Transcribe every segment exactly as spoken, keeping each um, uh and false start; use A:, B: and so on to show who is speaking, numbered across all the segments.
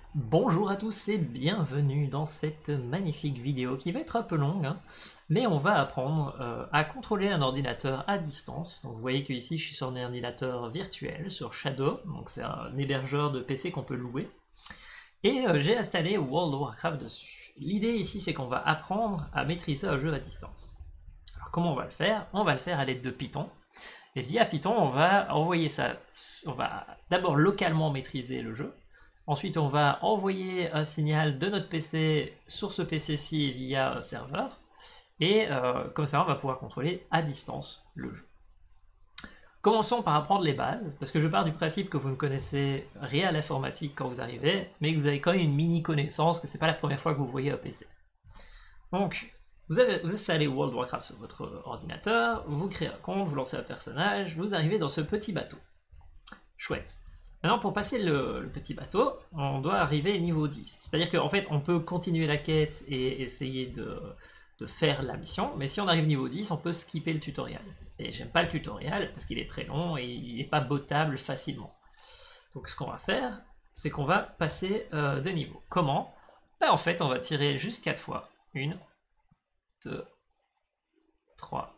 A: Bonjour à tous et bienvenue dans cette magnifique vidéo qui va être un peu longue, hein, mais on va apprendre euh, à contrôler un ordinateur à distance. Donc vous voyez que ici je suis sur un ordinateur virtuel, sur Shadow, donc c'est un hébergeur de P C qu'on peut louer. Et euh, j'ai installé World of Warcraft dessus. L'idée ici c'est qu'on va apprendre à maîtriser un jeu à distance. Alors comment on va le faire? On va le faire à l'aide de Python. Et via Python on va envoyer ça, on va d'abord localement maîtriser le jeu. Ensuite, on va envoyer un signal de notre P C sur ce P C-ci via un serveur. Et euh, comme ça, on va pouvoir contrôler à distance le jeu. Commençons par apprendre les bases, parce que je pars du principe que vous ne connaissez rien à l'informatique quand vous arrivez, mais que vous avez quand même une mini connaissance, que c'est pas la première fois que vous voyez un P C. Donc, vous, avez, vous installez World of Warcraft sur votre ordinateur, vous créez un compte, vous lancez un personnage, vous arrivez dans ce petit bateau. Chouette. Maintenant, pour passer le, le petit bateau, on doit arriver niveau dix. C'est-à-dire qu'en fait, on peut continuer la quête et essayer de, de faire la mission, mais si on arrive niveau dix, on peut skipper le tutoriel. Et j'aime pas le tutoriel parce qu'il est très long et il n'est pas bottable facilement. Donc ce qu'on va faire, c'est qu'on va passer euh, de niveau. Comment? Ben, en fait, on va tirer juste quatre fois. une, deux, trois,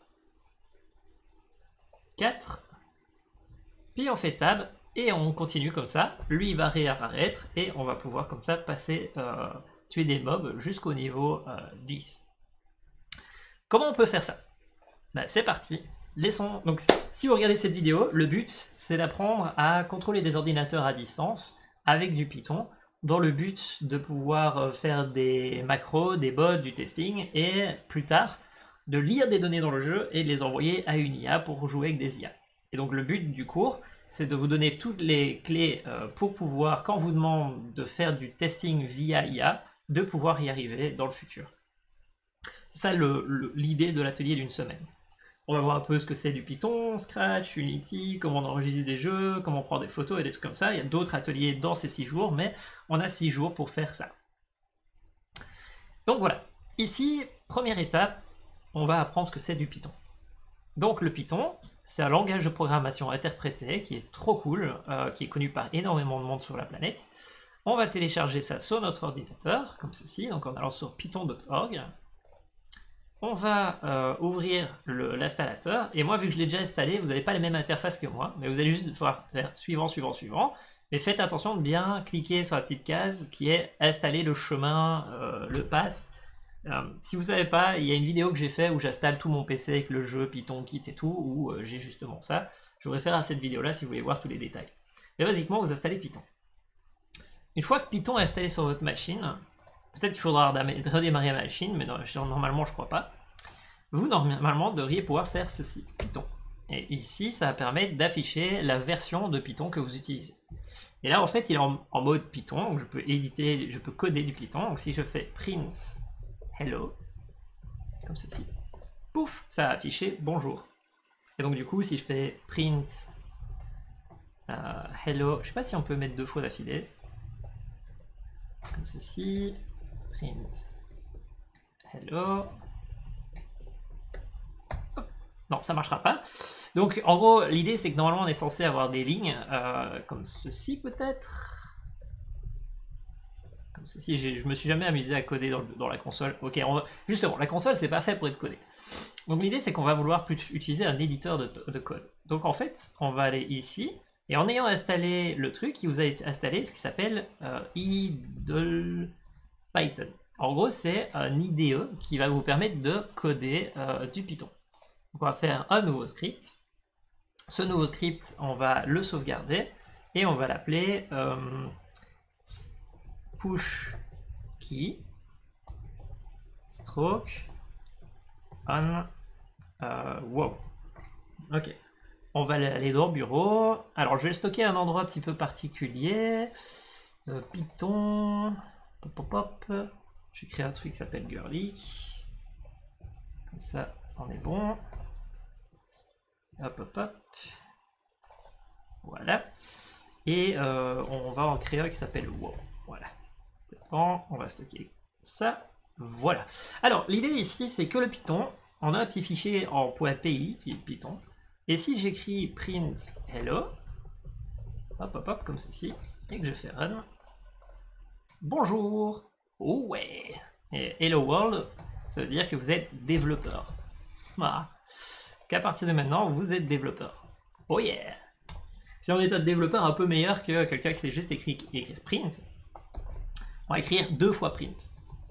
A: quatre. Puis on fait tab. Et on continue comme ça, lui il va réapparaître et on va pouvoir comme ça passer, euh, tuer des mobs jusqu'au niveau euh, dix. Comment on peut faire ça? Ben, c'est parti, laissons... Donc si vous regardez cette vidéo, le but c'est d'apprendre à contrôler des ordinateurs à distance avec du Python dans le but de pouvoir faire des macros, des bots, du testing et plus tard de lire des données dans le jeu et de les envoyer à une I A pour jouer avec des I A. Et donc le but du cours, c'est de vous donner toutes les clés euh, pour pouvoir, quand on vous demande de faire du testing via I A, de pouvoir y arriver dans le futur. C'est ça l'idée de l'atelier d'une semaine. On va voir un peu ce que c'est du Python, Scratch, Unity, comment on enregistre des jeux, comment on prend des photos et des trucs comme ça. Il y a d'autres ateliers dans ces six jours, mais on a six jours pour faire ça. Donc voilà, ici, première étape, on va apprendre ce que c'est du Python. Donc le Python, c'est un langage de programmation interprété qui est trop cool, euh, qui est connu par énormément de monde sur la planète. On va télécharger ça sur notre ordinateur, comme ceci, donc en allant sur python point org. On va euh, ouvrir l'installateur, et moi vu que je l'ai déjà installé, vous n'avez pas les mêmes interfaces que moi, mais vous allez juste devoir faire suivant, suivant, suivant. Mais faites attention de bien cliquer sur la petite case qui est installer le chemin, euh, le pass. Euh, si vous savez pas, il y a une vidéo que j'ai fait où j'installe tout mon P C avec le jeu Python Kit et tout, où euh, j'ai justement ça. Je vous réfère à cette vidéo là si vous voulez voir tous les détails. Et basiquement, vous installez Python. Une fois que Python est installé sur votre machine, peut-être qu'il faudra redémarrer la machine, mais normalement je crois pas. Vous normalement devriez pouvoir faire ceci, Python. Et ici, ça va permettre d'afficher la version de Python que vous utilisez. Et là, en fait, il est en, en mode Python, donc je peux éditer, je peux coder du Python. Donc si je fais print hello, comme ceci, pouf, ça a affiché bonjour. Et donc du coup, si je fais print euh, hello, je sais pas si on peut mettre deux fois d'affilée, comme ceci, print hello, hop. Non, ça marchera pas. Donc en gros, l'idée c'est que normalement on est censé avoir des lignes euh, comme ceci peut-être. Si je me suis jamais amusé à coder dans, dans la console. Ok, on va... justement, la console c'est pas fait pour être codé. Donc l'idée c'est qu'on va vouloir plus utiliser un éditeur de, de code. Donc en fait, on va aller ici, et en ayant installé le truc, il vous a installé ce qui s'appelle euh, Idle Python. En gros, c'est un I D E qui va vous permettre de coder euh, du Python. Donc on va faire un nouveau script. Ce nouveau script, on va le sauvegarder, et on va l'appeler... Euh, push key stroke on euh, wow. Ok, on va aller dans bureau. Alors je vais le stocker à un endroit un petit peu particulier. euh, Python pop, pop, pop. Je vais créer un truc qui s'appelle girly, comme ça on est bon. Hop hop hop, voilà. Et euh, on va en créer un qui s'appelle wow. Voilà, on va stocker ça, voilà. Alors l'idée ici c'est que le Python, on a un petit fichier en .py qui est Python, et si j'écris print hello, hop hop hop comme ceci, et que je fais run, bonjour. Oh ouais. Et hello world, ça veut dire que vous êtes développeur. Voilà. Qu'à partir de maintenant, vous êtes développeur. Oh yeah. Si on est un développeur un peu meilleur que quelqu'un qui sait juste écrire, écrire print, on va écrire deux fois print.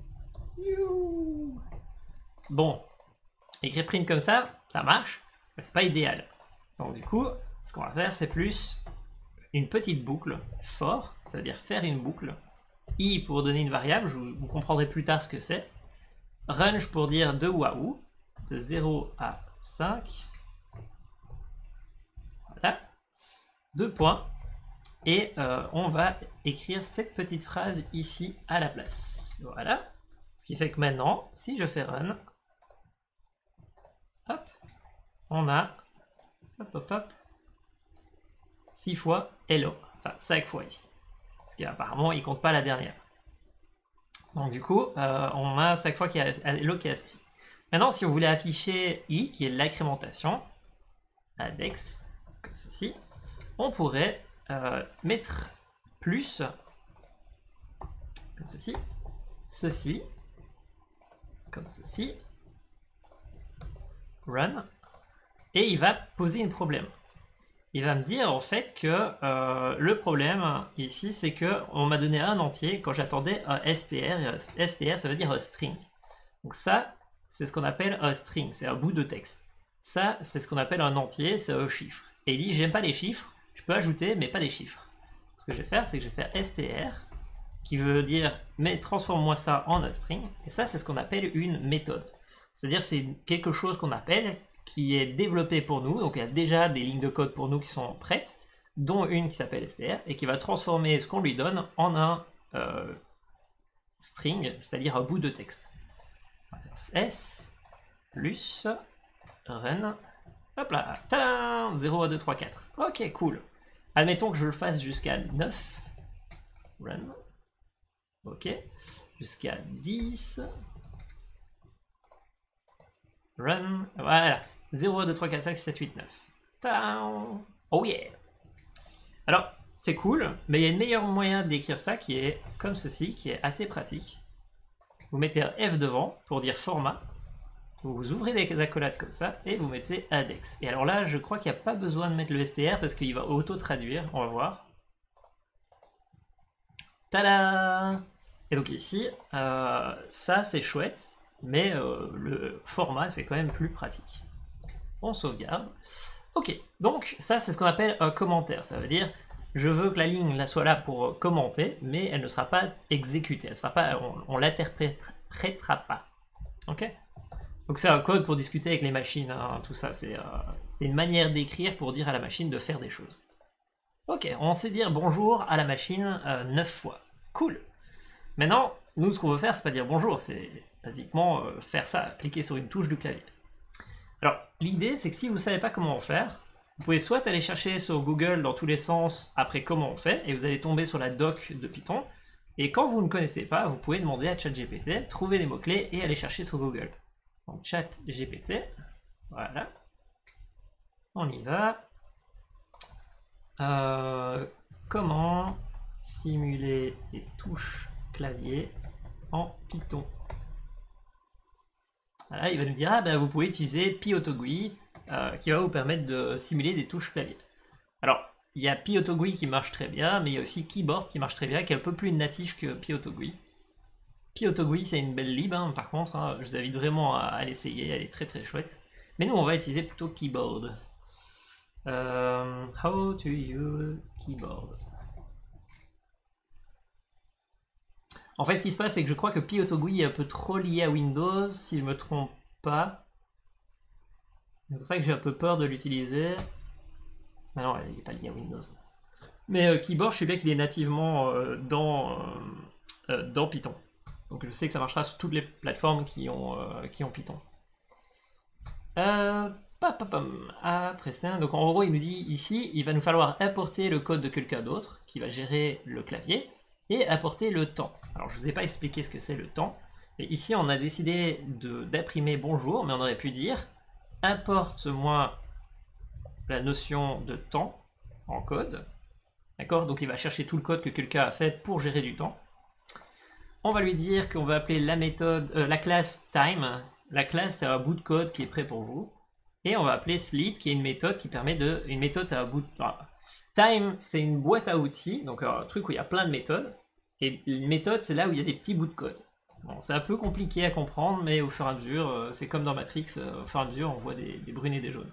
A: Bon, écrire print comme ça, ça marche, mais c'est pas idéal. Donc du coup, ce qu'on va faire, c'est plus une petite boucle for, ça veut dire faire une boucle. I pour donner une variable, je vous, vous comprendrez plus tard ce que c'est. Range pour dire de où à où, de zéro à cinq. Voilà. Deux points. Et euh, on va écrire cette petite phrase ici à la place. Voilà. Ce qui fait que maintenant, si je fais run, hop, on a hop, hop, hop, six fois hello. Enfin, cinq fois ici. Parce qu'apparemment, il ne compte pas la dernière. Donc du coup, euh, on a cinq fois qu'il y a hello qui est inscrit. Maintenant, si on voulait afficher i, qui est l'incrémentation, index, comme ceci, on pourrait euh, mettre plus, comme ceci, ceci, comme ceci, run, et il va poser un problème. Il va me dire en fait que euh, le problème ici, c'est que on m'a donné un entier quand j'attendais un str. Str, ça veut dire un string. Donc ça, c'est ce qu'on appelle un string, c'est un bout de texte. Ça, c'est ce qu'on appelle un entier, c'est un chiffre. Et il dit, j'aime pas les chiffres, je peux ajouter, mais pas des chiffres. Ce que je vais faire, c'est que je vais faire str, qui veut dire, mais transforme-moi ça en un string. Et ça, c'est ce qu'on appelle une méthode. C'est-à-dire, c'est quelque chose qu'on appelle qui est développé pour nous, donc il y a déjà des lignes de code pour nous qui sont prêtes, dont une qui s'appelle str, et qui va transformer ce qu'on lui donne en un euh, string, c'est-à-dire un bout de texte. S plus run, hop là, tadam, zéro, un, deux, trois, quatre. Ok, cool. Admettons que je le fasse jusqu'à neuf, run, ok, jusqu'à dix, run, voilà, zéro, deux, trois, quatre, cinq, six, sept, huit, neuf. Tadam. Oh yeah. Alors, c'est cool, mais il y a une meilleure moyen d'écrire ça qui est comme ceci, qui est assez pratique. Vous mettez un F devant pour dire format. Vous ouvrez des accolades comme ça et vous mettez index. Et alors là, je crois qu'il n'y a pas besoin de mettre le str parce qu'il va auto-traduire. On va voir. Tada! Et donc ici, euh, ça c'est chouette, mais euh, le format c'est quand même plus pratique. On sauvegarde. Ok, donc ça c'est ce qu'on appelle un commentaire. Ça veut dire, je veux que la ligne là, soit là pour commenter, mais elle ne sera pas exécutée. Elle sera pas, on, on l'interprétera pas. Ok? Donc c'est un code pour discuter avec les machines, hein, tout ça. C'est euh, une manière d'écrire pour dire à la machine de faire des choses. Ok, on sait dire bonjour à la machine euh, neuf fois. Cool. Maintenant, nous, ce qu'on veut faire, c'est pas dire bonjour, c'est basiquement euh, faire ça, cliquer sur une touche du clavier. Alors, l'idée, c'est que si vous savez pas comment faire, vous pouvez soit aller chercher sur Google dans tous les sens après comment on fait, et vous allez tomber sur la doc de Python. Et quand vous ne connaissez pas, vous pouvez demander à ChatGPT, trouver des mots-clés et aller chercher sur Google. Donc ChatGPT, voilà. On y va. Euh, comment simuler des touches clavier en Python? Voilà, il va nous dire, ah ben vous pouvez utiliser PyAutoGUI euh, qui va vous permettre de simuler des touches clavier. Alors, il y a PyAutoGUI qui marche très bien, mais il y a aussi Keyboard qui marche très bien, qui est un peu plus natif que PyAutoGUI. PyAutoGUI, c'est une belle lib, hein, par contre, hein, je vous invite vraiment à, à l'essayer, elle est très très chouette. Mais nous, on va utiliser plutôt Keyboard. Euh, how to use Keyboard. En fait, ce qui se passe, c'est que je crois que PyAutoGUI est un peu trop lié à Windows, si je me trompe pas. C'est pour ça que j'ai un peu peur de l'utiliser. Ah non, il n'est pas lié à Windows. Mais euh, Keyboard, je sais bien qu'il est nativement euh, dans, euh, euh, dans Python. Donc je sais que ça marchera sur toutes les plateformes qui ont, euh, qui ont Python. Euh, Après ça, donc en gros, il nous dit ici, il va nous falloir importer le code de quelqu'un d'autre qui va gérer le clavier et apporter le temps. Alors je ne vous ai pas expliqué ce que c'est le temps. Mais ici, on a décidé d'imprimer bonjour, mais on aurait pu dire importe-moi la notion de temps en code. D'accord? Donc il va chercher tout le code que quelqu'un a fait pour gérer du temps. On va lui dire qu'on va appeler la méthode, euh, la classe time. La classe, c'est un bout de code qui est prêt pour vous. Et on va appeler sleep, qui est une méthode qui permet de... Une méthode, c'est un bout de... Ah. Time, c'est une boîte à outils, donc un truc où il y a plein de méthodes. Et une méthode, c'est là où il y a des petits bouts de code. Bon, c'est un peu compliqué à comprendre, mais au fur et à mesure, euh, c'est comme dans Matrix, euh, au fur et à mesure, on voit des, des brunes et des jaunes.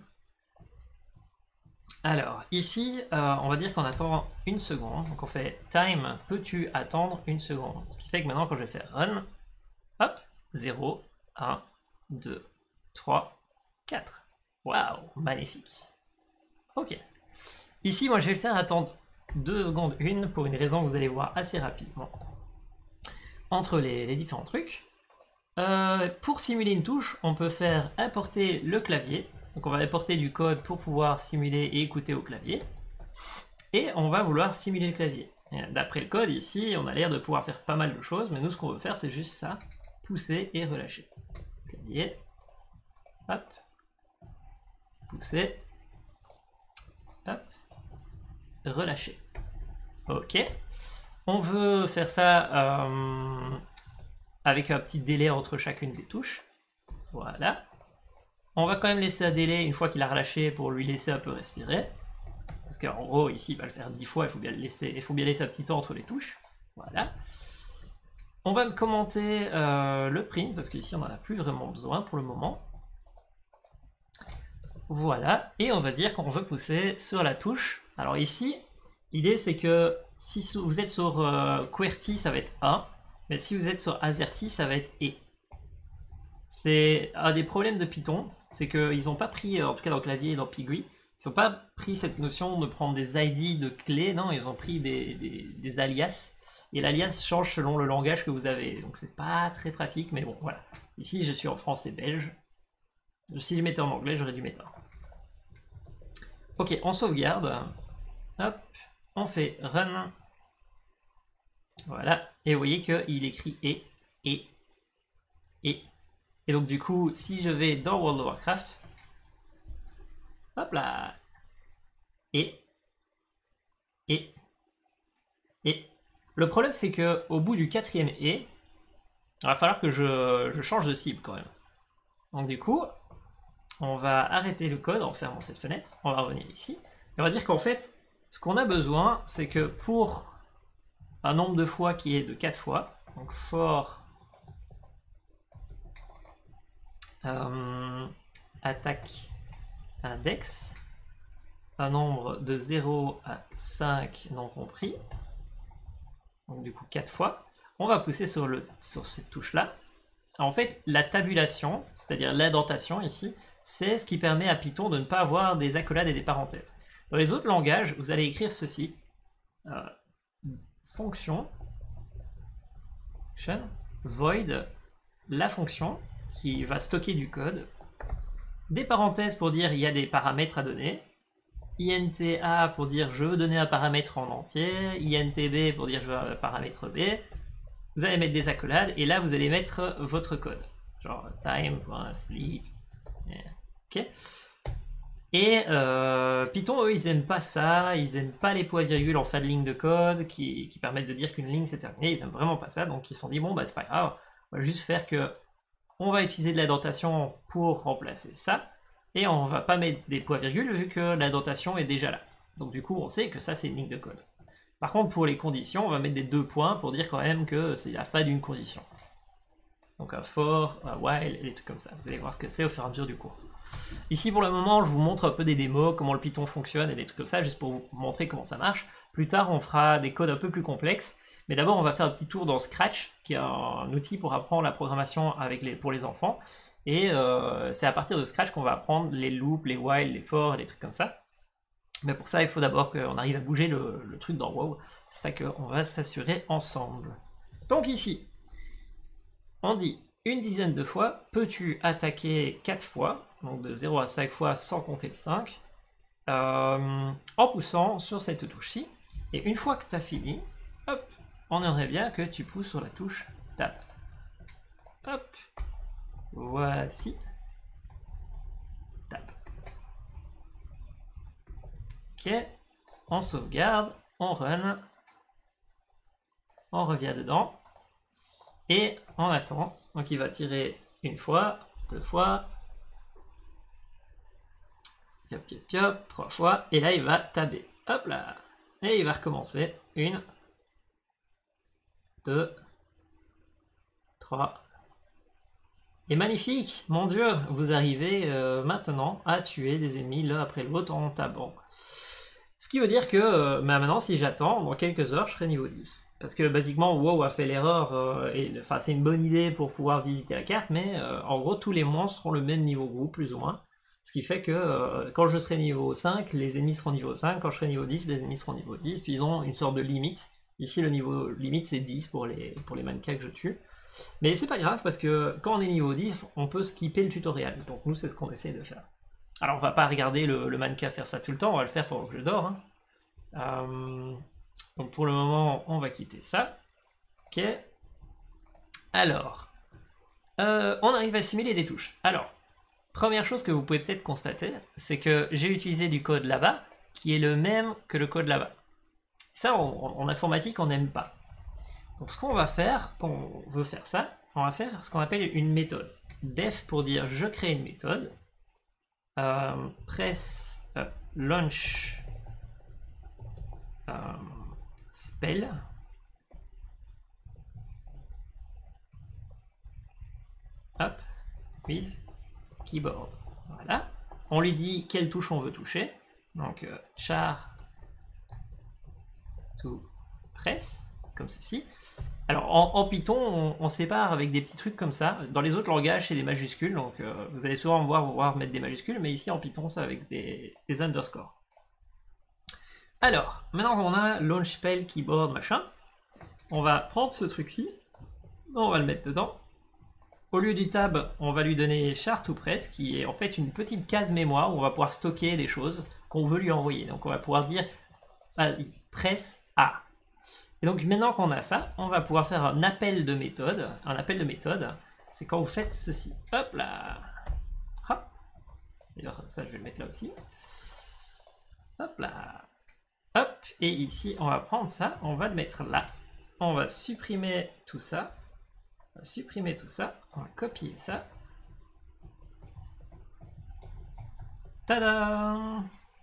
A: Alors, ici, euh, on va dire qu'on attend une seconde. Donc on fait time, peux-tu attendre une seconde? Ce qui fait que maintenant, quand je vais faire run, hop, zéro, un, deux, trois, quatre. Waouh, magnifique. Ok. Ici, moi, je vais le faire attendre deux secondes une pour une raison que vous allez voir assez rapidement. Entre les, les différents trucs. Euh, pour simuler une touche, on peut faire importer le clavier. Donc on va importer du code pour pouvoir simuler et écouter au clavier. Et on va vouloir simuler le clavier. D'après le code, ici, on a l'air de pouvoir faire pas mal de choses, mais nous, ce qu'on veut faire, c'est juste ça. Pousser et relâcher. Clavier. Hop. Pousser. Hop. Relâcher. Ok. On veut faire ça euh, avec un petit délai entre chacune des touches. Voilà. On va quand même laisser un délai une fois qu'il a relâché pour lui laisser un peu respirer. Parce qu'en gros, ici, il va le faire dix fois, il faut bien, le laisser, il faut bien laisser un petit temps entre les touches. Voilà. On va commenter euh, le print, parce qu'ici, on n'en a plus vraiment besoin pour le moment. Voilà. Et on va dire qu'on veut pousser sur la touche. Alors ici, l'idée, c'est que si vous êtes sur euh, QWERTY, ça va être un. Mais si vous êtes sur AZERTY, ça va être E. C'est un des problèmes de Python, c'est qu'ils n'ont pas pris, en tout cas dans le clavier et dans Pygui, ils n'ont pas pris cette notion de prendre des I D de clés, non, ils ont pris des, des, des alias, et l'alias change selon le langage que vous avez, donc c'est pas très pratique, mais bon, voilà. Ici, je suis en français belge, si je mettais en anglais, j'aurais dû mettre un. Ok, on sauvegarde, hop, on fait run, voilà, et vous voyez qu'il écrit et, et, et. Et donc du coup, si je vais dans World of Warcraft, hop là, et, et, et. Le problème c'est que au bout du quatrième et, il va falloir que je, je change de cible quand même. Donc du coup, on va arrêter le code en fermant cette fenêtre, on va revenir ici, et on va dire qu'en fait, ce qu'on a besoin, c'est que pour un nombre de fois qui est de quatre fois, donc for Euh, attaque index, un nombre de zéro à cinq non compris, donc du coup quatre fois, on va pousser sur, le, sur cette touche là. En fait, la tabulation, c'est-à-dire l'indentation ici, c'est ce qui permet à Python de ne pas avoir des accolades et des parenthèses. Dans les autres langages, vous allez écrire ceci, euh, fonction, function, void, la fonction, qui va stocker du code, des parenthèses pour dire il y a des paramètres à donner, int a pour dire je veux donner un paramètre en entier, intb pour dire je veux un paramètre b, vous allez mettre des accolades et là vous allez mettre votre code, genre time.sleep, ok. Et euh, Python, eux, ils aiment pas ça, ils aiment pas les points-virgules en fin de ligne de code qui, qui permettent de dire qu'une ligne c'est terminé, ils aiment vraiment pas ça, donc ils se sont dit bon bah c'est pas grave, on va juste faire que on va utiliser de l'indentation pour remplacer ça, et on va pas mettre des points-virgules vu que l'indentation est déjà là. Donc du coup, on sait que ça, c'est une ligne de code. Par contre, pour les conditions, on va mettre des deux points pour dire quand même que c'est la fin d'une condition. Donc un for, un while, et des trucs comme ça. Vous allez voir ce que c'est au fur et à mesure du cours. Ici, pour le moment, je vous montre un peu des démos, comment le Python fonctionne et des trucs comme ça, juste pour vous montrer comment ça marche. Plus tard, on fera des codes un peu plus complexes. Mais d'abord, on va faire un petit tour dans Scratch, qui est un outil pour apprendre la programmation avec les, pour les enfants. Et euh, c'est à partir de Scratch qu'on va apprendre les loops, les while, les for, et des trucs comme ça. Mais pour ça, il faut d'abord qu'on arrive à bouger le, le truc dans WoW. C'est ça qu'on va s'assurer ensemble. Donc ici, on dit une dizaine de fois, peux-tu attaquer quatre fois, donc de zéro à cinq fois sans compter le cinq, euh, en poussant sur cette touche-ci. Et une fois que tu as fini, hop, on aimerait bien que tu pousses sur la touche Tab. Hop, voici. Tab. Ok, on sauvegarde, on run, on revient dedans. Et on attend. Donc il va tirer une fois, deux fois. Piop, piop, piop, trois fois. Et là, il va taber. Hop là. Et il va recommencer. Une, deux, trois. Et magnifique, mon dieu, vous arrivez euh, maintenant à tuer des ennemis l'un après l'autre en tabant. Ce qui veut dire que euh, bah maintenant, si j'attends, dans quelques heures, je serai niveau dix. Parce que basiquement, WoW a fait l'erreur, euh, et enfin c'est une bonne idée pour pouvoir visiter la carte, mais euh, en gros, tous les monstres ont le même niveau que vous, plus ou moins. Ce qui fait que euh, quand je serai niveau cinq, les ennemis seront niveau cinq, quand je serai niveau dix, les ennemis seront niveau dix, puis ils ont une sorte de limite. Ici, le niveau limite, c'est dix pour les, pour les mannequins que je tue. Mais c'est pas grave, parce que quand on est niveau dix, on peut skipper le tutoriel. Donc nous, c'est ce qu'on essaie de faire. Alors, on va pas regarder le, le mannequin faire ça tout le temps, on va le faire pendant que je dors. Hein. Euh, donc pour le moment, on va quitter ça. Ok. Alors, euh, on arrive à assimiler des touches. Alors, première chose que vous pouvez peut-être constater, c'est que j'ai utilisé du code là-bas, qui est le même que le code là-bas. Ça, on, en informatique, on n'aime pas. Donc ce qu'on va faire, quand on veut faire ça, on va faire ce qu'on appelle une méthode. Def pour dire je crée une méthode. Euh, press euh, launch euh, spell. Hop, quiz, keyboard. Voilà. On lui dit quelle touche on veut toucher. Donc euh, char to press, comme ceci. Alors en, en Python, on, on sépare avec des petits trucs comme ça. Dans les autres langages, c'est des majuscules, donc euh, vous allez souvent voir, voir mettre des majuscules, mais ici en Python, c'est avec des, des underscores. Alors, maintenant qu'on a launch spell, keyboard, machin, on va prendre ce truc-ci, on va le mettre dedans. Au lieu du tab, on va lui donner char to press, qui est en fait une petite case mémoire où on va pouvoir stocker des choses qu'on veut lui envoyer. Donc on va pouvoir dire ah, press A. Et donc maintenant qu'on a ça, on va pouvoir faire un appel de méthode. Un appel de méthode, c'est quand vous faites ceci. Hop là. Hop. D'ailleurs, ça je vais le mettre là aussi. Hop là. Hop. Et ici, on va prendre ça, on va le mettre là. On va supprimer tout ça. On va supprimer tout ça. On va copier ça. Tada!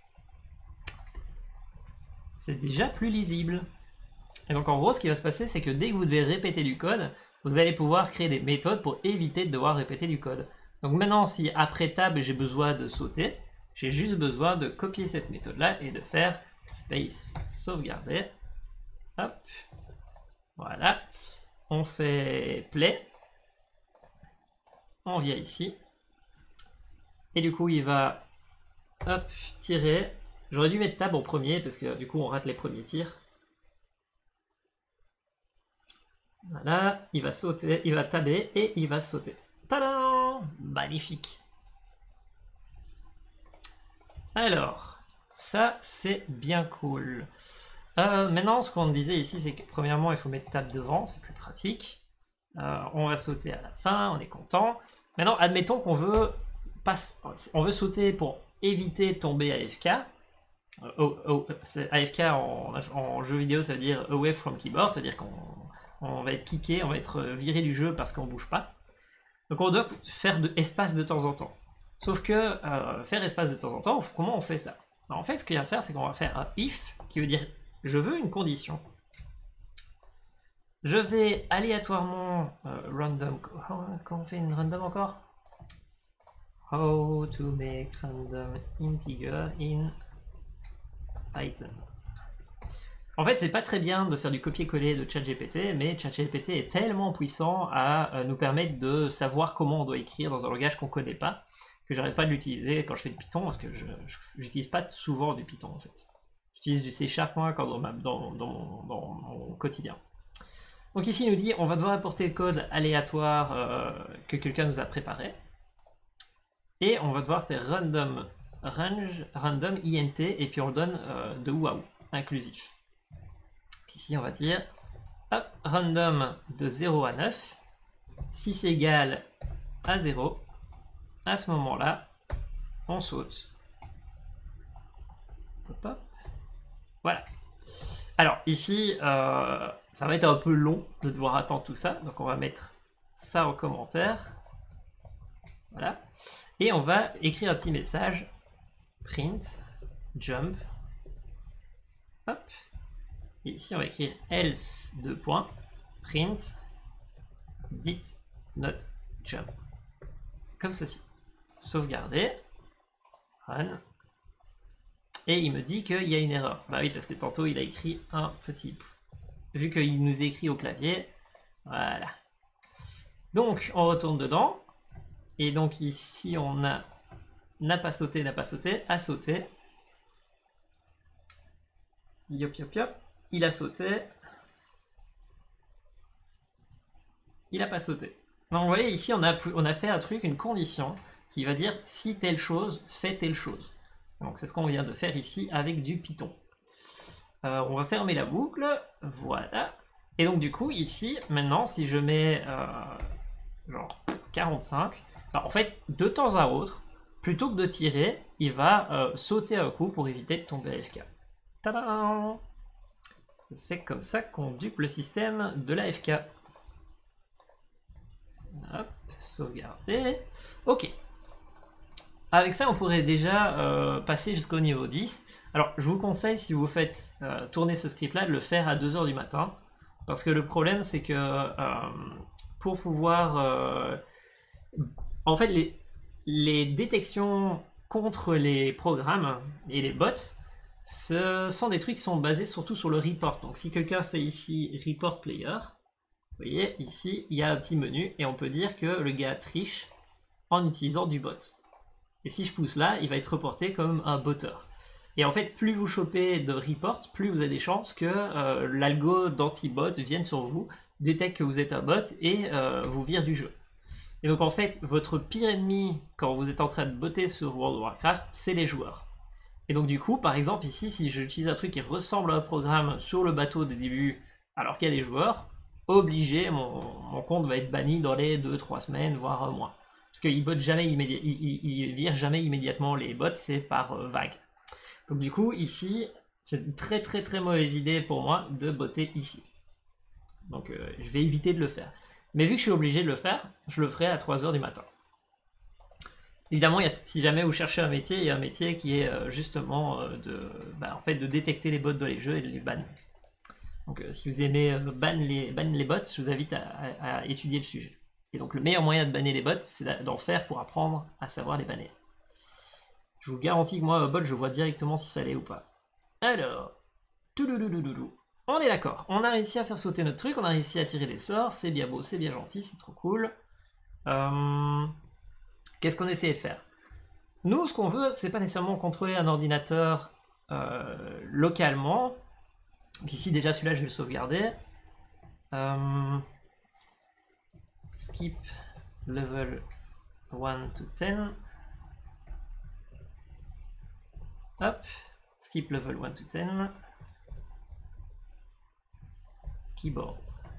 A: C'est déjà plus lisible. Et donc en gros, ce qui va se passer, c'est que dès que vous devez répéter du code, vous allez pouvoir créer des méthodes pour éviter de devoir répéter du code. Donc maintenant, si après tab, j'ai besoin de sauter, j'ai juste besoin de copier cette méthode-là et de faire space, sauvegarder. Hop. Voilà. On fait play. On vient ici. Et du coup, il va hop, tirer. J'aurais dû mettre tab en premier parce que du coup, on rate les premiers tirs. Voilà, il va sauter, il va taber et il va sauter. Tadam! Magnifique. Alors, ça c'est bien cool. Euh, maintenant, ce qu'on disait ici, c'est que premièrement, il faut mettre tab devant, c'est plus pratique. Euh, on va sauter à la fin, on est content. Maintenant, admettons qu'on veut, passe, on veut sauter pour éviter de tomber A F K. Euh, oh, oh, A F K en, en jeu vidéo, ça veut dire away from keyboard, c'est-à-dire qu'on on va être kické, on va être viré du jeu parce qu'on bouge pas. Donc on doit faire de espace de temps en temps. Sauf que euh, faire espace de temps en temps, comment on fait ça? Alors, en fait, ce qu'il y a à faire, c'est qu'on va faire un if, qui veut dire je veux une condition. Je vais aléatoirement euh, random. Comment on fait une random encore? How to make random integer in Python. En fait, c'est pas très bien de faire du copier-coller de ChatGPT, mais ChatGPT est tellement puissant à nous permettre de savoir comment on doit écrire dans un langage qu'on connaît pas, que j'arrête pas de l'utiliser quand je fais du Python, parce que je n'utilise pas souvent du Python en fait. J'utilise du C Sharp moi quand dans, ma, dans, dans, dans mon quotidien. Donc ici il nous dit on va devoir apporter le code aléatoire euh, que quelqu'un nous a préparé, et on va devoir faire random range, random int, et puis on le donne euh, de où à où, inclusif. Ici on va dire hop, random de zéro à neuf, si c'est égal à zéro, à ce moment là on saute. Hop, hop. Voilà. Alors ici euh, ça va être un peu long de devoir attendre tout ça, donc on va mettre ça en commentaire. Voilà. Et on va écrire un petit message. Print, jump. Hop. Et ici on va écrire else deux points. Print, did not jump. Comme ceci. Sauvegarder. Run. Et il me dit qu'il y a une erreur. Bah oui, parce que tantôt il a écrit un petit... Vu qu'il nous écrit au clavier. Voilà. Donc on retourne dedans. Et donc ici on a n'a pas sauté, n'a pas sauté, a sauté. Yop yop yop. Il a sauté. Il n'a pas sauté. Donc vous voyez ici on a, on a fait un truc, une condition qui va dire si telle chose fait telle chose. Donc c'est ce qu'on vient de faire ici avec du Python. Euh, on va fermer la boucle, voilà. Et donc du coup ici, maintenant si je mets euh, genre quarante-cinq, bah, en fait de temps à autre, plutôt que de tirer, il va euh, sauter un coup pour éviter de tomber A F K. Tadam! C'est comme ça qu'on dupe le système de l'A F K. Hop, sauvegarder. Ok. Avec ça, on pourrait déjà euh, passer jusqu'au niveau dix. Alors, je vous conseille, si vous faites euh, tourner ce script-là, de le faire à deux heures du matin. Parce que le problème, c'est que euh, pour pouvoir... Euh, en fait, les, les détections contre les programmes et les bots, ce sont des trucs qui sont basés surtout sur le report. Donc, si quelqu'un fait ici report player, vous voyez, ici, il y a un petit menu et on peut dire que le gars triche en utilisant du bot. Et si je pousse là, il va être reporté comme un botteur. Et en fait, plus vous chopez de report, plus vous avez des chances que euh, l'algo d'anti-bot vienne sur vous, détecte que vous êtes un bot et euh, vous vire du jeu. Et donc en fait, votre pire ennemi quand vous êtes en train de botter sur World of Warcraft, c'est les joueurs. Et donc du coup, par exemple ici, si j'utilise un truc qui ressemble à un programme sur le bateau de début, alors qu'il y a des joueurs, obligé, mon, mon compte va être banni dans les deux trois semaines, voire un mois. Parce qu'il botte jamais immédiat, il, il, il vire jamais immédiatement les bots, c'est par euh, vague. Donc du coup, ici, c'est une très très très mauvaise idée pour moi de botter ici. Donc euh, je vais éviter de le faire. Mais vu que je suis obligé de le faire, je le ferai à trois heures du matin. Évidemment, il y a, si jamais vous cherchez un métier, il y a un métier qui est euh, justement euh, de, bah, en fait, de détecter les bots dans les jeux et de les ban. Donc euh, si vous aimez euh, ban, les, ban les bots, je vous invite à, à, à étudier le sujet. Et donc le meilleur moyen de banner les bots, c'est d'en faire pour apprendre à savoir les banner. Je vous garantis que moi, un bot, je vois directement si ça l'est ou pas. Alors, toulouloulouloulou. On est d'accord, on a réussi à faire sauter notre truc, on a réussi à tirer des sorts, c'est bien beau, c'est bien gentil, c'est trop cool. Euh... Qu'est-ce qu'on essayait de faire? Nous, ce qu'on veut, c'est pas nécessairement contrôler un ordinateur euh, localement. Donc ici, déjà, celui-là, je vais le sauvegarder. Euh... Skip level one to ten. Hop, skip level one to ten. Keyboard.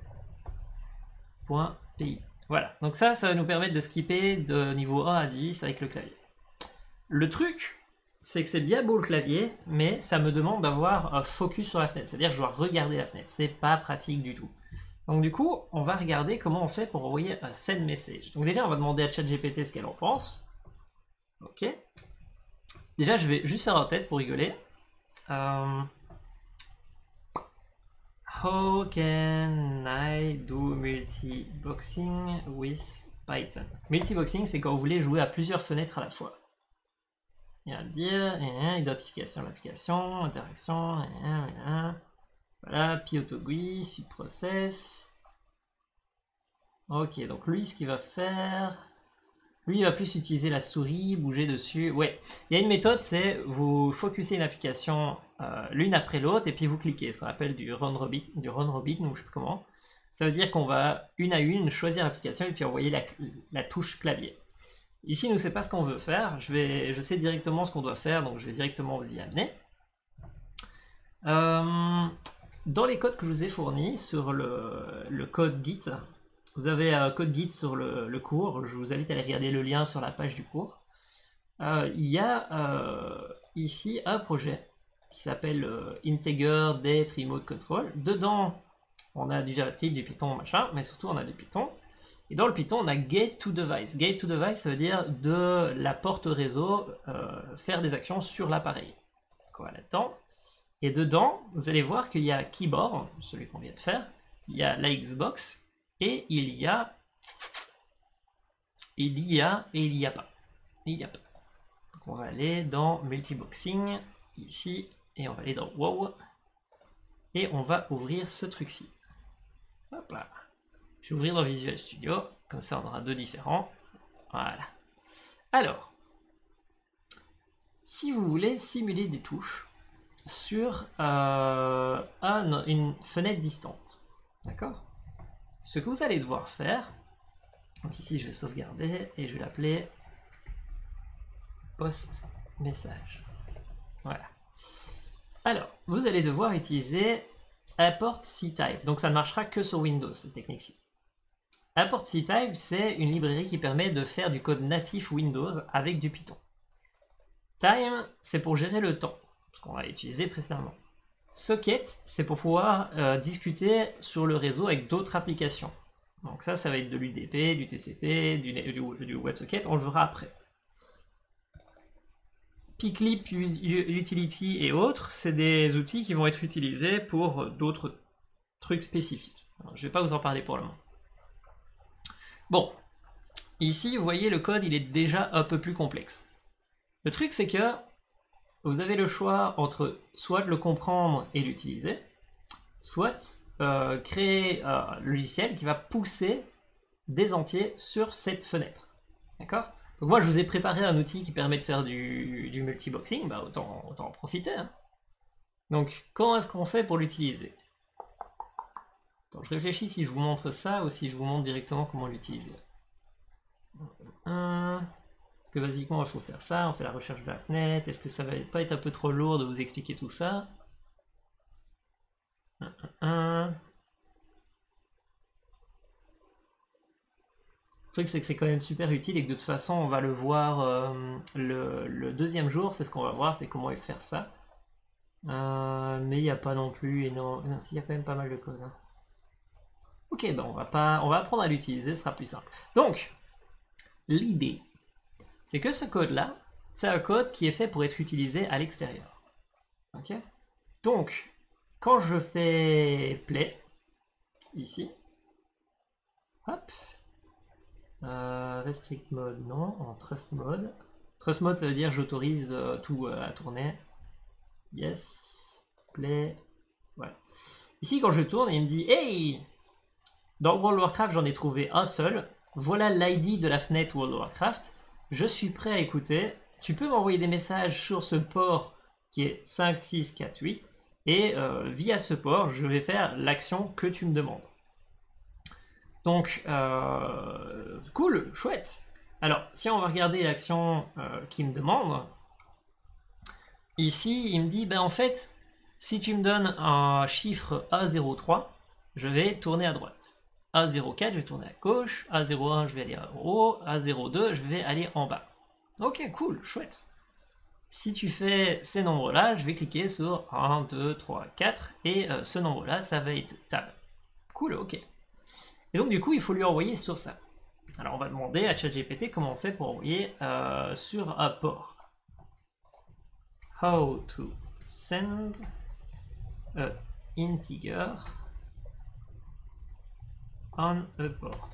A: Point .pi. Voilà, donc ça, ça va nous permettre de skipper de niveau un à dix avec le clavier. Le truc, c'est que c'est bien beau le clavier, mais ça me demande d'avoir un focus sur la fenêtre, c'est-à-dire que je dois regarder la fenêtre, c'est pas pratique du tout. Donc du coup, on va regarder comment on fait pour envoyer un send message. Donc déjà, on va demander à ChatGPT ce qu'elle en pense. Ok. Déjà, je vais juste faire un test pour rigoler. Euh... How can I do multiboxing with Python? Multiboxing, c'est quand vous voulez jouer à plusieurs fenêtres à la fois. Il va me dire, identification de l'application, interaction, voilà, Pyotogui, subprocess. Ok, donc lui, ce qu'il va faire, lui, il va plus utiliser la souris, bouger dessus. Ouais, il y a une méthode, c'est vous focussez une application euh, l'une après l'autre et puis vous cliquez, ce qu'on appelle du run robin, du run robin, ou je sais plus comment. Ça veut dire qu'on va une à une choisir l'application et puis envoyer la, la touche clavier. Ici, nous, c'est pas ce qu'on veut faire. Je, vais, je sais directement ce qu'on doit faire, donc je vais directement vous y amener. Euh, dans les codes que je vous ai fournis sur le, le code Git, vous avez un code Git sur le, le cours. Je vous invite à aller regarder le lien sur la page du cours. Euh, il y a euh, ici un projet qui s'appelle euh, Integer Date Remote Control. Dedans, On a du JavaScript, du Python, machin, mais surtout on a du Python. Et dans le Python, on a Gate to Device. Gate to Device, ça veut dire de la porte réseau, euh, faire des actions sur l'appareil. Quoi là-dedans. Et dedans, vous allez voir qu'il y a Keyboard, celui qu'on vient de faire, il y a la Xbox, et il y a... Il y a et il y a pas. Il y a pas. Donc on va aller dans Multiboxing, ici, et on va aller dans Wow. Et on va ouvrir ce truc-ci. Hop là. Je vais ouvrir dans Visual Studio, comme ça on aura deux différents. Voilà. Alors, si vous voulez simuler des touches sur euh, un, une fenêtre distante, d'accord? Ce que vous allez devoir faire, donc ici je vais sauvegarder et je vais l'appeler post message. Voilà. Alors, vous allez devoir utiliser import ctype. Donc ça ne marchera que sur Windows, cette technique-ci. Import ctype, c'est une librairie qui permet de faire du code natif Windows avec du Python. Time, c'est pour gérer le temps, ce qu'on a utilisé précédemment. Socket, c'est pour pouvoir euh, discuter sur le réseau avec d'autres applications. Donc ça, ça va être de l'U D P, du T C P, du, du, du WebSocket, on le verra après. Pclip, Utility et autres, c'est des outils qui vont être utilisés pour d'autres trucs spécifiques. Alors, je ne vais pas vous en parler pour le moment. Bon, ici, vous voyez, le code, il est déjà un peu plus complexe. Le truc, c'est que vous avez le choix entre soit le comprendre et l'utiliser, soit euh, créer un logiciel qui va pousser des entiers sur cette fenêtre. D'accord? Donc moi, je vous ai préparé un outil qui permet de faire du, du multiboxing, bah autant, autant en profiter. Hein. Donc, comment est-ce qu'on fait pour l'utiliser? Je réfléchis si je vous montre ça ou si je vous montre directement comment l'utiliser. Parce que basiquement, il faut faire ça, on fait la recherche de la fenêtre. Est-ce que ça va pas être un peu trop lourd de vous expliquer tout ça? Le truc, c'est que c'est quand même super utile et que de toute façon, on va le voir euh, le, le deuxième jour. C'est ce qu'on va voir, c'est comment faire ça. Euh, mais il n'y a pas non plus énorme. Il y a quand même pas mal de code. Hein. Ok, ben on va pas, on va apprendre à l'utiliser, ce sera plus simple. Donc, l'idée, c'est que ce code-là, c'est un code qui est fait pour être utilisé à l'extérieur. Ok. Donc, quand je fais play, ici, hop. Euh, restrict mode, non, en trust mode. Trust mode, ça veut dire j'autorise euh, tout euh, à tourner. Yes, play, voilà. Ici, quand je tourne, il me dit hey, dans World of Warcraft, j'en ai trouvé un seul. Voilà l'I D de la fenêtre World of Warcraft. Je suis prêt à écouter. Tu peux m'envoyer des messages sur ce port qui est cinq, six, quatre, huit. Et euh, via ce port, je vais faire l'action que tu me demandes. Donc, euh, cool, chouette. Alors, si on va regarder l'action euh, qu'il me demande, ici, il me dit, ben en fait, si tu me donnes un chiffre A zéro trois, je vais tourner à droite. A zéro quatre, je vais tourner à gauche. A zéro un, je vais aller en haut. A zéro deux, je vais aller en bas. Ok, cool, chouette. Si tu fais ces nombres-là, je vais cliquer sur un, deux, trois, quatre, et euh, ce nombre-là, ça va être tab. Cool, ok. Et donc du coup, il faut lui envoyer sur ça. Alors on va demander à ChatGPT comment on fait pour envoyer euh, sur un port. How to send a integer on a port.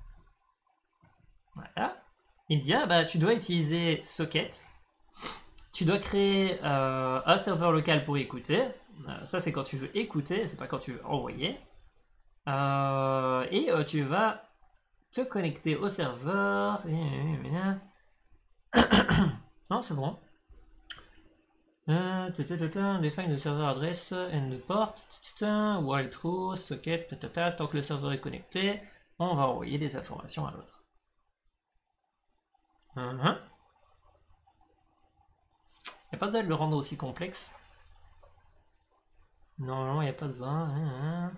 A: Voilà. Il me dit, ah bah tu dois utiliser socket. Tu dois créer euh, un serveur local pour écouter. Euh, ça c'est quand tu veux écouter, c'est pas quand tu veux envoyer. Euh, et euh, tu vas te connecter au serveur. Non, c'est bon. Euh, define the server address and the port. While true, socket. Tant que le serveur est connecté, on va envoyer des informations à l'autre. Il n'y a pas besoin de le rendre aussi complexe. Non, non, il n'y a pas besoin.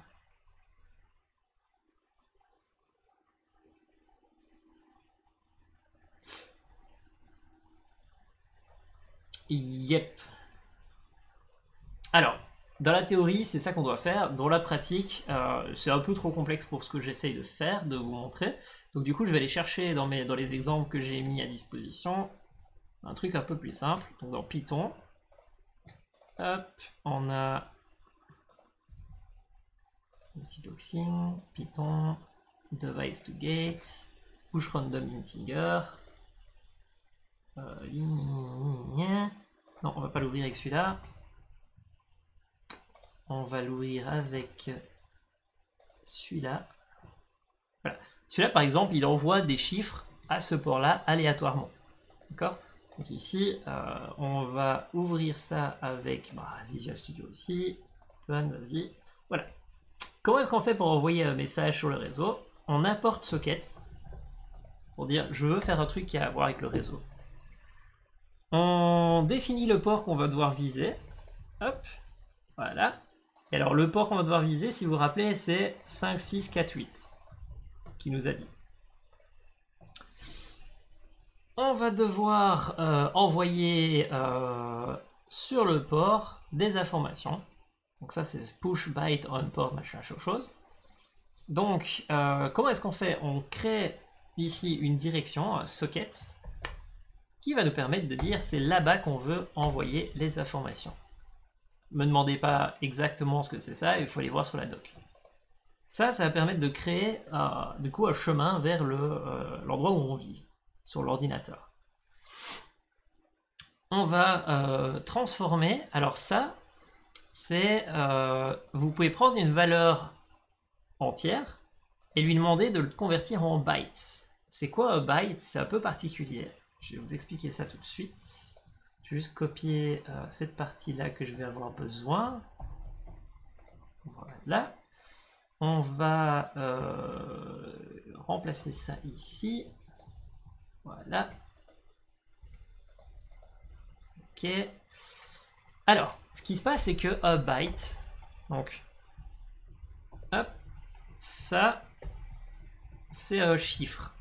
A: Yep. Alors, dans la théorie, c'est ça qu'on doit faire. Dans la pratique, euh, c'est un peu trop complexe pour ce que j'essaye de faire, de vous montrer. Donc du coup, je vais aller chercher dans, mes, dans les exemples que j'ai mis à disposition un truc un peu plus simple. Donc dans Python, hop, on a multiboxing, Python, device to gate, push random integer. Euh, non, on va pas l'ouvrir avec celui-là. On va l'ouvrir avec celui-là. Voilà. Celui-là, par exemple, il envoie des chiffres à ce port-là aléatoirement. D'accord? Donc ici, euh, on va ouvrir ça avec bah, Visual Studio aussi. Vas-y. Voilà. Comment est-ce qu'on fait pour envoyer un message sur le réseau? On importe socket pour dire je veux faire un truc qui a à voir avec le réseau. On définit le port qu'on va devoir viser. Hop. Voilà. Et alors le port qu'on va devoir viser, si vous vous rappelez, c'est cinq six quatre huit qui nous a dit. On va devoir euh, envoyer euh, sur le port des informations. Donc ça c'est push byte on port machin chose. Donc euh, comment est-ce qu'on fait? On crée ici une direction, un socket, qui va nous permettre de dire c'est là-bas qu'on veut envoyer les informations. Me demandez pas exactement ce que c'est ça, il faut aller voir sur la doc. Ça, ça va permettre de créer euh, du coup un chemin vers le, euh, l'endroit où on vise, sur l'ordinateur. On va euh, transformer, alors ça, c'est, euh, vous pouvez prendre une valeur entière et lui demander de le convertir en bytes. C'est quoi un byte? C'est un peu particulier. Je vais vous expliquer ça tout de suite. Je vais juste copier euh, cette partie-là que je vais avoir besoin. Voilà. On va euh, remplacer ça ici. Voilà. Ok. Alors, ce qui se passe, c'est que un byte, donc, hop, ça, c'est un chiffre.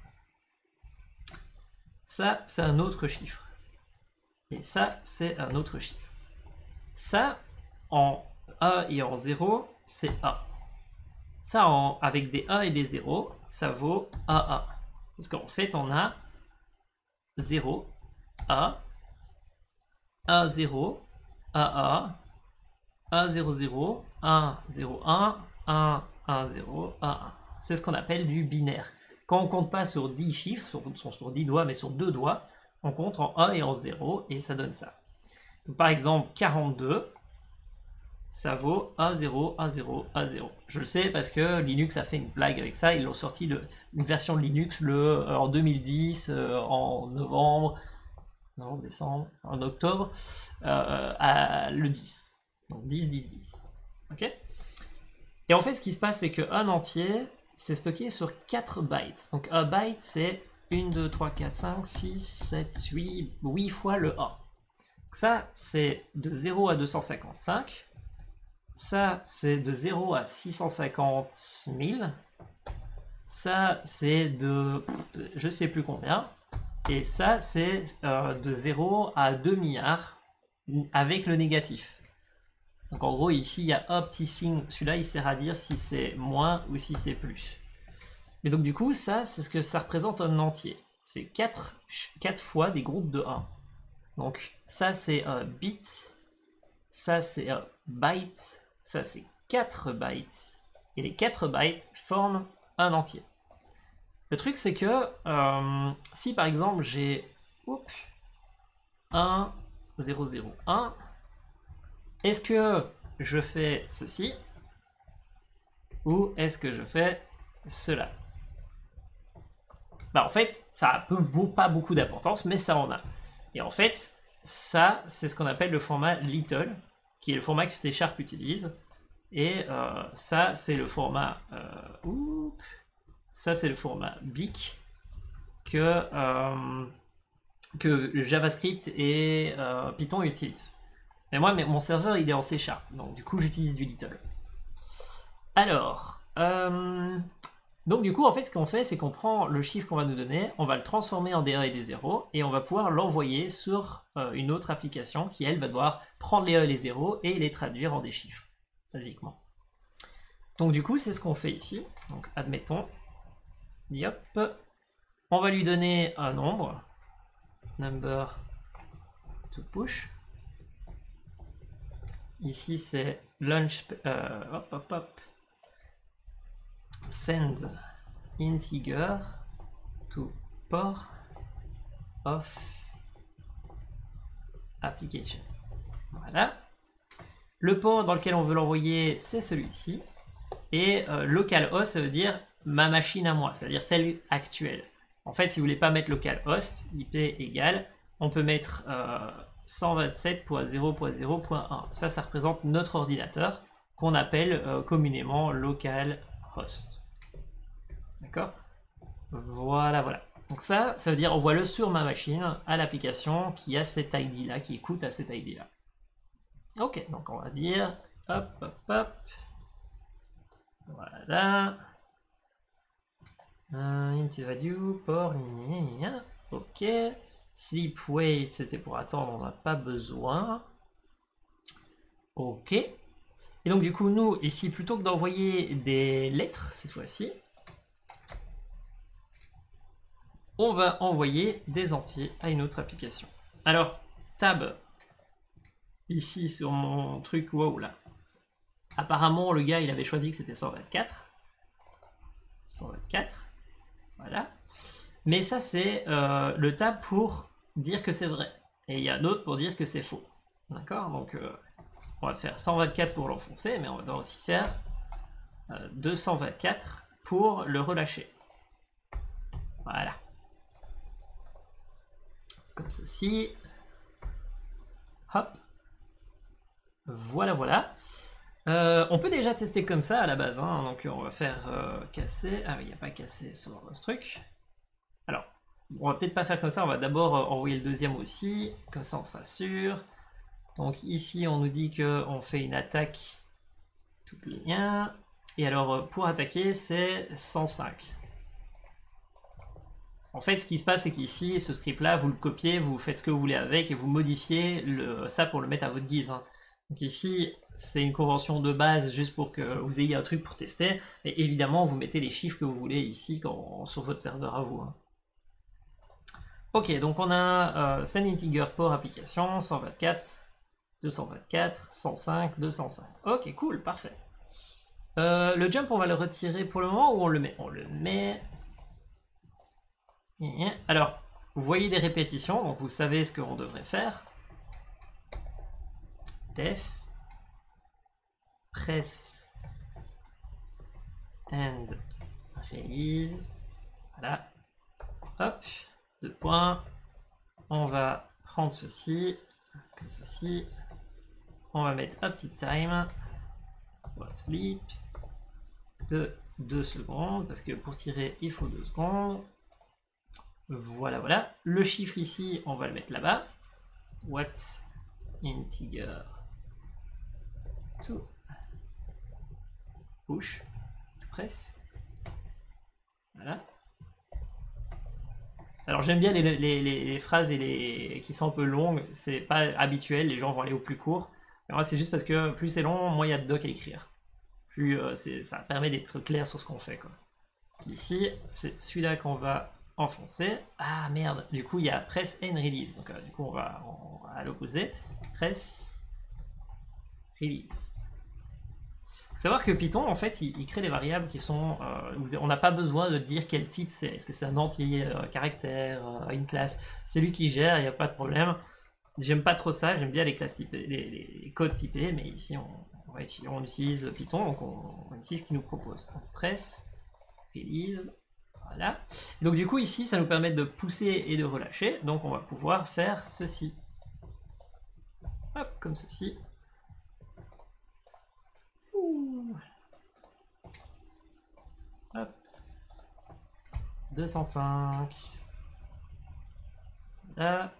A: Ça, c'est un autre chiffre. Et ça, c'est un autre chiffre. Ça, en un et en zéro, c'est A. Ça, en, avec des un et des zéro, ça vaut A A. Parce qu'en fait, on a zéro, A, un zéro, A A, un zéro zéro, un zéro un, un un zéro, un un. C'est ce qu'on appelle du binaire. Quand on compte pas sur dix chiffres, sur, sur, sur dix doigts, mais sur deux doigts, on compte en un et en zéro et ça donne ça. Donc, par exemple, quarante-deux, ça vaut un zéro, un zéro, un zéro. Je le sais parce que Linux a fait une blague avec ça. Ils ont sorti le, une version de Linux le, euh, en deux mille dix, euh, en novembre, non, décembre, en octobre, euh, à le dix. Donc dix, dix, dix. Ok? Et en fait, ce qui se passe, c'est qu'un entier, c'est stocké sur quatre bytes. Donc un byte, c'est un, deux, trois, quatre, cinq, six, sept, huit, huit fois le un. Donc ça, c'est de zéro à deux cent cinquante-cinq. Ça, c'est de zéro à six cent cinquante mille. Ça, c'est de je sais plus combien. Et ça, c'est euh, de zéro à deux milliards avec le négatif. Donc en gros, ici, il y a un petit signe. Celui-là, il sert à dire si c'est moins ou si c'est plus. Mais donc du coup, ça, c'est ce que ça représente un entier. C'est quatre, quatre fois des groupes de un. Donc ça, c'est un bit. Ça, c'est un byte. Ça, c'est quatre bytes. Et les quatre bytes forment un entier. Le truc, c'est que euh, si par exemple j'ai un, zéro, zéro, un, est-ce que je fais ceci ou est-ce que je fais cela? Bah en fait, ça a peu, pas beaucoup d'importance, mais ça en a. Et en fait, ça, c'est ce qu'on appelle le format little, qui est le format que C Sharp utilise. Et euh, ça, c'est le format... Euh, oups, ça, c'est le format big que, euh, que JavaScript et euh, Python utilisent. Mais moi, mon serveur, il est en C Sharp, donc du coup, j'utilise du little. Alors... Euh, Donc du coup, en fait, ce qu'on fait, c'est qu'on prend le chiffre qu'on va nous donner, on va le transformer en des un et des zéro, et on va pouvoir l'envoyer sur euh, une autre application qui, elle, va devoir prendre les un et les zéro et les traduire en des chiffres. basiquement. Donc du coup, c'est ce qu'on fait ici. Donc admettons, hop, on va lui donner un nombre, number to push. Ici c'est launch, euh, hop hop hop, send integer to port of application. Voilà. Le port dans lequel on veut l'envoyer, c'est celui-ci. Et euh, localhost, ça veut dire ma machine à moi, c'est-à-dire celle actuelle. En fait, si vous voulez pas mettre localhost, I P égale, on peut mettre euh, cent vingt-sept point zéro point zéro point un. Ça, ça représente notre ordinateur qu'on appelle euh, communément localhost. D'accord? Voilà, voilà. Donc ça, ça veut dire envoie-le sur ma machine à l'application qui a cet I D-là, qui écoute à cet I D-là. Ok, donc on va dire, hop, hop, hop. Voilà. Uh, int value, port, ok. Sleep wait, c'était pour attendre, on n'a pas besoin. Ok. Et donc du coup, nous, ici, plutôt que d'envoyer des lettres, cette fois-ci, on va envoyer des entiers à une autre application. Alors, tab, ici sur mon truc, wow là. Apparemment, le gars, il avait choisi que c'était cent vingt-quatre. cent vingt-quatre. Voilà. Mais ça, c'est euh, le tab pour dire que c'est vrai. Et il y a d'autres pour dire que c'est faux. D'accord? Donc, euh, on va faire cent vingt-quatre pour l'enfoncer, mais on va aussi faire euh, deux cent vingt-quatre pour le relâcher. Voilà. Comme ceci. Hop. Voilà, voilà. Euh, on peut déjà tester comme ça à la base, hein. Donc on va faire euh, casser. Ah oui, il n'y a pas casser sur ce truc. Alors, on va peut-être pas faire comme ça, on va d'abord euh, envoyer le deuxième aussi, comme ça on sera sûr. Donc ici on nous dit qu'on fait une attaque tout bien. Et alors pour attaquer c'est cent cinq. En fait ce qui se passe c'est qu'ici ce script là vous le copiez, vous faites ce que vous voulez avec et vous modifiez le, ça pour le mettre à votre guise, hein. Donc ici, c'est une convention de base juste pour que vous ayez un truc pour tester. Et évidemment, vous mettez les chiffres que vous voulez ici quand, sur votre serveur à vous, hein. Ok, donc on a euh, send integer port application, cent vingt-quatre, deux cent vingt-quatre, cent cinq, deux cent cinq. Ok, cool, parfait. Euh, le jump, on va le retirer pour le moment ou on le met? On le met... Alors, vous voyez des répétitions, donc vous savez ce qu'on devrait faire. Def press and release. Voilà. Hop, deux points. On va prendre ceci, comme ceci. On va mettre uptime time. Voilà, sleep de deux secondes, parce que pour tirer, il faut deux secondes. Voilà, voilà. Le chiffre ici, on va le mettre là-bas. What integer to push, press. Voilà. Alors j'aime bien les, les, les, les phrases et les, qui sont un peu longues, c'est pas habituel, les gens vont aller au plus court. Mais moi c'est juste parce que plus c'est long, moins il y a de doc à écrire. Plus euh, ça permet d'être clair sur ce qu'on fait, quoi. Ici, c'est celui-là qu'on va enfoncer. Ah merde, du coup il y a press and release. Donc euh, du coup on va, on va à l'opposé. Press, release. Faut savoir que Python, en fait, il, il crée des variables qui sont... Euh, on n'a pas besoin de dire quel type c'est. Est-ce que c'est un entier, euh, caractère, euh, une classe? C'est lui qui gère, il n'y a pas de problème. J'aime pas trop ça, j'aime bien les classes typées, les, les, les codes typés, mais ici on, on, va, on utilise Python, donc on, on utilise ce qu'il nous propose. Donc press, release, voilà. Et donc du coup ici, ça nous permet de pousser et de relâcher, donc on va pouvoir faire ceci. Hop, comme ceci. Hop. deux cent cinq. Là.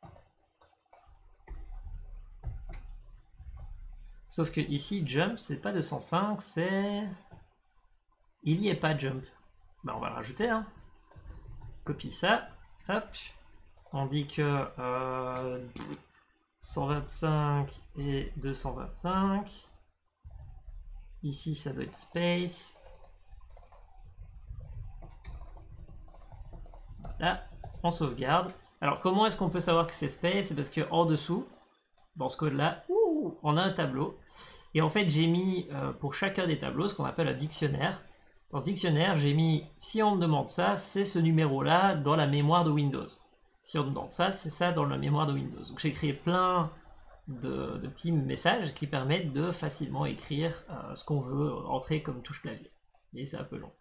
A: Sauf que ici, jump, c'est pas deux cent cinq, c'est... Il n'y est pas jump. Bah, on va le rajouter, hein. Copie ça. Hop. On dit que euh, cent vingt-cinq et deux cent vingt-cinq. Ici, ça doit être space. Voilà, on sauvegarde. Alors, comment est-ce qu'on peut savoir que c'est space? C'est parce que en dessous, dans ce code-là, on a un tableau. Et en fait, j'ai mis euh, pour chacun des tableaux ce qu'on appelle un dictionnaire. Dans ce dictionnaire, j'ai mis, si on me demande ça, c'est ce numéro-là dans la mémoire de Windows. Si on me demande ça, c'est ça dans la mémoire de Windows. Donc j'ai créé plein de, de petits messages qui permettent de facilement écrire euh, ce qu'on veut entrer comme touche clavier. Et c'est un peu long.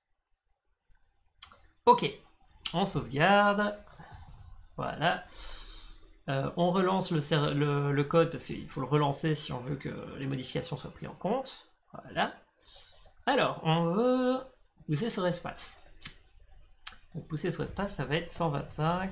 A: Ok, on sauvegarde. Voilà. Euh, on relance le, le, le code parce qu'il faut le relancer si on veut que les modifications soient prises en compte. Voilà. Alors, on veut pousser sur espace. Donc, pousser sur espace, ça va être cent vingt-cinq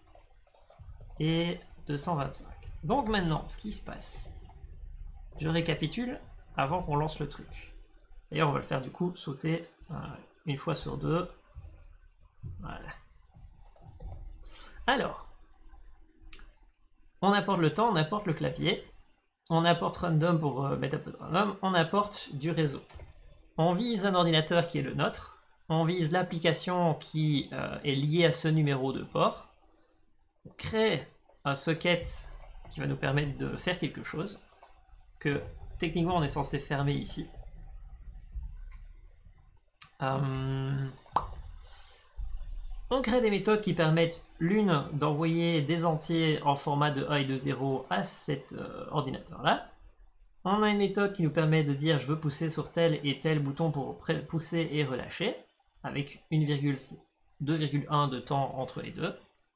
A: et deux cent vingt-cinq. Donc maintenant, ce qui se passe, je récapitule avant qu'on lance le truc. D'ailleurs, on va le faire du coup sauter euh, une fois sur deux. Voilà. Alors, on apporte le temps, on apporte le clavier, on apporte random pour euh, mettre un peu de random, on apporte du réseau. On vise un ordinateur qui est le nôtre, on vise l'application qui euh, est liée à ce numéro de port, on crée un socket qui va nous permettre de faire quelque chose, que techniquement on est censé fermer ici. Euh, on crée des méthodes qui permettent l'une d'envoyer des entiers en format de un et de zéro à cet euh, ordinateur-là. On a une méthode qui nous permet de dire je veux pousser sur tel et tel bouton pour pousser et relâcher, avec deux virgule un de temps entre les deux.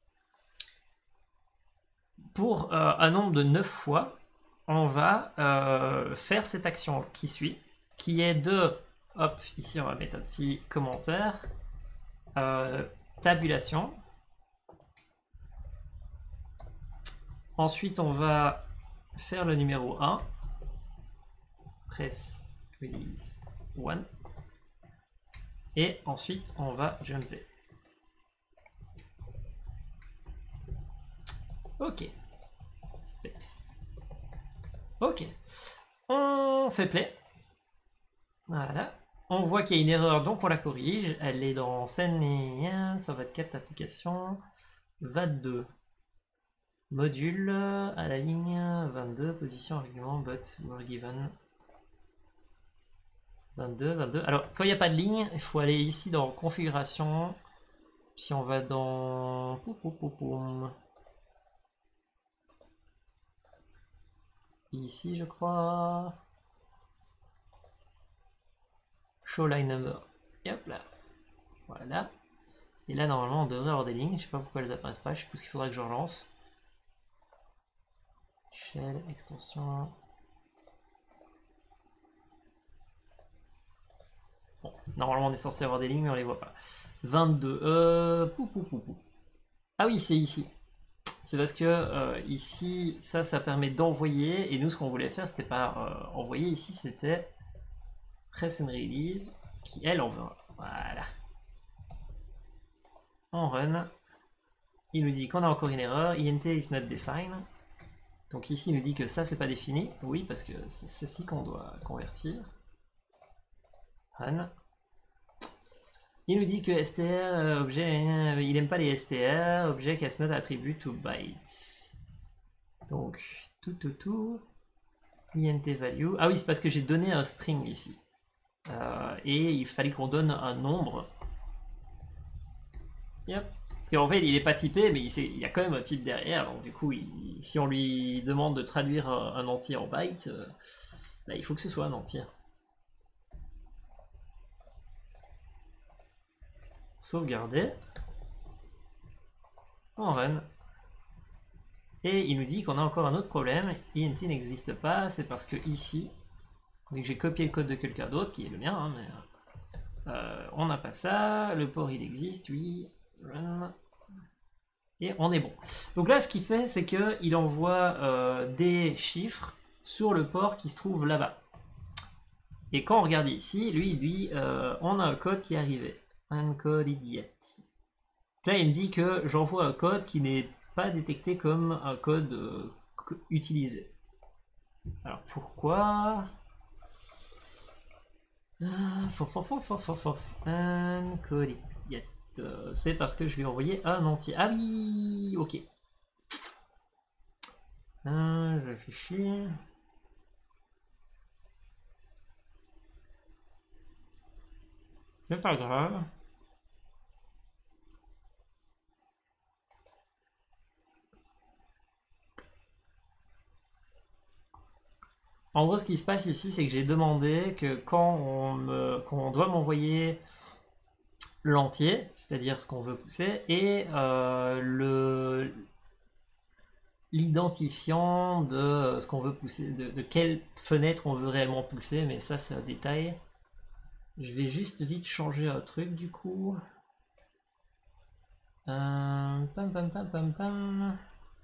A: Pour euh, un nombre de neuf fois, on va euh, faire cette action qui suit, qui est de, hop, ici on va mettre un petit commentaire, euh, tabulation. Ensuite on va faire le numéro un. Press release one et ensuite on va jumper. Ok, space. Ok, on fait play. Voilà, on voit qu'il y a une erreur donc on la corrige. Elle est dans scène et cent vingt-quatre applications vingt-deux module à la ligne vingt-deux position argument but were given vingt-deux, vingt-deux. Alors, quand il n'y a pas de ligne, il faut aller ici dans configuration. Si on va dans ici, je crois. Show line number. Et hop là. Voilà. Et là, normalement, on devrait avoir des lignes. Je sais pas pourquoi elles apparaissent pas. Je sais pas ce qu'il faudrait que je relance. Shell, extension. Bon, normalement on est censé avoir des lignes mais on les voit pas. vingt-deux. Euh... Pou, pou, pou, pou. Ah oui, c'est ici. C'est parce que euh, ici, ça, ça permet d'envoyer. Et nous, ce qu'on voulait faire, c'était pas euh, envoyer. Ici, c'était press and release qui, elle, en veut un. Voilà. On run. Il nous dit qu'on a encore une erreur. int is not defined. Donc ici, il nous dit que ça, c'est pas défini. Oui, parce que c'est ceci qu'on doit convertir. Run. Il nous dit que str, euh, objet, euh, il n'aime pas les str, object has not attribute to bytes. Donc, tout, tout, tout. int value. Ah oui, c'est parce que j'ai donné un string ici. Euh, et il fallait qu'on donne un nombre. Yep. Parce qu'en fait, il n'est pas typé, mais il, il y a quand même un type derrière. Donc, du coup, il, si on lui demande de traduire un, un entier en byte, euh, bah, il faut que ce soit un entier. Sauvegarder. On run. Et il nous dit qu'on a encore un autre problème. int n'existe pas, c'est parce que ici, vu que j'ai copié le code de quelqu'un d'autre, qui est le mien, hein, mais euh, on n'a pas ça. Le port il existe, oui. Run. Et on est bon. Donc là, ce qu'il fait, c'est qu'il envoie euh, des chiffres sur le port qui se trouve là-bas. Et quand on regarde ici, lui, il dit euh, on a un code qui est arrivé. Un code idiot. Là, il me dit que j'envoie un code qui n'est pas détecté comme un code euh, utilisé. Alors pourquoi? Euh, fof, fof, fof, fof, fof, fof. Un colis. Euh, c'est parce que je lui ai envoyé un entier. Ah oui, ok. Euh, je réfléchis. C'est pas grave. En gros, ce qui se passe ici, c'est que j'ai demandé que quand on, me, quand on doit m'envoyer l'entier, c'est-à-dire ce qu'on veut pousser, et euh, le l'identifiant de ce qu'on veut pousser, de, de quelle fenêtre on veut réellement pousser, mais ça c'est un détail. Je vais juste vite changer un truc du coup. Euh, pam pam pam pam pam.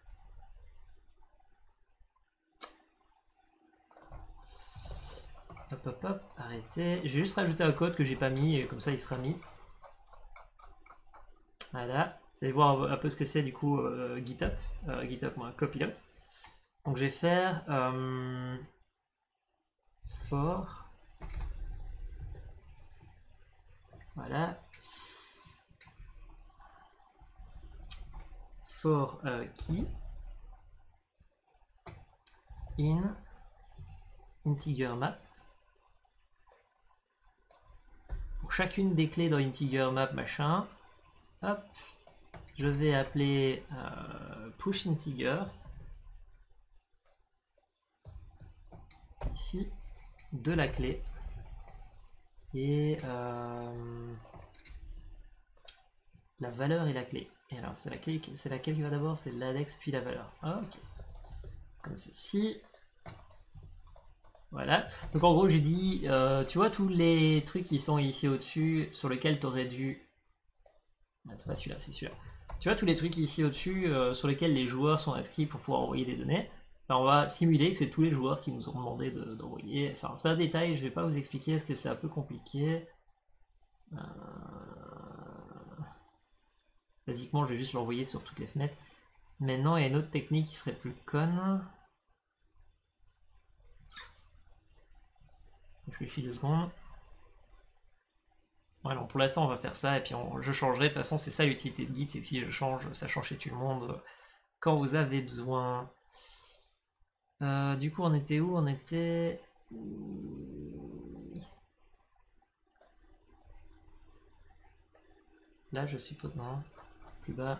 A: Hop hop hop, arrêtez. Je vais juste rajouter un code que j'ai pas mis, et comme ça il sera mis. Voilà, vous allez voir un peu ce que c'est du coup euh, GitHub, euh, GitHub moi, Copilot. Donc je vais faire euh, for, voilà, for euh, key in integer map. Pour chacune des clés dans integer map machin, hop, je vais appeler euh, push integer ici de la clé et euh, la valeur et la clé. Et alors c'est la clé, c'est laquelle qui va d'abord, c'est l'index puis la valeur. Ah, ok. Comme ceci. Voilà. Donc en gros j'ai dit, euh, tu vois tous les trucs qui sont ici au-dessus sur lesquels tu aurais dû... Ah, c'est pas celui-là, c'est celui-là. Tu vois tous les trucs ici au-dessus euh, sur lesquels les joueurs sont inscrits pour pouvoir envoyer des données. Ben, on va simuler que c'est tous les joueurs qui nous ont demandé d'envoyer. De, enfin c'est un détail, je vais pas vous expliquer parce que c'est un peu compliqué. Euh... Basiquement je vais juste l'envoyer sur toutes les fenêtres. Maintenant il y a une autre technique qui serait plus conne. Je réfléchis deux secondes. Voilà, pour l'instant on va faire ça et puis on, je changerai. De toute façon c'est ça l'utilité de Git, et si je change, ça change chez tout le monde quand vous avez besoin. Euh, du coup on était où? On était... Là je suppose, non, plus bas.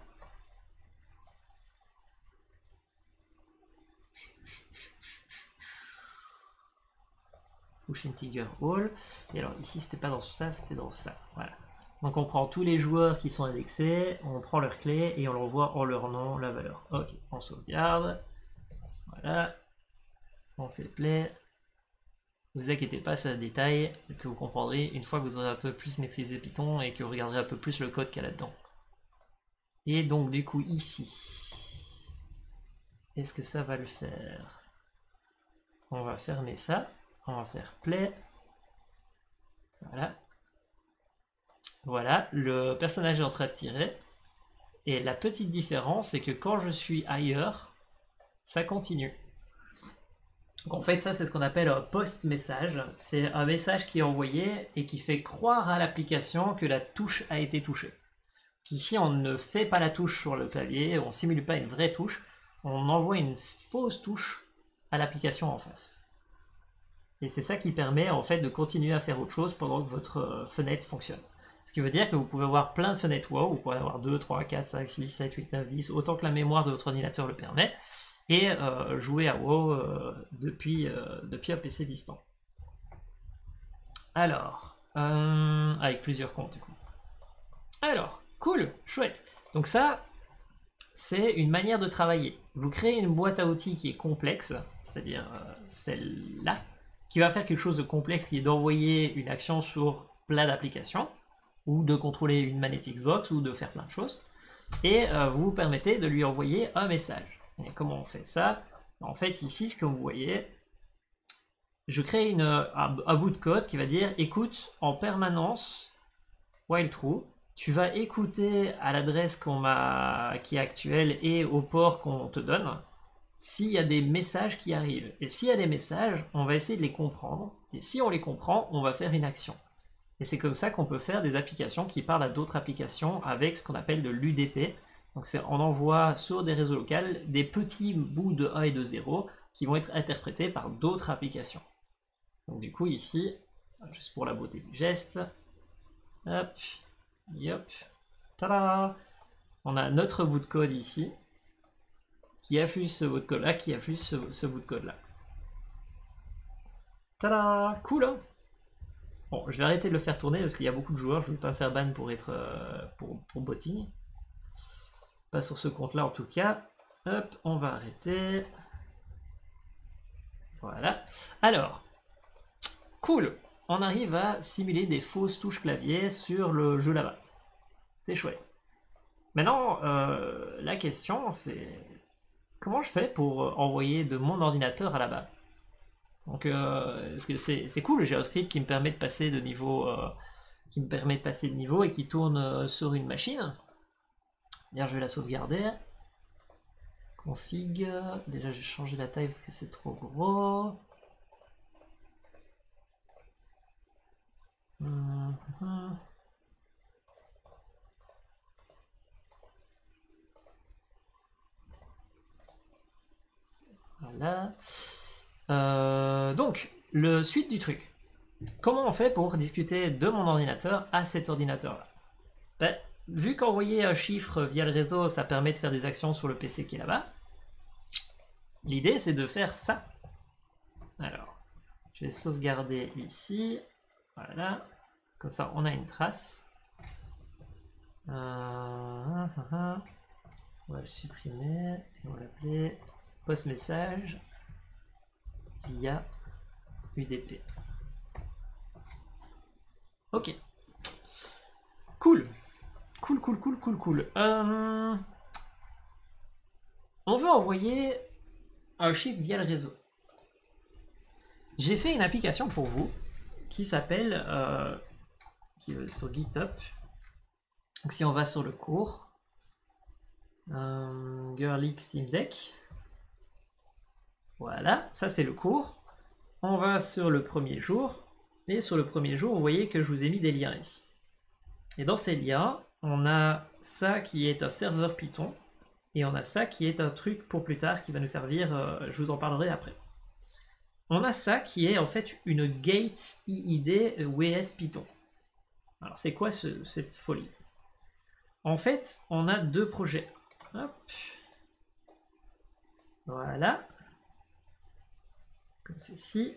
A: Push integer all. Et alors ici c'était pas dans ça, c'était dans ça. Voilà. Donc on prend tous les joueurs qui sont indexés, on prend leur clé et on leur envoie en leur nom la valeur. Ok, on sauvegarde. Voilà. On fait play. Ne vous inquiétez pas, c'est un détail que vous comprendrez une fois que vous aurez un peu plus maîtrisé Python et que vous regarderez un peu plus le code qu'il y a là-dedans. Et donc du coup ici, est-ce que ça va le faire? On va fermer ça. On va faire play. Voilà. Voilà, le personnage est en train de tirer. Et la petite différence, c'est que quand je suis ailleurs, ça continue. Donc en fait, ça c'est ce qu'on appelle un post-message. C'est un message qui est envoyé et qui fait croire à l'application que la touche a été touchée. Ici, on ne fait pas la touche sur le clavier, on ne simule pas une vraie touche, on envoie une fausse touche à l'application en face. Et c'est ça qui permet en fait de continuer à faire autre chose pendant que votre fenêtre fonctionne. Ce qui veut dire que vous pouvez avoir plein de fenêtres WoW, vous pouvez avoir deux, trois, quatre, cinq, six, sept, huit, neuf, dix, autant que la mémoire de votre ordinateur le permet, et euh, jouer à WoW euh, depuis, euh, depuis un P C distant. Alors, euh, avec plusieurs comptes du coup. Alors, cool, chouette. Donc ça, c'est une manière de travailler. Vous créez une boîte à outils qui est complexe, c'est-à-dire euh, celle-là, qui va faire quelque chose de complexe, qui est d'envoyer une action sur plein d'applications, ou de contrôler une manette Xbox, ou de faire plein de choses. Et euh, vous vous permettez de lui envoyer un message. Et comment on fait ça? En fait, ici, ce que vous voyez, je crée une, un, un bout de code qui va dire, écoute en permanence, while true, tu vas écouter à l'adresse qu'on m'a, qui est actuelle et au port qu'on te donne, s'il y a des messages qui arrivent. Et s'il y a des messages, on va essayer de les comprendre Et si on les comprend, on va faire une action. Et c'est comme ça qu'on peut faire des applications qui parlent à d'autres applications avec ce qu'on appelle de l'U D P. Donc on envoie sur des réseaux locaux des petits bouts de un et de zéro qui vont être interprétés par d'autres applications. Donc du coup ici, juste pour la beauté du geste, hop, yop, tada, on a notre bout de code ici qui affiche ce bout de code là, qui affiche ce, ce bout de code là. Tada, cool hein. Bon, je vais arrêter de le faire tourner parce qu'il y a beaucoup de joueurs, je ne vais pas me faire ban pour être euh, pour, pour botting. Pas sur ce compte là en tout cas. Hop, on va arrêter. Voilà. Alors, cool. On arrive à simuler des fausses touches clavier sur le jeu là-bas. C'est chouette. Maintenant, euh, la question c'est comment je fais pour envoyer de mon ordinateur à là-bas? Donc euh, c'est cool, j'ai un script qui me permet de passer de niveau, euh, qui me permet de passer de niveau et qui tourne euh, sur une machine. D'ailleurs, je vais la sauvegarder. Config. Déjà, j'ai changé la taille parce que c'est trop gros. Mmh. Voilà. Euh, donc, le suite du truc. Comment on fait pour discuter de mon ordinateur à cet ordinateur-là? Ben, vu qu'envoyer un chiffre via le réseau, ça permet de faire des actions sur le P C qui est là-bas, l'idée c'est de faire ça. Alors, je vais sauvegarder ici. Voilà. Comme ça, on a une trace. Euh, on va le supprimer et on va l'appeler post message via U D P. Ok. Cool. Cool, cool, cool, cool, cool. Euh, on veut envoyer un chiffre via le réseau. J'ai fait une application pour vous qui s'appelle euh, qui est sur GitHub. Donc si on va sur le cours euh, Girl X Steam Deck, voilà, ça c'est le cours. On va sur le premier jour et sur le premier jour, vous voyez que je vous ai mis des liens ici. Et dans ces liens, on a ça qui est un serveur Python et on a ça qui est un truc pour plus tard qui va nous servir, euh, je vous en parlerai après. On a ça qui est en fait une gate I I D W S Python. Alors c'est quoi ce, cette folie? En fait, on a deux projets. Hop. Voilà. Comme ceci.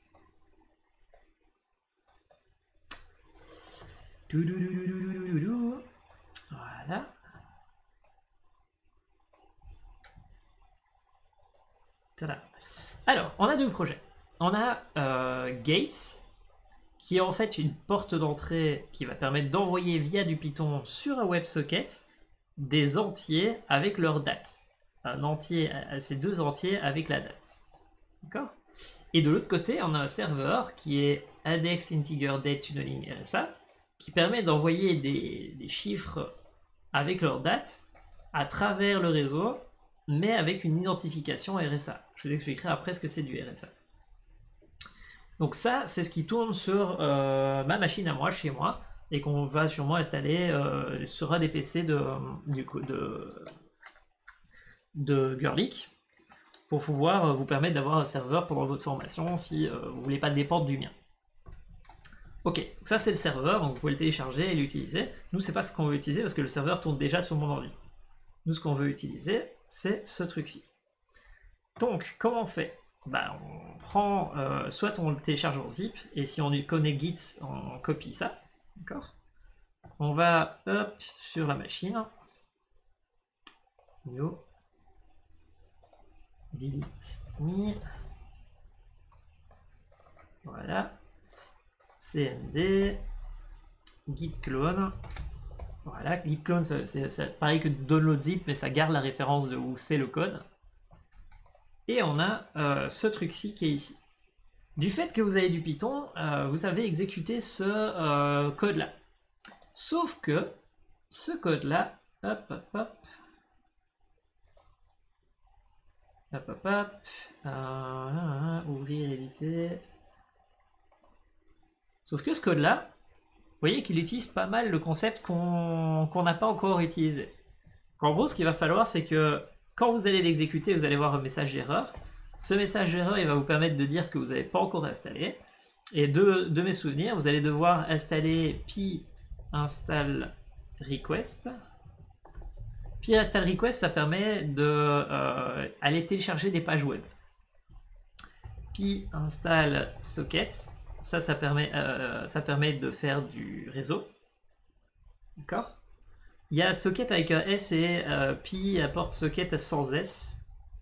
A: Voilà. Tada. Alors, on a deux projets. On a euh, Gate, qui est en fait une porte d'entrée qui va permettre d'envoyer via du Python sur un WebSocket des entiers avec leur date. Un entier, ces deux entiers avec la date. D'accord? Et de l'autre côté, on a un serveur qui est Index Integer Date Tunneling R S A, qui permet d'envoyer des, des chiffres avec leur date à travers le réseau, mais avec une identification R S A. Je vous expliquerai après ce que c'est du R S A. Donc ça, c'est ce qui tourne sur euh, ma machine à moi, chez moi, et qu'on va sûrement installer euh, sur un des P C de, du coup, de, de Girlik, pour pouvoir vous permettre d'avoir un serveur pendant votre formation si euh, vous ne voulez pas dépendre du mien. Ok, ça c'est le serveur, donc vous pouvez le télécharger et l'utiliser. Nous, c'est pas ce qu'on veut utiliser parce que le serveur tourne déjà sur mon ordi. Nous, ce qu'on veut utiliser, c'est ce truc-ci. Donc, comment on fait? Bah, on prend, euh, soit on le télécharge en zip, et si on connaît Git, on copie ça, d'accord? On va, hop, sur la machine, new, delete me, voilà, cmd, git clone, voilà, git clone, c'est pareil que download zip, mais ça garde la référence de où c'est le code. Et on a euh, ce truc-ci qui est ici. Du fait que vous avez du Python, euh, vous savez exécuter ce euh, code-là. Sauf que ce code-là, hop, hop, hop, hop, hop, hop, euh, ouvrir, éditer, Sauf que ce code-là, vous voyez qu'il utilise pas mal le concept qu'on qu'on n'a pas encore utilisé. En gros, ce qu'il va falloir, c'est que quand vous allez l'exécuter, vous allez voir un message d'erreur. Ce message d'erreur, il va vous permettre de dire ce que vous n'avez pas encore installé. Et de, de mes souvenirs, vous allez devoir installer pi install request. Pi install request, ça permet de euh, aller télécharger des pages web. Pi install socket, ça, ça permet, euh, ça permet de faire du réseau. D'accord? Il y a socket avec un S et euh, pi apporte socket sans S.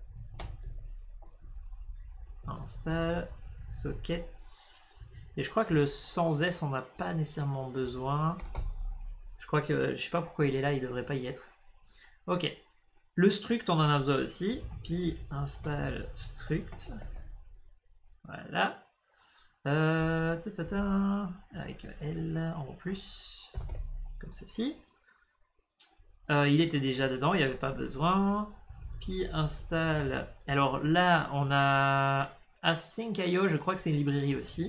A: Install socket. Et je crois que le sans S, on n'a pas nécessairement besoin. Je crois que, je sais pas pourquoi il est là, il devrait pas y être. Ok. Le struct, on en a besoin aussi. Pi install struct. Voilà. Euh, ta -ta -ta, avec L en plus. Comme ceci. Euh, il était déjà dedans, il n'y avait pas besoin. Pi install. Alors là, on a async point i o, je crois que c'est une librairie aussi.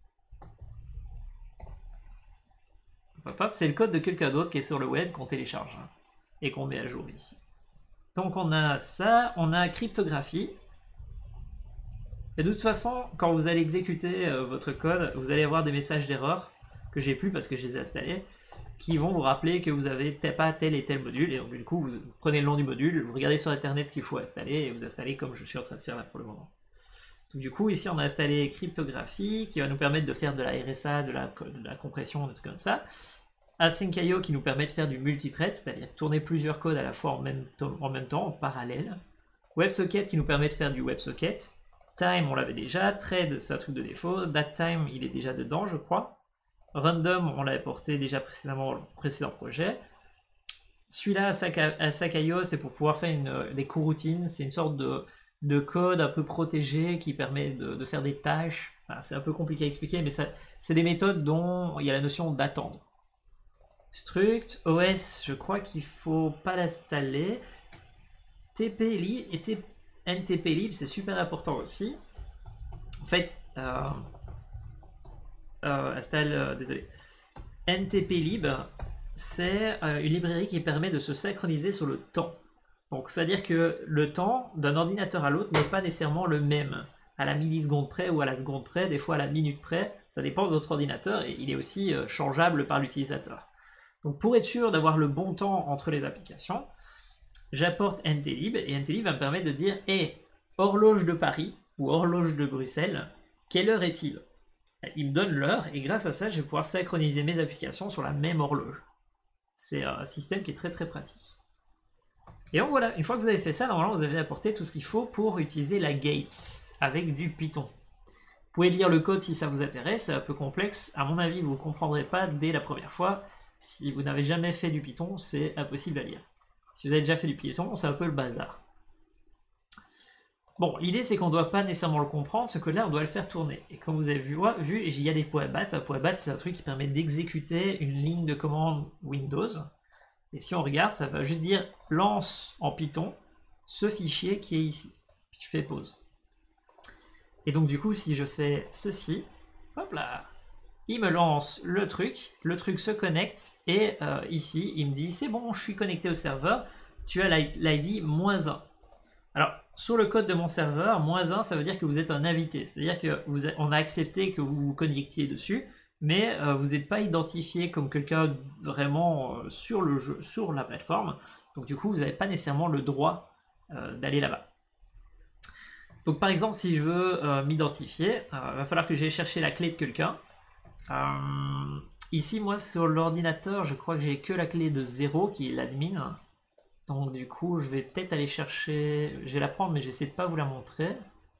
A: C'est le code de quelqu'un d'autre qui est sur le web qu'on télécharge hein, et qu'on met à jour ici. Donc on a ça, on a cryptographie. Et de toute façon, quand vous allez exécuter euh, votre code, vous allez avoir des messages d'erreur que j'ai plus parce que je les ai installés, qui vont vous rappeler que vous avez pas tel et tel module. Et donc du coup, vous prenez le nom du module, vous regardez sur internet ce qu'il faut installer et vous installez comme je suis en train de faire là pour le moment. Donc du coup, ici on a installé cryptographie qui va nous permettre de faire de la R S A, de la, de la compression, des trucs comme ça. Async point i o qui nous permet de faire du multithread, c'est-à-dire tourner plusieurs codes à la fois en même, en même temps, en parallèle. WebSocket qui nous permet de faire du WebSocket. Time, on l'avait déjà. Thread, c'est un truc de défaut. DateTime, il est déjà dedans, je crois. Random, on l'avait porté déjà précédemment dans le précédent projet. Celui-là, Async point i o, c'est pour pouvoir faire une, des coroutines. C'est une sorte de, de code un peu protégé qui permet de, de faire des tâches. Enfin, c'est un peu compliqué à expliquer, mais c'est des méthodes dont il y a la notion d'attendre. Struct, O S, je crois qu'il faut pas l'installer. T P lib et N T P lib, c'est super important aussi. En fait, euh, euh, installe, euh, désolé. N T P lib, c'est euh, une librairie qui permet de se synchroniser sur le temps. Donc, c'est-à-dire que le temps d'un ordinateur à l'autre n'est pas nécessairement le même, à la milliseconde près ou à la seconde près, des fois à la minute près. Ça dépend de votre ordinateur et il est aussi euh, changeable par l'utilisateur. Donc pour être sûr d'avoir le bon temps entre les applications, j'apporte ntlib et ntlib va me permettre de dire hey, horloge de Paris ou horloge de Bruxelles, quelle heure est-il? Il me donne l'heure et grâce à ça, je vais pouvoir synchroniser mes applications sur la même horloge. C'est un système qui est très très pratique. Et donc voilà, une fois que vous avez fait ça, normalement vous avez apporté tout ce qu'il faut pour utiliser la gate avec du Python. Vous pouvez lire le code si ça vous intéresse, c'est un peu complexe. À mon avis, vous ne comprendrez pas dès la première fois. Si vous n'avez jamais fait du Python, c'est impossible à lire. Si vous avez déjà fait du Python, c'est un peu le bazar. Bon, l'idée c'est qu'on ne doit pas nécessairement le comprendre, ce code-là on doit le faire tourner. Et comme vous avez vu, ouais, vu il y a des points bat. Un point bat c'est un truc qui permet d'exécuter une ligne de commande Windows. Et si on regarde, ça va juste dire lance en Python ce fichier qui est ici. Puis tu fais pause. Et donc du coup, si je fais ceci, hop là, il me lance le truc, le truc se connecte et euh, ici il me dit c'est bon, je suis connecté au serveur, tu as l'I D moins un. Alors sur le code de mon serveur, moins un ça veut dire que vous êtes un invité, c'est-à-dire qu'on a accepté que vous vous connectiez dessus, mais euh, vous n'êtes pas identifié comme quelqu'un vraiment euh, sur le jeu, sur la plateforme, donc du coup vous n'avez pas nécessairement le droit euh, d'aller là-bas. Donc par exemple si je veux euh, m'identifier, il euh, va falloir que j'aille chercher la clé de quelqu'un. Euh, ici, moi, sur l'ordinateur, je crois que j'ai que la clé de zéro qui est l'admin. Donc, du coup, je vais peut-être aller chercher. Je vais la prendre, mais j'essaie de pas vous la montrer.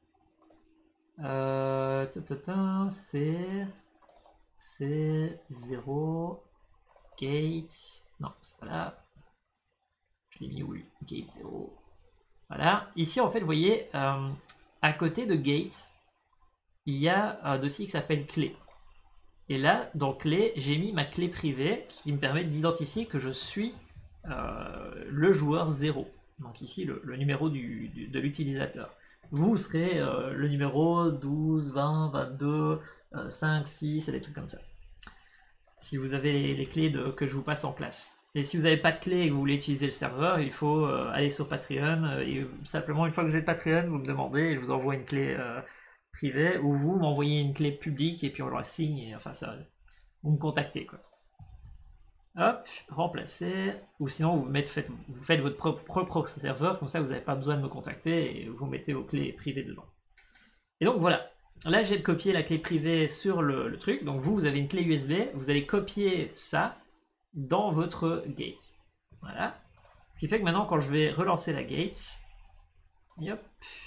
A: Euh, c'est. C'est zéro. Gate. Non, c'est pas là. Je l'ai mis où? Gate zéro. Voilà. Ici, en fait, vous voyez, euh, à côté de gate, il y a un dossier qui s'appelle clé. Et là, dans clé, j'ai mis ma clé privée qui me permet d'identifier que je suis euh, le joueur zéro. Donc ici, le, le numéro du, du, de l'utilisateur. vous serez euh, le numéro douze, vingt, vingt-deux, euh, cinq, six, et des trucs comme ça. Si vous avez les, les clés de, que je vous passe en classe. Et si vous n'avez pas de clé et que vous voulez utiliser le serveur, il faut euh, aller sur Patreon euh, et simplement une fois que vous êtes Patreon, vous me demandez et je vous envoie une clé euh, privée ou vous m'envoyez une clé publique et puis on la signe et enfin ça, vous me contactez quoi. Hop, remplacer, ou sinon vous, mettez, faites, vous faites votre propre, propre serveur, comme ça vous n'avez pas besoin de me contacter et vous mettez vos clés privées dedans. Et donc voilà, là j'ai copié la clé privée sur le, le truc, donc vous, vous avez une clé U S B, vous allez copier ça dans votre gate. Voilà. Ce qui fait que maintenant quand je vais relancer la gate, yep,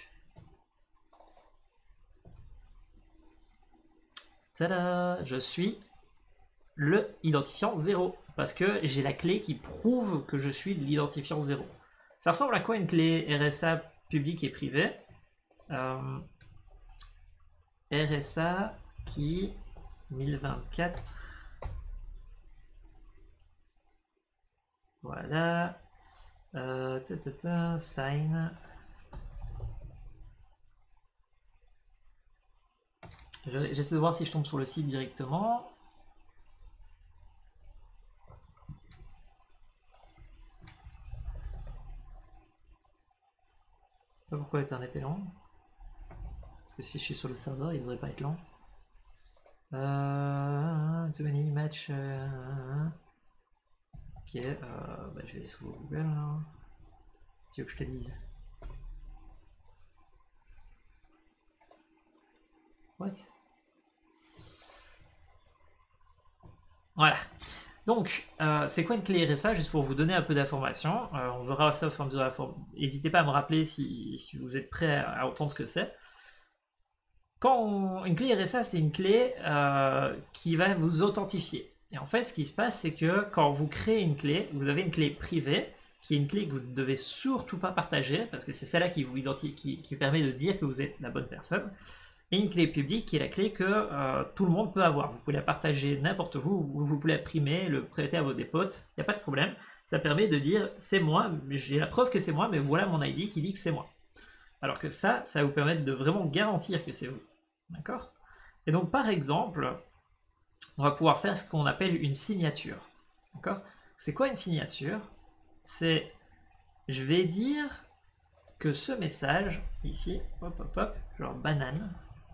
A: tada, je suis le identifiant zéro. Parce que j'ai la clé qui prouve que je suis l'identifiant zéro. Ça ressemble à quoi une clé R S A publique et privée? euh, R S A qui mille vingt-quatre. Voilà. Euh, ta, ta, ta, sign. J'essaie de voir si je tombe sur le site directement. Je sais pas pourquoi Ethernet est lent. Parce que si je suis sur le serveur, il devrait pas être lent. Euh, too many match. Euh, ok, euh, bah, je vais aller sur Google. Là. Si tu veux que je te dise. What? Voilà. Donc, euh, c'est quoi une clé R S A? Juste pour vous donner un peu d'informations. Euh, on verra ça au fur et à mesure de la forme. N'hésitez pas à me rappeler si, si vous êtes prêt à, à entendre ce que c'est. Quand on, une clé R S A, c'est une clé euh, qui va vous authentifier. Et en fait, ce qui se passe, c'est que quand vous créez une clé, vous avez une clé privée, qui est une clé que vous ne devez surtout pas partager, parce que c'est celle-là qui vous identifie, qui, qui permet de dire que vous êtes la bonne personne. Et une clé publique qui est la clé que euh, tout le monde peut avoir. Vous pouvez la partager n'importe où, vous pouvez l'imprimer, le prêter à vos des potes, il n'y a pas de problème. Ça permet de dire c'est moi, j'ai la preuve que c'est moi, mais voilà mon I D qui dit que c'est moi. Alors que ça, ça va vous permettre de vraiment garantir que c'est vous. D'accord? Et donc par exemple, on va pouvoir faire ce qu'on appelle une signature. D'accord? C'est quoi une signature? C'est, je vais dire que ce message, ici, hop hop hop, genre banane,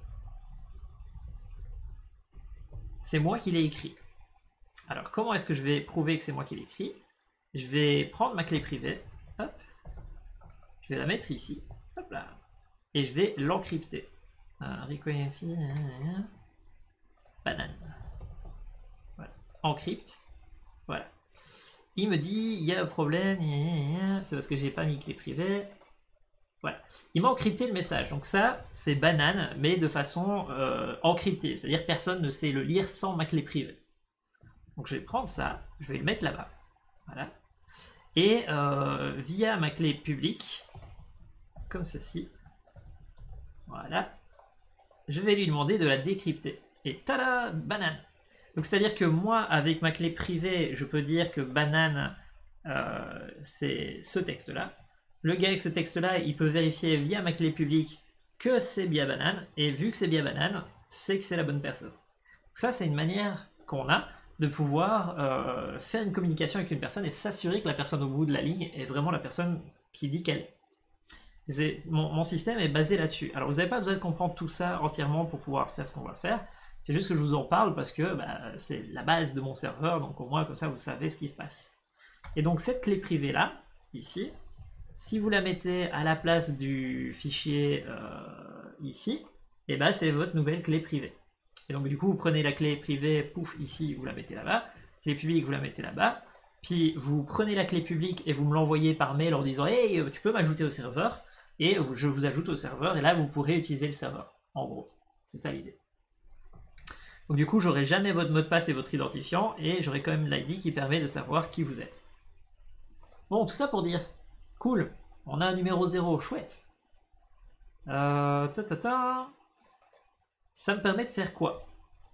A: c'est moi qui l'ai écrit. Alors comment est-ce que je vais prouver que c'est moi qui l'ai écrit? Je vais prendre ma clé privée, hop, je vais la mettre ici, hop là, et je vais l'encrypter. Uh, banane. Voilà. Encrypte. Voilà. Il me dit, il y a un problème, c'est parce que j'ai pas mis clé privée. Voilà. Il m'a encrypté le message. Donc ça, c'est banane, mais de façon euh, encryptée. C'est-à-dire que personne ne sait le lire sans ma clé privée. Donc je vais prendre ça, je vais le mettre là-bas. Voilà. Et euh, via ma clé publique, comme ceci, voilà, je vais lui demander de la décrypter. Et tada, banane. Donc c'est-à-dire que moi, avec ma clé privée, je peux dire que banane, euh, c'est ce texte-là. Le gars avec ce texte-là, il peut vérifier via ma clé publique que c'est bien banane. Et vu que c'est bien banane, c'est que c'est la bonne personne. Donc ça, c'est une manière qu'on a de pouvoir euh, faire une communication avec une personne et s'assurer que la personne au bout de la ligne est vraiment la personne qui dit qu'elle est. Mon, mon système est basé là-dessus. Alors vous n'avez pas besoin de comprendre tout ça entièrement pour pouvoir faire ce qu'on va faire. C'est juste que je vous en parle parce que bah, c'est la base de mon serveur, donc au moins comme ça vous savez ce qui se passe. Et donc cette clé privée là, ici, si vous la mettez à la place du fichier euh, ici, et ben c'est votre nouvelle clé privée. Et donc du coup vous prenez la clé privée, pouf, ici vous la mettez là-bas, clé publique vous la mettez là-bas, puis vous prenez la clé publique et vous me l'envoyez par mail en disant hey tu peux m'ajouter au serveur, et je vous ajoute au serveur et là vous pourrez utiliser le serveur. En gros, c'est ça l'idée. Donc du coup j'aurai jamais votre mot de passe et votre identifiant et j'aurai quand même l'I D qui permet de savoir qui vous êtes. Bon, tout ça pour dire cool, on a un numéro zéro, chouette. Euh, ta -ta -ta. Ça me permet de faire quoi?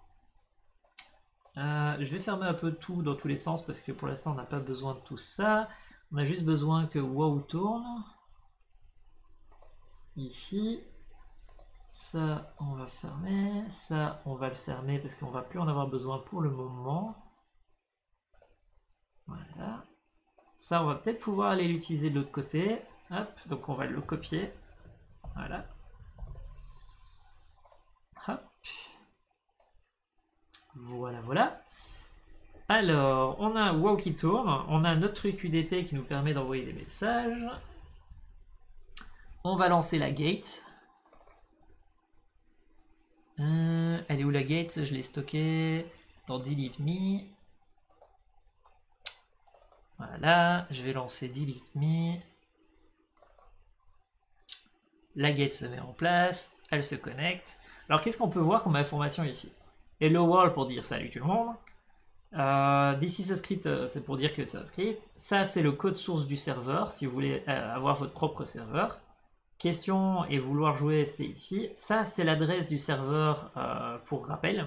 A: euh, Je vais fermer un peu tout dans tous les sens parce que pour l'instant on n'a pas besoin de tout ça. On a juste besoin que wow tourne. ici. Ça, on va fermer. Ça, on va le fermer parce qu'on va plus en avoir besoin pour le moment. Voilà. Ça, on va peut-être pouvoir aller l'utiliser de l'autre côté. Hop, donc on va le copier. Voilà. Hop. Voilà, voilà. Alors, on a un wow qui tourne. On a notre truc U D P qui nous permet d'envoyer des messages. On va lancer la gate. Euh, elle est où la gate? Je l'ai stockée dans delete me. Voilà, je vais lancer delete me. La gate se met en place, elle se connecte. Alors qu'est-ce qu'on peut voir comme information ici? Hello world pour dire salut tout le monde. Euh, This is a script, c'est pour dire que c'est un script. Ça c'est le code source du serveur, si vous voulez euh, avoir votre propre serveur. Question et vouloir jouer, c'est ici. Ça c'est l'adresse du serveur euh, pour rappel.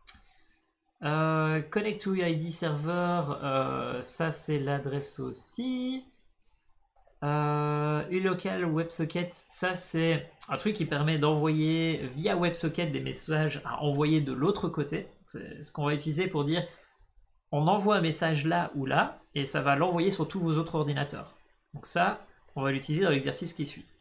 A: Euh, connect to I D serveur, euh, ça c'est l'adresse aussi. Euh, uLocal WebSocket, ça c'est un truc qui permet d'envoyer via WebSocket des messages à envoyer de l'autre côté. C'est ce qu'on va utiliser pour dire on envoie un message là ou là et ça va l'envoyer sur tous vos autres ordinateurs. Donc ça, on va l'utiliser dans l'exercice qui suit.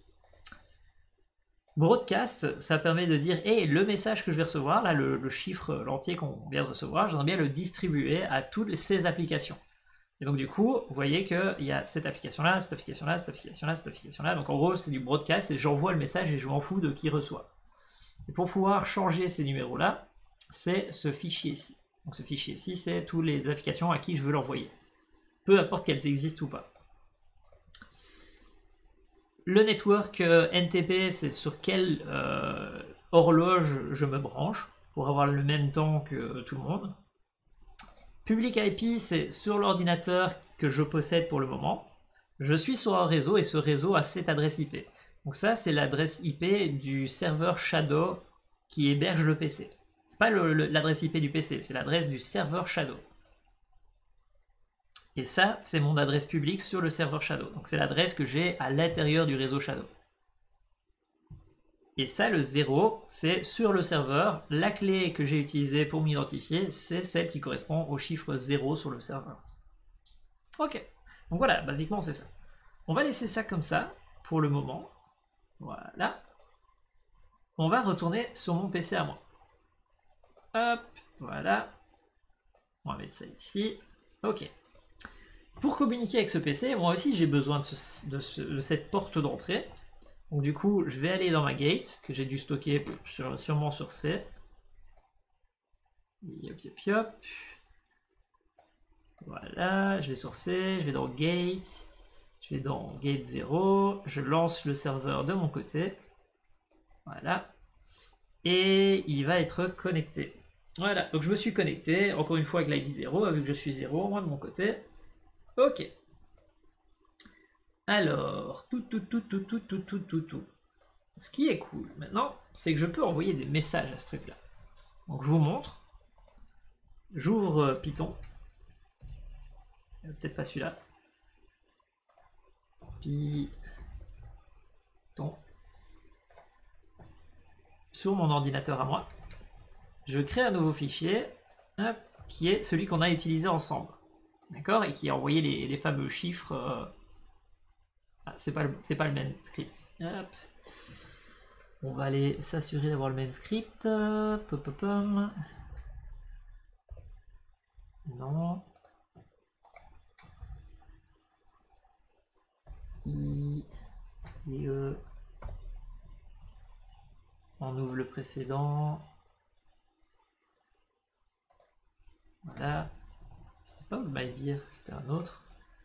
A: Broadcast, ça permet de dire hey, le message que je vais recevoir, là le, le chiffre, l'entier qu'on vient de recevoir, j'aimerais bien le distribuer à toutes ces applications. Et donc du coup, vous voyez qu'il y a cette application-là, cette application-là, cette application-là, cette application-là. Donc en gros, c'est du broadcast et j'envoie le message et je m'en fous de qui reçoit. Et pour pouvoir changer ces numéros-là, c'est ce fichier-ci. Donc ce fichier-ci, c'est toutes les applications à qui je veux l'envoyer. Peu importe qu'elles existent ou pas. Le network euh, N T P, c'est sur quelle euh, horloge je me branche pour avoir le même temps que tout le monde. Public I P, c'est sur l'ordinateur que je possède pour le moment. Je suis sur un réseau et ce réseau a cette adresse I P. Donc ça, c'est l'adresse I P du serveur Shadow qui héberge le P C. C'est pas l'adresse I P du P C, c'est l'adresse du serveur Shadow. Et ça, c'est mon adresse publique sur le serveur Shadow. Donc c'est l'adresse que j'ai à l'intérieur du réseau Shadow. Et ça, le zéro, c'est sur le serveur. La clé que j'ai utilisée pour m'identifier, c'est celle qui correspond au chiffre zéro sur le serveur. Ok, donc voilà, basiquement c'est ça. On va laisser ça comme ça pour le moment. Voilà. On va retourner sur mon P C à moi. Hop, voilà. On va mettre ça ici. Ok. Pour communiquer avec ce P C, moi aussi j'ai besoin de, ce, de, ce, de cette porte d'entrée. Donc du coup, je vais aller dans ma gate, que j'ai dû stocker sur, sûrement sur C. Yop, yop, yop. Voilà, je vais sur C, je vais dans gate, je vais dans gate zéro, je lance le serveur de mon côté. Voilà. Et il va être connecté. Voilà, donc je me suis connecté, encore une fois avec l'I D zéro, vu que je suis zéro, moi de mon côté. Ok. Alors, tout, tout, tout, tout, tout, tout, tout, tout, tout. Ce qui est cool maintenant, c'est que je peux envoyer des messages à ce truc-là. Donc je vous montre. J'ouvre Python. Peut-être pas celui-là. Python. Sur mon ordinateur à moi. Je crée un nouveau fichier, hop, qui est celui qu'on a utilisé ensemble. D'accord? Et qui a envoyé les, les fameux chiffres. Euh... Ah, c'est pas, le, pas le même script. Hop. On va aller s'assurer d'avoir le même script. Pop, pop, pop. Non. I, I, E. On ouvre le précédent. Voilà. C'était pas MyBeer, c'était un autre.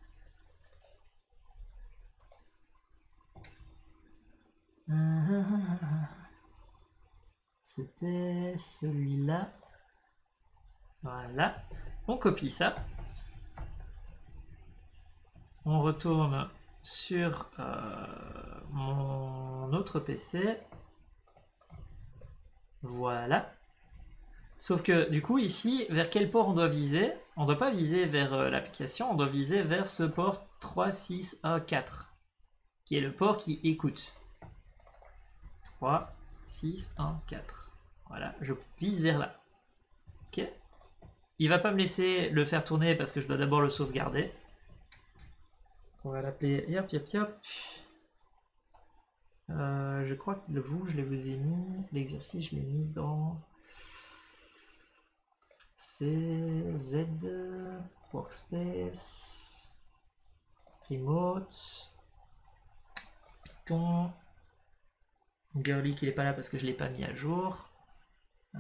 A: C'était celui-là. Voilà. On copie ça. On retourne sur euh, mon autre P C. Voilà. Sauf que du coup ici, vers quel port on doit viser? On ne doit pas viser vers euh, l'application, on doit viser vers ce port trois six un quatre, qui est le port qui écoute. trois, six, un, quatre. Voilà, je vise vers là. Ok. Il va pas me laisser le faire tourner parce que je dois d'abord le sauvegarder. On va l'appeler yop yop yop. Euh, je crois que le vous, je les vous ai mis. L'exercice, je l'ai mis dans C Z Workspace Remote Python. Girly qui n'est pas là parce que je l'ai pas mis à jour. Euh...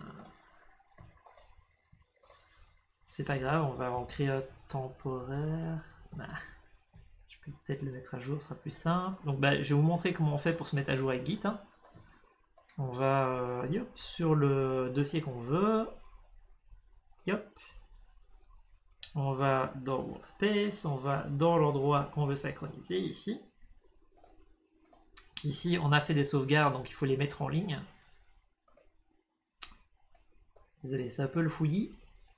A: C'est pas grave, on va en créer un temporaire. Bah, je peux peut-être le mettre à jour, ce sera plus simple. Donc bah, je vais vous montrer comment on fait pour se mettre à jour avec Git. Hein. On va euh, yop, sur le dossier qu'on veut. Yop. On va dans Workspace, on va dans l'endroit qu'on veut synchroniser ici. Ici, on a fait des sauvegardes, donc il faut les mettre en ligne. Désolé, c'est un peu le fouillis.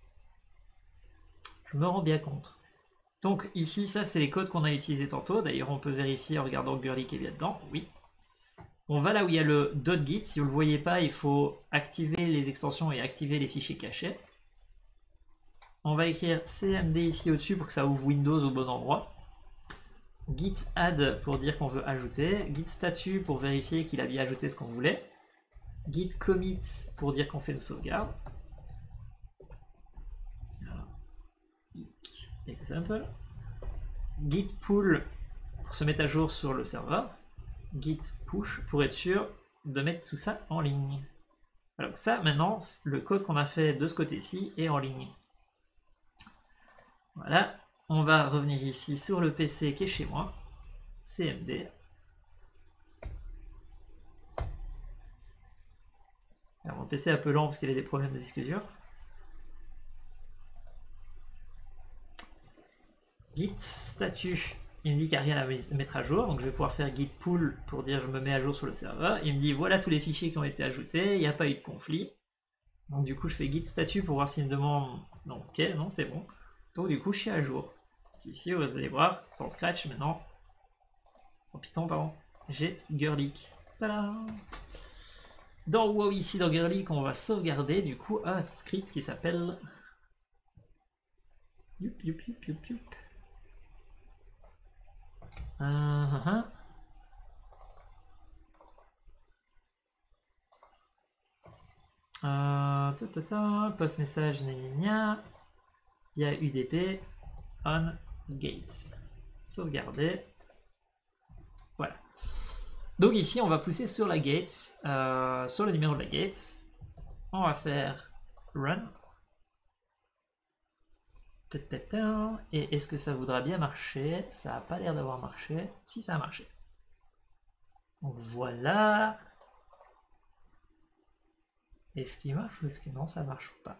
A: Je me rends bien compte. Donc ici, ça c'est les codes qu'on a utilisés tantôt. D'ailleurs, on peut vérifier en regardant Girly qui est bien dedans. Oui. On va là où il y a le .git. Si vous ne le voyez pas, il faut activer les extensions et activer les fichiers cachés. On va écrire cmd ici au-dessus pour que ça ouvre Windows au bon endroit. Git add pour dire qu'on veut ajouter. Git statut pour vérifier qu'il a bien ajouté ce qu'on voulait. Git commit pour dire qu'on fait une sauvegarde. Exemple. Git pull pour se mettre à jour sur le serveur. Git push pour être sûr de mettre tout ça en ligne. Alors ça, maintenant, le code qu'on a fait de ce côté-ci est en ligne. Voilà. On va revenir ici sur le P C qui est chez moi. cmd. Alors, mon P C est un peu lent parce qu'il a des problèmes de disque dur. Git statut, il me dit qu'il n'y a rien à mettre à jour, donc je vais pouvoir faire git pull pour dire je me mets à jour sur le serveur. Il me dit voilà tous les fichiers qui ont été ajoutés, il n'y a pas eu de conflit. Donc du coup je fais git statut pour voir s'il me demande. Non, ok, non c'est bon. Donc du coup je suis à jour. Ici vous allez voir, dans Scratch maintenant. En Python pardon, j'ai Girly. Tada. Dans WoW ici dans Girly on va sauvegarder du coup un script qui s'appelle. Youp youp youp youp youp. Uh -huh. euh, ta -ta -ta, post message gna via U D P on gate. Sauvegarder. Voilà. Donc ici on va pousser sur la gate, euh, sur le numéro de la gate. On va faire run. Et est-ce que ça voudra bien marcher? Ça n'a pas l'air d'avoir marché. Si, ça a marché. Donc voilà. Est-ce qu'il marche ou est-ce que non, ça marche pas?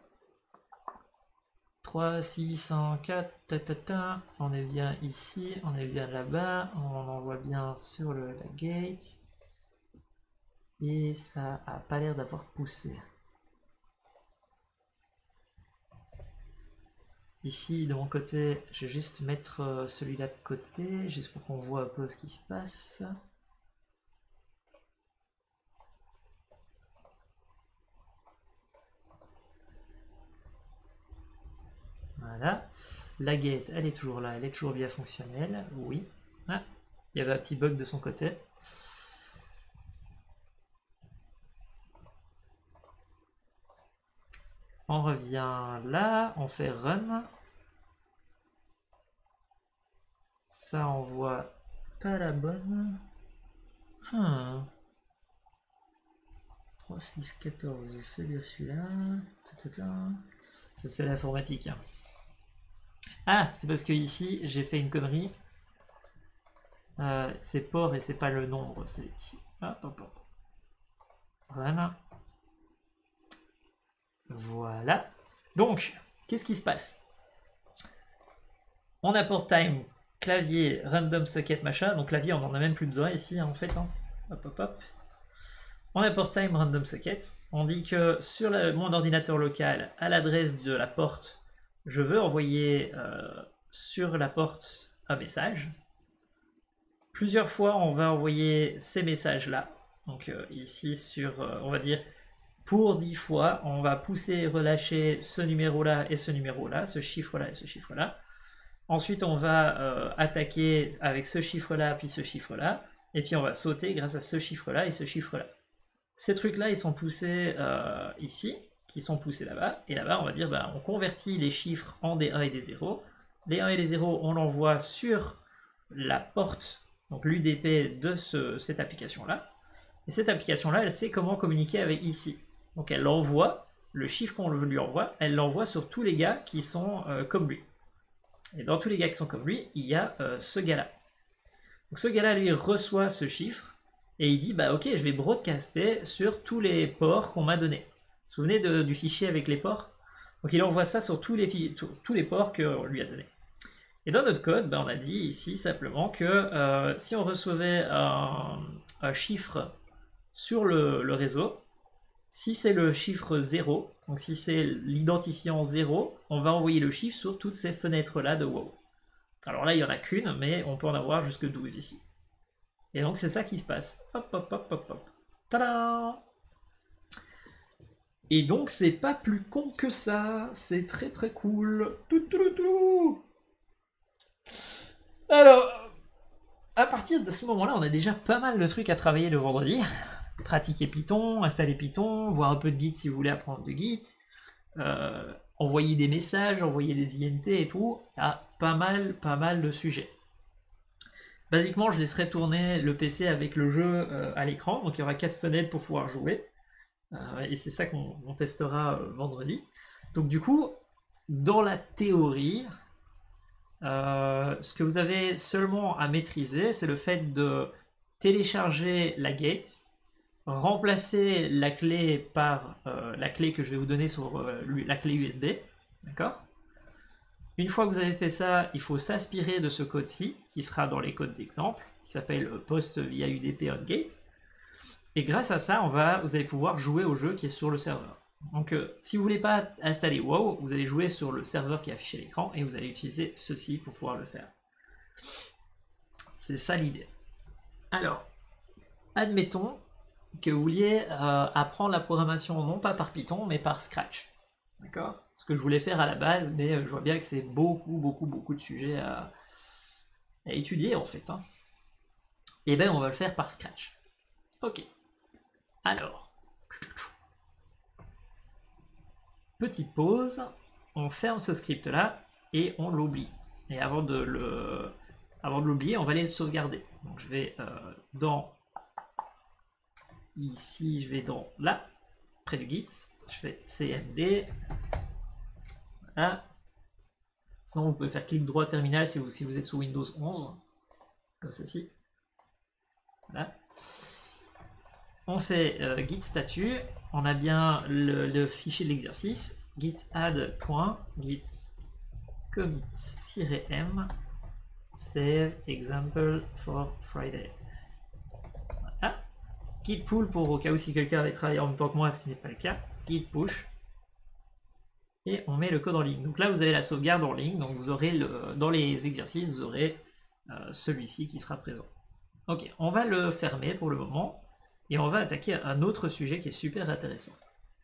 A: trois, six, cent quatre, ta, ta, ta. On est bien ici, on est bien là-bas, on envoie bien sur le, la gate. Et ça a pas l'air d'avoir poussé. Ici, de mon côté, je vais juste mettre celui-là de côté, juste pour qu'on voit un peu ce qui se passe. Voilà. La gate, elle est toujours là, elle est toujours bien fonctionnelle. Oui. Ah, il y avait un petit bug de son côté. On revient là, on fait run. Ça envoie pas la bonne. Hmm. trois, six, quatorze, c'est bien celui-là. Ça c'est l'informatique. Hein. Ah, c'est parce que ici j'ai fait une connerie. Euh, c'est port et c'est pas le nombre, c'est ici. Hop, hop, hop. Run. Voilà. Donc, qu'est-ce qui se passe? On apporte time, clavier, random socket, machin. Donc clavier, on n'en a même plus besoin ici, hein, en fait. Hein. Hop, hop, hop. On apporte time, random socket. On dit que sur la, mon ordinateur local, à l'adresse de la porte, je veux envoyer euh, sur la porte un message. Plusieurs fois, on va envoyer ces messages-là. Donc euh, ici sur, euh, on va dire, pour dix fois, on va pousser et relâcher ce numéro-là et ce numéro-là, ce chiffre-là et ce chiffre-là. Ensuite, on va euh, attaquer avec ce chiffre-là, puis ce chiffre-là. Et puis on va sauter grâce à ce chiffre-là et ce chiffre-là. Ces trucs-là, ils sont poussés euh, ici, qui sont poussés là-bas. Et là-bas, on va dire, bah, on convertit les chiffres en des un et des zéro. Les un et les zéro, on l'envoie sur la porte, donc l'U D P de ce, cette application-là. Et cette application-là, elle sait comment communiquer avec ici. Donc elle l'envoie, le chiffre qu'on lui envoie, elle l'envoie sur tous les gars qui sont euh, comme lui. Et dans tous les gars qui sont comme lui, il y a euh, ce gars-là. Donc ce gars-là, lui, reçoit ce chiffre, et il dit, bah ok, je vais broadcaster sur tous les ports qu'on m'a donnés. Vous vous souvenez de, du fichier avec les ports? Donc il envoie ça sur tous les, tous, tous les ports qu'on lui a donnés. Et dans notre code, bah, on a dit ici simplement que euh, si on recevait un, un chiffre sur le, le réseau, si c'est le chiffre zéro, donc si c'est l'identifiant zéro, on va envoyer le chiffre sur toutes ces fenêtres-là de WoW. Alors là, il n'y en a qu'une, mais on peut en avoir jusque douze ici. Et donc c'est ça qui se passe. Hop, hop, hop, hop, hop. Tada! Et donc c'est pas plus con que ça, c'est très très cool. Tout, tout, tout. Alors, à partir de ce moment-là, on a déjà pas mal de trucs à travailler le vendredi. Pratiquer Python, installer Python, voir un peu de Git si vous voulez apprendre de Git, euh, envoyer des messages, envoyer des I N T et tout. Il y a pas mal, pas mal de sujets. Basiquement, je laisserai tourner le P C avec le jeu euh, à l'écran, donc il y aura quatre fenêtres pour pouvoir jouer. Euh, et c'est ça qu'on testera euh, vendredi. Donc du coup, dans la théorie, euh, ce que vous avez seulement à maîtriser, c'est le fait de télécharger la gate, remplacer la clé par euh, la clé que je vais vous donner sur euh, la clé U S B, d'accord? Une fois que vous avez fait ça, il faut s'inspirer de ce code-ci, qui sera dans les codes d'exemple, qui s'appelle post via U D P on gate. Et grâce à ça, on va, vous allez pouvoir jouer au jeu qui est sur le serveur. Donc euh, si vous ne voulez pas installer WoW, vous allez jouer sur le serveur qui est affiché à l'écran et vous allez utiliser ceci pour pouvoir le faire. C'est ça l'idée. Alors, admettons que vous vouliez euh, apprendre la programmation non pas par Python mais par Scratch. D'accord? Ce que je voulais faire à la base, mais euh, je vois bien que c'est beaucoup, beaucoup, beaucoup de sujets à, à étudier en fait. Hein. Et bien on va le faire par Scratch. Ok. Alors, petite pause, on ferme ce script là et on l'oublie. Et avant de le, avant de l'oublier, on va aller le sauvegarder. Donc je vais euh, dans ici, je vais dans là, près du Git, je fais C M D. Voilà. Sinon vous pouvez faire clic droit terminal si vous, si vous êtes sous Windows onze, comme ceci. Voilà. On fait euh, git statut, on a bien le, le fichier de l'exercice, git add.git commit-m save example for Friday. Voilà. Git pull pour au cas où si quelqu'un avait travaillé en même temps que moi, ce qui n'est pas le cas. Git push. Et on met le code en ligne. Donc là, vous avez la sauvegarde en ligne. Donc vous aurez le, dans les exercices, vous aurez euh, celui-ci qui sera présent. Ok, on va le fermer pour le moment. Et on va attaquer un autre sujet qui est super intéressant.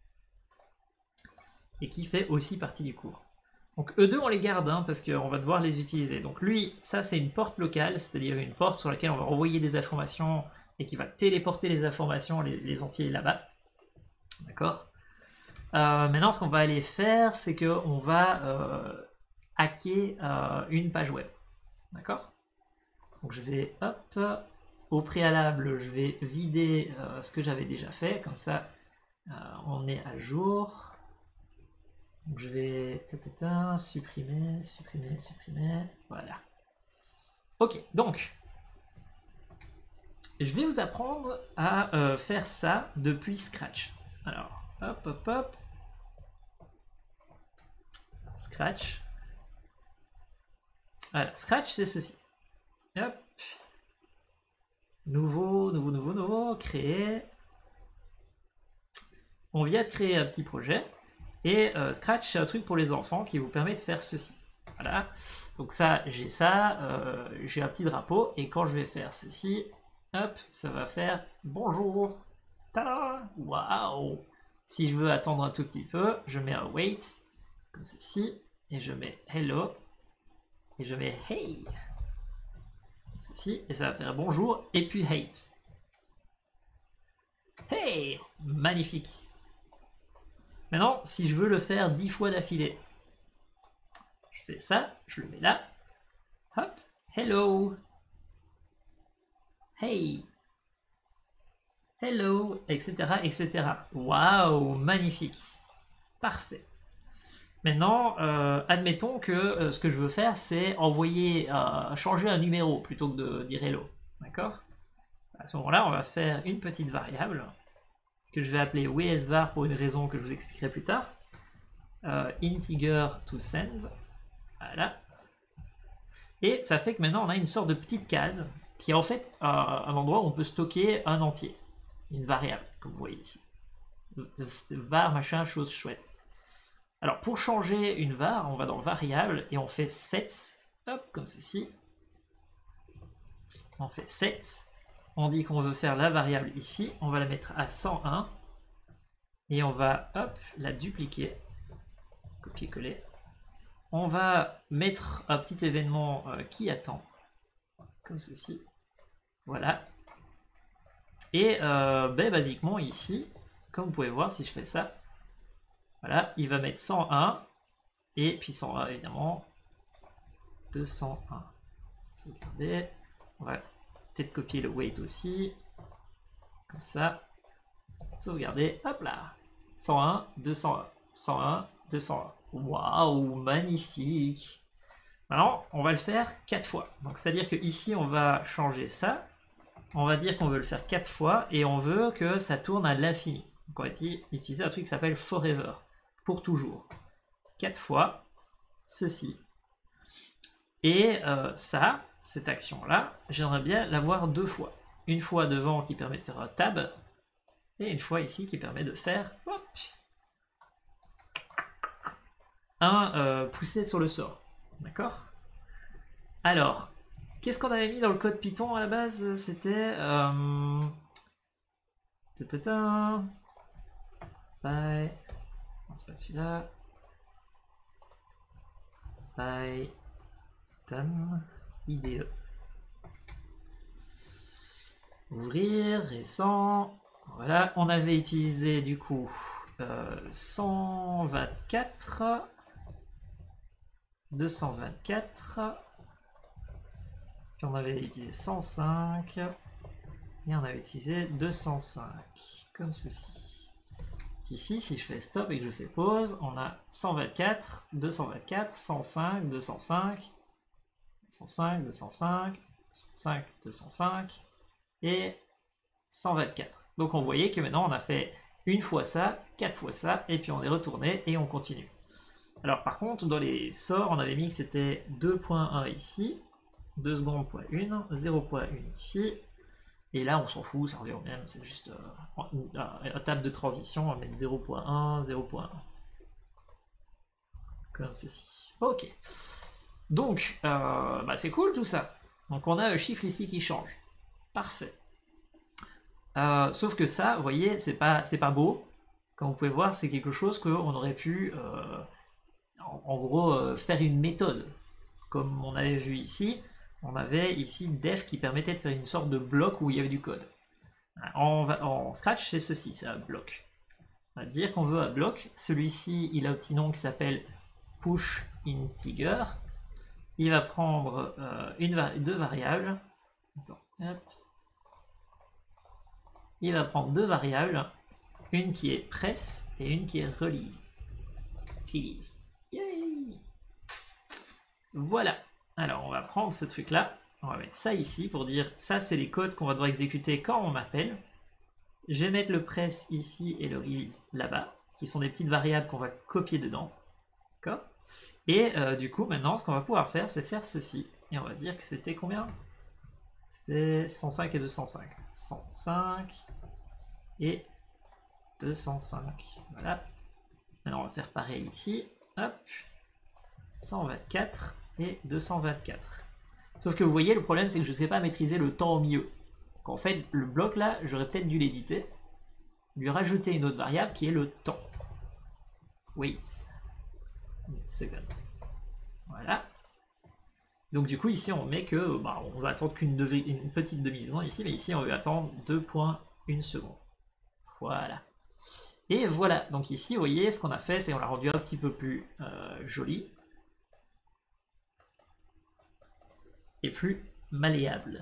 A: Et qui fait aussi partie du cours. Donc eux deux, on les garde, hein, parce qu'on va devoir les utiliser. Donc lui, ça c'est une porte locale, c'est-à-dire une porte sur laquelle on va envoyer des informations et qui va téléporter les informations, les, les entiers là-bas. D'accord? euh, Maintenant, ce qu'on va aller faire, c'est qu'on va euh, hacker euh, une page web. D'accord? Donc je vais, hop... Au préalable, je vais vider euh, ce que j'avais déjà fait, comme ça euh, on est à jour. Donc je vais ta, ta, ta, supprimer, supprimer, supprimer, voilà. Ok, donc je vais vous apprendre à euh, faire ça depuis Scratch. Alors, hop, hop, hop, Scratch. Voilà, Scratch c'est ceci. Hop. Nouveau, nouveau, nouveau, nouveau, créer. On vient de créer un petit projet. Et euh, Scratch, c'est un truc pour les enfants qui vous permet de faire ceci. Voilà. Donc ça, j'ai ça. Euh, j'ai un petit drapeau. Et quand je vais faire ceci, hop, ça va faire bonjour. Tada! Waouh! Si je veux attendre un tout petit peu, je mets un wait, comme ceci, et je mets hello, et je mets hey, comme ceci, et ça va faire bonjour, et puis hate. Hey! Magnifique! Maintenant, si je veux le faire dix fois d'affilée, je fais ça, je le mets là, hop, hello, hey, hello, et cetera, et cetera. Waouh, magnifique, parfait. Maintenant, euh, admettons que euh, ce que je veux faire, c'est envoyer, euh, changer un numéro plutôt que de dire hello, d'accord? À ce moment-là, on va faire une petite variable que je vais appeler wsvar pour une raison que je vous expliquerai plus tard. Euh, integer to send, voilà. Et ça fait que maintenant on a une sorte de petite case qui est en fait euh, un endroit où on peut stocker un entier, une variable, comme vous voyez ici. Var machin chose chouette. Alors pour changer une var, on va dans variable et on fait set, hop, comme ceci. On fait set, on dit qu'on veut faire la variable ici, on va la mettre à cent un et on va hop la dupliquer, copier-coller. On va mettre un petit événement euh, qui attend, comme ceci, voilà. Et euh, ben, basiquement ici, comme vous pouvez voir, si je fais ça, voilà, il va mettre cent un, et puis cent un évidemment, deux cent un. Sauvegarder, on va peut-être copier le wait aussi, comme ça, sauvegarder, hop là, cent un, deux cent un, cent un, deux cent un. Waouh, magnifique! Maintenant, on va le faire quatre fois. Donc, c'est-à-dire que ici, on va changer ça. On va dire qu'on veut le faire quatre fois et on veut que ça tourne à l'infini. Donc, on va utiliser un truc qui s'appelle forever, pour toujours. quatre fois ceci. Et euh, ça, cette action-là, j'aimerais bien l'avoir deux fois. Une fois devant qui permet de faire un tab et une fois ici qui permet de faire hop, un euh, poussé sur le sort. D'accord? Alors, qu'est-ce qu'on avait mis dans le code Python à la base? C'était... Euh... Bye. Non, c'est pas celui-là. Python I D E. Ouvrir, récent. Voilà, on avait utilisé du coup euh, cent vingt-quatre, deux cent vingt-quatre, puis on avait utilisé cent cinq, et on avait utilisé deux cent cinq, comme ceci. Ici, si je fais stop et que je fais pause, on a cent vingt-quatre, deux cent vingt-quatre, cent cinq, deux cent cinq, cent cinq, deux cent cinq, cent cinq, deux cent cinq et cent vingt-quatre. Donc on voyait que maintenant on a fait une fois ça, quatre fois ça, et puis on est retourné et on continue. Alors par contre, dans les sorts, on avait mis que c'était deux point un ici, deux secondes point un, zéro point un ici, et là on s'en fout, ça revient au même, c'est juste euh, une table de transition, on va mettre zéro point un, zéro point un. Comme ceci. Ok. Donc, euh, bah c'est cool tout ça. Donc on a un chiffre ici qui change. Parfait. Euh, sauf que ça, vous voyez, c'est pas, c'est pas beau. Comme vous pouvez voir, c'est quelque chose qu'on aurait pu, euh, en, en gros, euh, faire une méthode. Comme on avait vu ici, on avait ici def qui permettait de faire une sorte de bloc où il y avait du code. En, en Scratch, c'est ceci, c'est un bloc. On va dire qu'on veut un bloc. Celui-ci, il a un petit nom qui s'appelle push integer. Il va prendre euh, une vari deux variables. Attends, hop. Il va prendre deux variables, une qui est press et une qui est release. Release. Yay! Voilà. Alors on va prendre ce truc là, on va mettre ça ici pour dire ça c'est les codes qu'on va devoir exécuter quand on m'appelle. Je vais mettre le press ici et le release là-bas, qui sont des petites variables qu'on va copier dedans. D'accord? Et euh, du coup maintenant ce qu'on va pouvoir faire c'est faire ceci. Et on va dire que c'était combien? C'était cent cinq et deux cent cinq. cent cinq et deux cent cinq. Voilà. Maintenant, on va faire pareil ici. Hop. cent vingt-quatre et deux cent vingt-quatre. Sauf que vous voyez, le problème, c'est que je ne sais pas maîtriser le temps au milieu. Donc en fait, le bloc là, j'aurais peut-être dû l'éditer, lui rajouter une autre variable qui est le temps. Wait. Une seconde. Voilà. Donc du coup ici on met que bah, on va attendre qu'une une petite demi-seconde ici, mais ici on veut attendre deux virgule un secondes. Voilà. Et voilà, donc ici vous voyez ce qu'on a fait, c'est qu'on l'a rendu un petit peu plus euh, joli et plus malléable.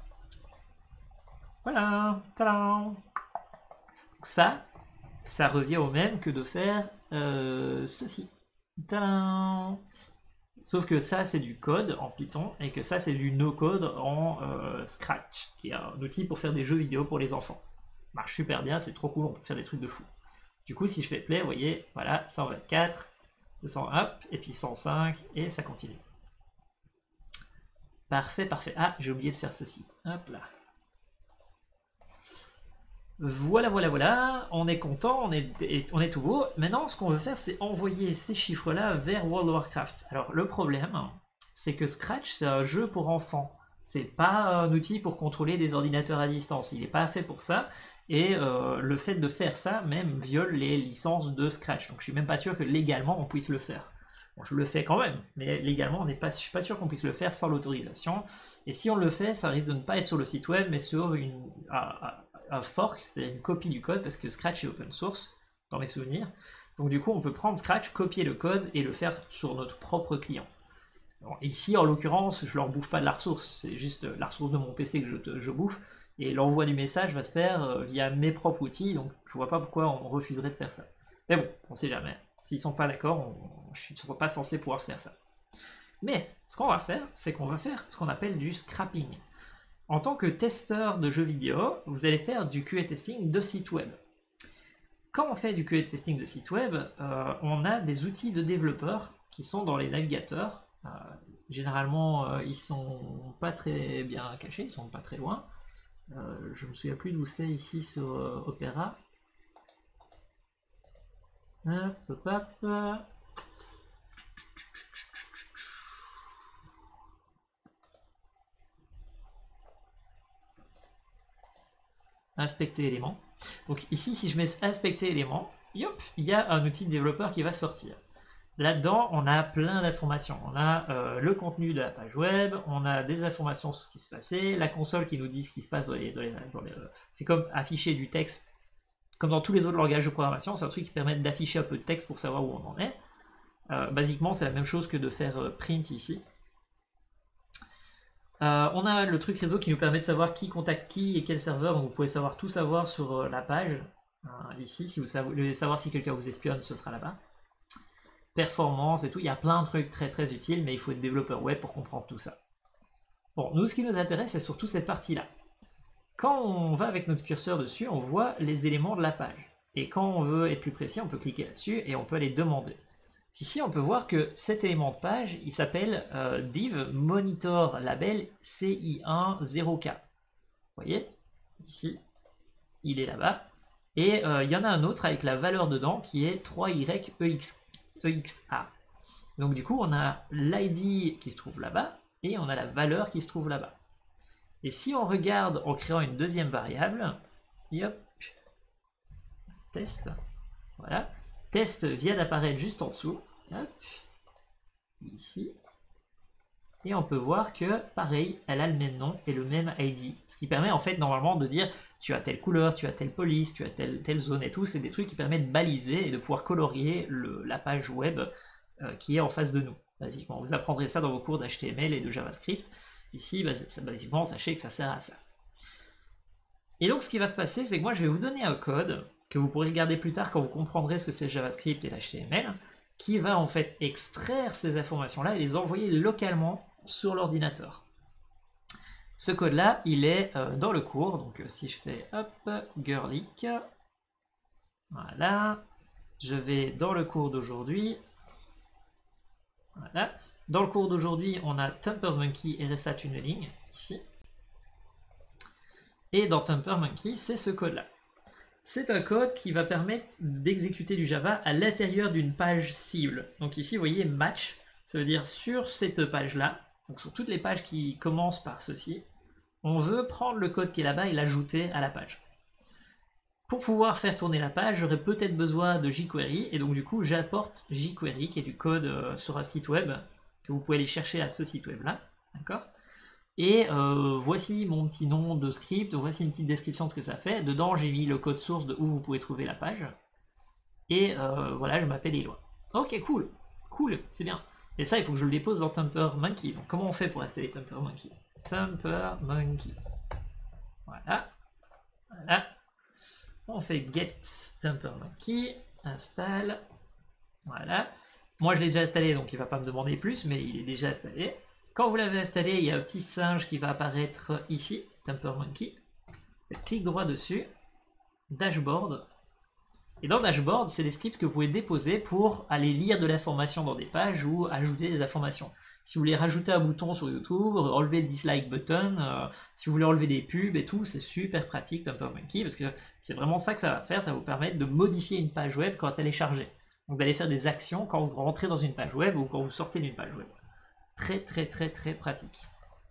A: Voilà, tadam. Donc ça, ça revient au même que de faire euh, ceci. Tadam. Sauf que ça c'est du code en Python et que ça c'est du no-code en euh, Scratch, qui est un outil pour faire des jeux vidéo pour les enfants. Marche super bien, c'est trop cool, on peut faire des trucs de fou. Du coup si je fais play, vous voyez, voilà, cent vingt-quatre, deux cents, hop, et puis cent cinq, et ça continue. Parfait, parfait. Ah, j'ai oublié de faire ceci. Hop là. Voilà, voilà, voilà, on est content, on est, on est tout beau. Maintenant, ce qu'on veut faire, c'est envoyer ces chiffres-là vers World of Warcraft. Alors, le problème, c'est que Scratch, c'est un jeu pour enfants. C'est pas un outil pour contrôler des ordinateurs à distance. Il n'est pas fait pour ça. Et euh, le fait de faire ça, même, viole les licences de Scratch. Donc, je suis même pas sûr que légalement, on puisse le faire. Bon, je le fais quand même, mais légalement, on n'est pas, je suis pas sûr qu'on puisse le faire sans l'autorisation. Et si on le fait, ça risque de ne pas être sur le site web, mais sur une... Ah, ah, un fork, c'est une copie du code parce que Scratch est open source dans mes souvenirs. Donc du coup on peut prendre Scratch, copier le code et le faire sur notre propre client. Bon, ici en l'occurrence je leur bouffe pas de la ressource, c'est juste la ressource de mon P C que je, je bouffe et l'envoi du message va se faire via mes propres outils, donc je vois pas pourquoi on refuserait de faire ça. Mais bon, on sait jamais. S'ils sont pas d'accord, je ne suis pas censé pouvoir faire ça. Mais ce qu'on va faire, c'est qu'on va faire ce qu'on appelle du scrapping. En tant que testeur de jeux vidéo, vous allez faire du Q A testing de site web. Quand on fait du Q A testing de site web, euh, on a des outils de développeurs qui sont dans les navigateurs. Euh, généralement, euh, ils sont pas très bien cachés, ils sont pas très loin. Euh, je me souviens plus d'où c'est ici sur euh, Opera. Hop, hop, hop. Inspecter éléments. Donc ici, si je mets inspecter éléments, yop, il y a un outil de développeur qui va sortir. Là-dedans, on a plein d'informations. On a euh, le contenu de la page web, on a des informations sur ce qui se passait, la console qui nous dit ce qui se passe dans les... Dans les, dans les euh, c'est comme afficher du texte. Comme dans tous les autres langages de programmation, c'est un truc qui permet d'afficher un peu de texte pour savoir où on en est. Euh, basiquement, c'est la même chose que de faire euh, print ici. Euh, on a le truc réseau qui nous permet de savoir qui contacte qui et quel serveur, donc vous pouvez savoir tout savoir sur euh, la page. Euh, ici, si vous voulez savoir si quelqu'un vous espionne, ce sera là-bas. Performance et tout, il y a plein de trucs très très utiles, mais il faut être développeur web pour comprendre tout ça. Bon, nous ce qui nous intéresse, c'est surtout cette partie-là. Quand on va avec notre curseur dessus, on voit les éléments de la page. Et quand on veut être plus précis, on peut cliquer là-dessus et on peut les demander. Ici, on peut voir que cet élément de page, il s'appelle euh, div monitor label C I un zéro K. Vous voyez, ici, il est là-bas. Et euh, il y en a un autre avec la valeur dedans qui est trois Y E X A. Donc du coup, on a l'I D qui se trouve là-bas et on a la valeur qui se trouve là-bas. Et si on regarde en créant une deuxième variable, hop, test, voilà. Test vient d'apparaître juste en dessous, hop, ici, et on peut voir que pareil, elle a le même nom et le même I D, ce qui permet en fait normalement de dire tu as telle couleur, tu as telle police, tu as telle, telle zone et tout, c'est des trucs qui permettent de baliser et de pouvoir colorier le, la page web euh, qui est en face de nous, basiquement. Vous apprendrez ça dans vos cours d'H T M L et de JavaScript, ici, bah, ça, basiquement, sachez que ça sert à ça. Et donc ce qui va se passer, c'est que moi je vais vous donner un code que vous pourrez regarder plus tard quand vous comprendrez ce que c'est JavaScript et l'H T M L, qui va en fait extraire ces informations-là et les envoyer localement sur l'ordinateur. Ce code-là, il est euh, dans le cours, donc euh, si je fais hop, girlic, voilà, je vais dans le cours d'aujourd'hui, voilà, dans le cours d'aujourd'hui, on a TumperMonkey R S A Tunneling, ici, et dans TumperMonkey, c'est ce code-là. C'est un code qui va permettre d'exécuter du Java à l'intérieur d'une page cible. Donc ici, vous voyez match, ça veut dire sur cette page-là, donc sur toutes les pages qui commencent par ceci, on veut prendre le code qui est là-bas et l'ajouter à la page. Pour pouvoir faire tourner la page, j'aurais peut-être besoin de jQuery, et donc du coup j'apporte jQuery, qui est du code euh, sur un site web, que vous pouvez aller chercher à ce site web-là, d'accord? Et euh, voici mon petit nom de script, voici une petite description de ce que ça fait. Dedans, j'ai mis le code source de où vous pouvez trouver la page. Et euh, voilà, je m'appelle Éloi. Ok, cool, cool, c'est bien. Et ça, il faut que je le dépose dans TumperMonkey. Donc comment on fait pour installer TumperMonkey? TumperMonkey. Voilà, voilà. On fait get TumperMonkey, installe, voilà. Moi je l'ai déjà installé donc il ne va pas me demander plus, mais il est déjà installé. Quand vous l'avez installé, il y a un petit singe qui va apparaître ici, TumperMonkey. Clique droit dessus, dashboard. Et dans dashboard, c'est des scripts que vous pouvez déposer pour aller lire de l'information dans des pages ou ajouter des informations. Si vous voulez rajouter un bouton sur YouTube, enlever le dislike button, euh, si vous voulez enlever des pubs et tout, c'est super pratique TumperMonkey parce que c'est vraiment ça que ça va faire, ça va vous permettre de modifier une page web quand elle est chargée. Donc d'aller faire des actions quand vous rentrez dans une page web ou quand vous sortez d'une page web. Très très très très pratique.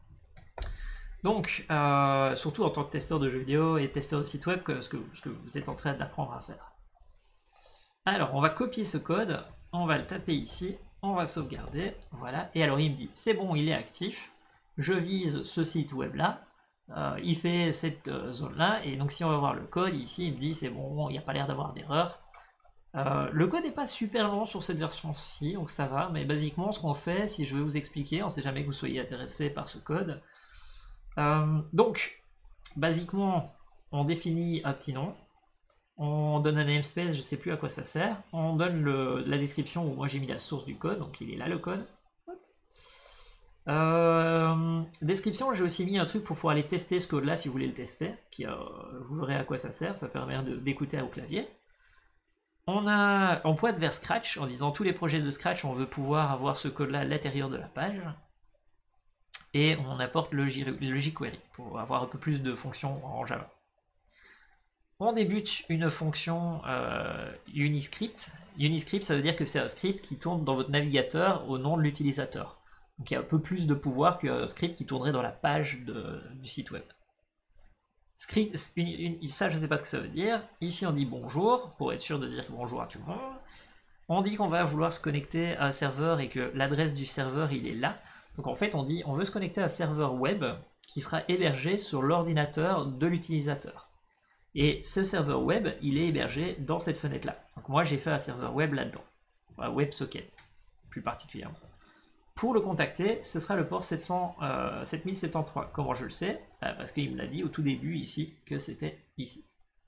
A: Donc, euh, surtout en tant que testeur de jeux vidéo et testeur de site web, que ce, que, ce que vous êtes en train d'apprendre à faire. Alors, on va copier ce code, on va le taper ici. On va sauvegarder, voilà, et alors il me dit, c'est bon, il est actif, je vise ce site web là, euh, il fait cette euh, zone là, et donc si on va voir le code, ici il me dit, c'est bon, il n'y a pas l'air d'avoir d'erreur. Euh, le code n'est pas super long sur cette version-ci, donc ça va, mais basiquement ce qu'on fait, si je veux vous expliquer, on ne sait jamais que vous soyez intéressé par ce code. Euh, donc, basiquement, on définit un petit nom, on donne un namespace, je ne sais plus à quoi ça sert, on donne le, la description où moi j'ai mis la source du code, donc il est là le code. Euh, description, j'ai aussi mis un truc pour pouvoir aller tester ce code là si vous voulez le tester, qui, euh, vous verrez à quoi ça sert, ça permet d'écouter au clavier. On, a, on pointe vers Scratch en disant tous les projets de Scratch, on veut pouvoir avoir ce code là à l'intérieur de la page. Et on apporte le, le jQuery pour avoir un peu plus de fonctions en Java. On débute une fonction euh, Uniscript. Uniscript, ça veut dire que c'est un script qui tourne dans votre navigateur au nom de l'utilisateur. Donc il y a un peu plus de pouvoir qu'un script qui tournerait dans la page de, du site web. Script, une, une, ça, je ne sais pas ce que ça veut dire. Ici, on dit bonjour, pour être sûr de dire bonjour à tout le monde. On dit qu'on va vouloir se connecter à un serveur et que l'adresse du serveur, il est là. Donc en fait, on dit on veut se connecter à un serveur web qui sera hébergé sur l'ordinateur de l'utilisateur. Et ce serveur web, il est hébergé dans cette fenêtre-là. Donc moi, j'ai fait un serveur web là-dedans. Enfin, WebSocket, plus particulièrement. Pour le contacter, ce sera le port sept cents, euh, sept mille soixante-treize. Comment je le sais? euh, Parce qu'il me l'a dit au tout début ici, que c'était ici.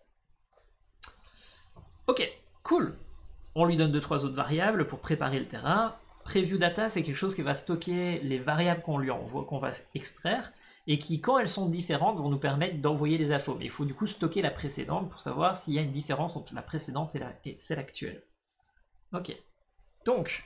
A: Ok, cool. On lui donne deux trois autres variables pour préparer le terrain. Preview data, c'est quelque chose qui va stocker les variables qu'on lui envoie, qu'on va extraire, et qui, quand elles sont différentes, vont nous permettre d'envoyer des infos. Mais il faut du coup stocker la précédente pour savoir s'il y a une différence entre la précédente et, la, et celle actuelle. Ok. Donc,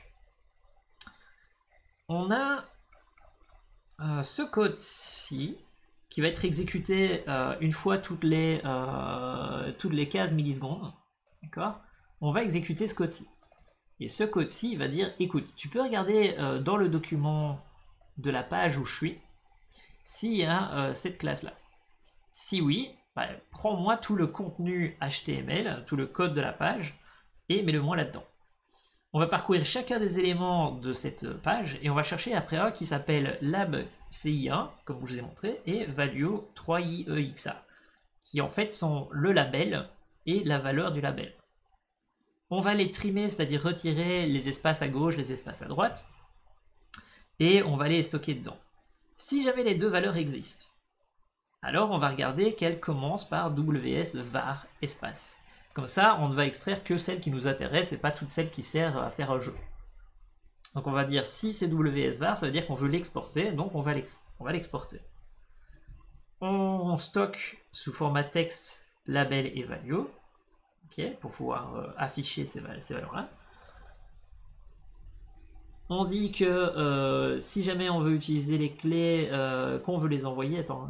A: on a euh, ce code-ci qui va être exécuté euh, une fois toutes les, euh, toutes les quinze millisecondes. D'accord? On va exécuter ce code-ci. Et ce code-ci va dire, écoute, tu peux regarder euh, dans le document de la page où je suis, s'il y a euh, cette classe-là. Si oui, bah, prends-moi tout le contenu H T M L, tout le code de la page, et mets-le-moi là-dedans. On va parcourir chacun des éléments de cette page, et on va chercher après un qui s'appelle lab C I un, comme je vous ai montré, et value trois I E X A, qui en fait sont le label et la valeur du label. On va les trimer, c'est-à-dire retirer les espaces à gauche, les espaces à droite, et on va les stocker dedans. Si jamais les deux valeurs existent, alors on va regarder qu'elles commencent par W S var espace. Comme ça, on ne va extraire que celle qui nous intéresse et pas toutes celles qui servent à faire un jeu. Donc on va dire si c'est W S var, ça veut dire qu'on veut l'exporter, donc on va l'exporter. On stocke sous format texte label et value, okay, pour pouvoir euh, afficher ces, ces valeurs-là. On dit que euh, si jamais on veut utiliser les clés, euh, qu'on veut les envoyer, attends.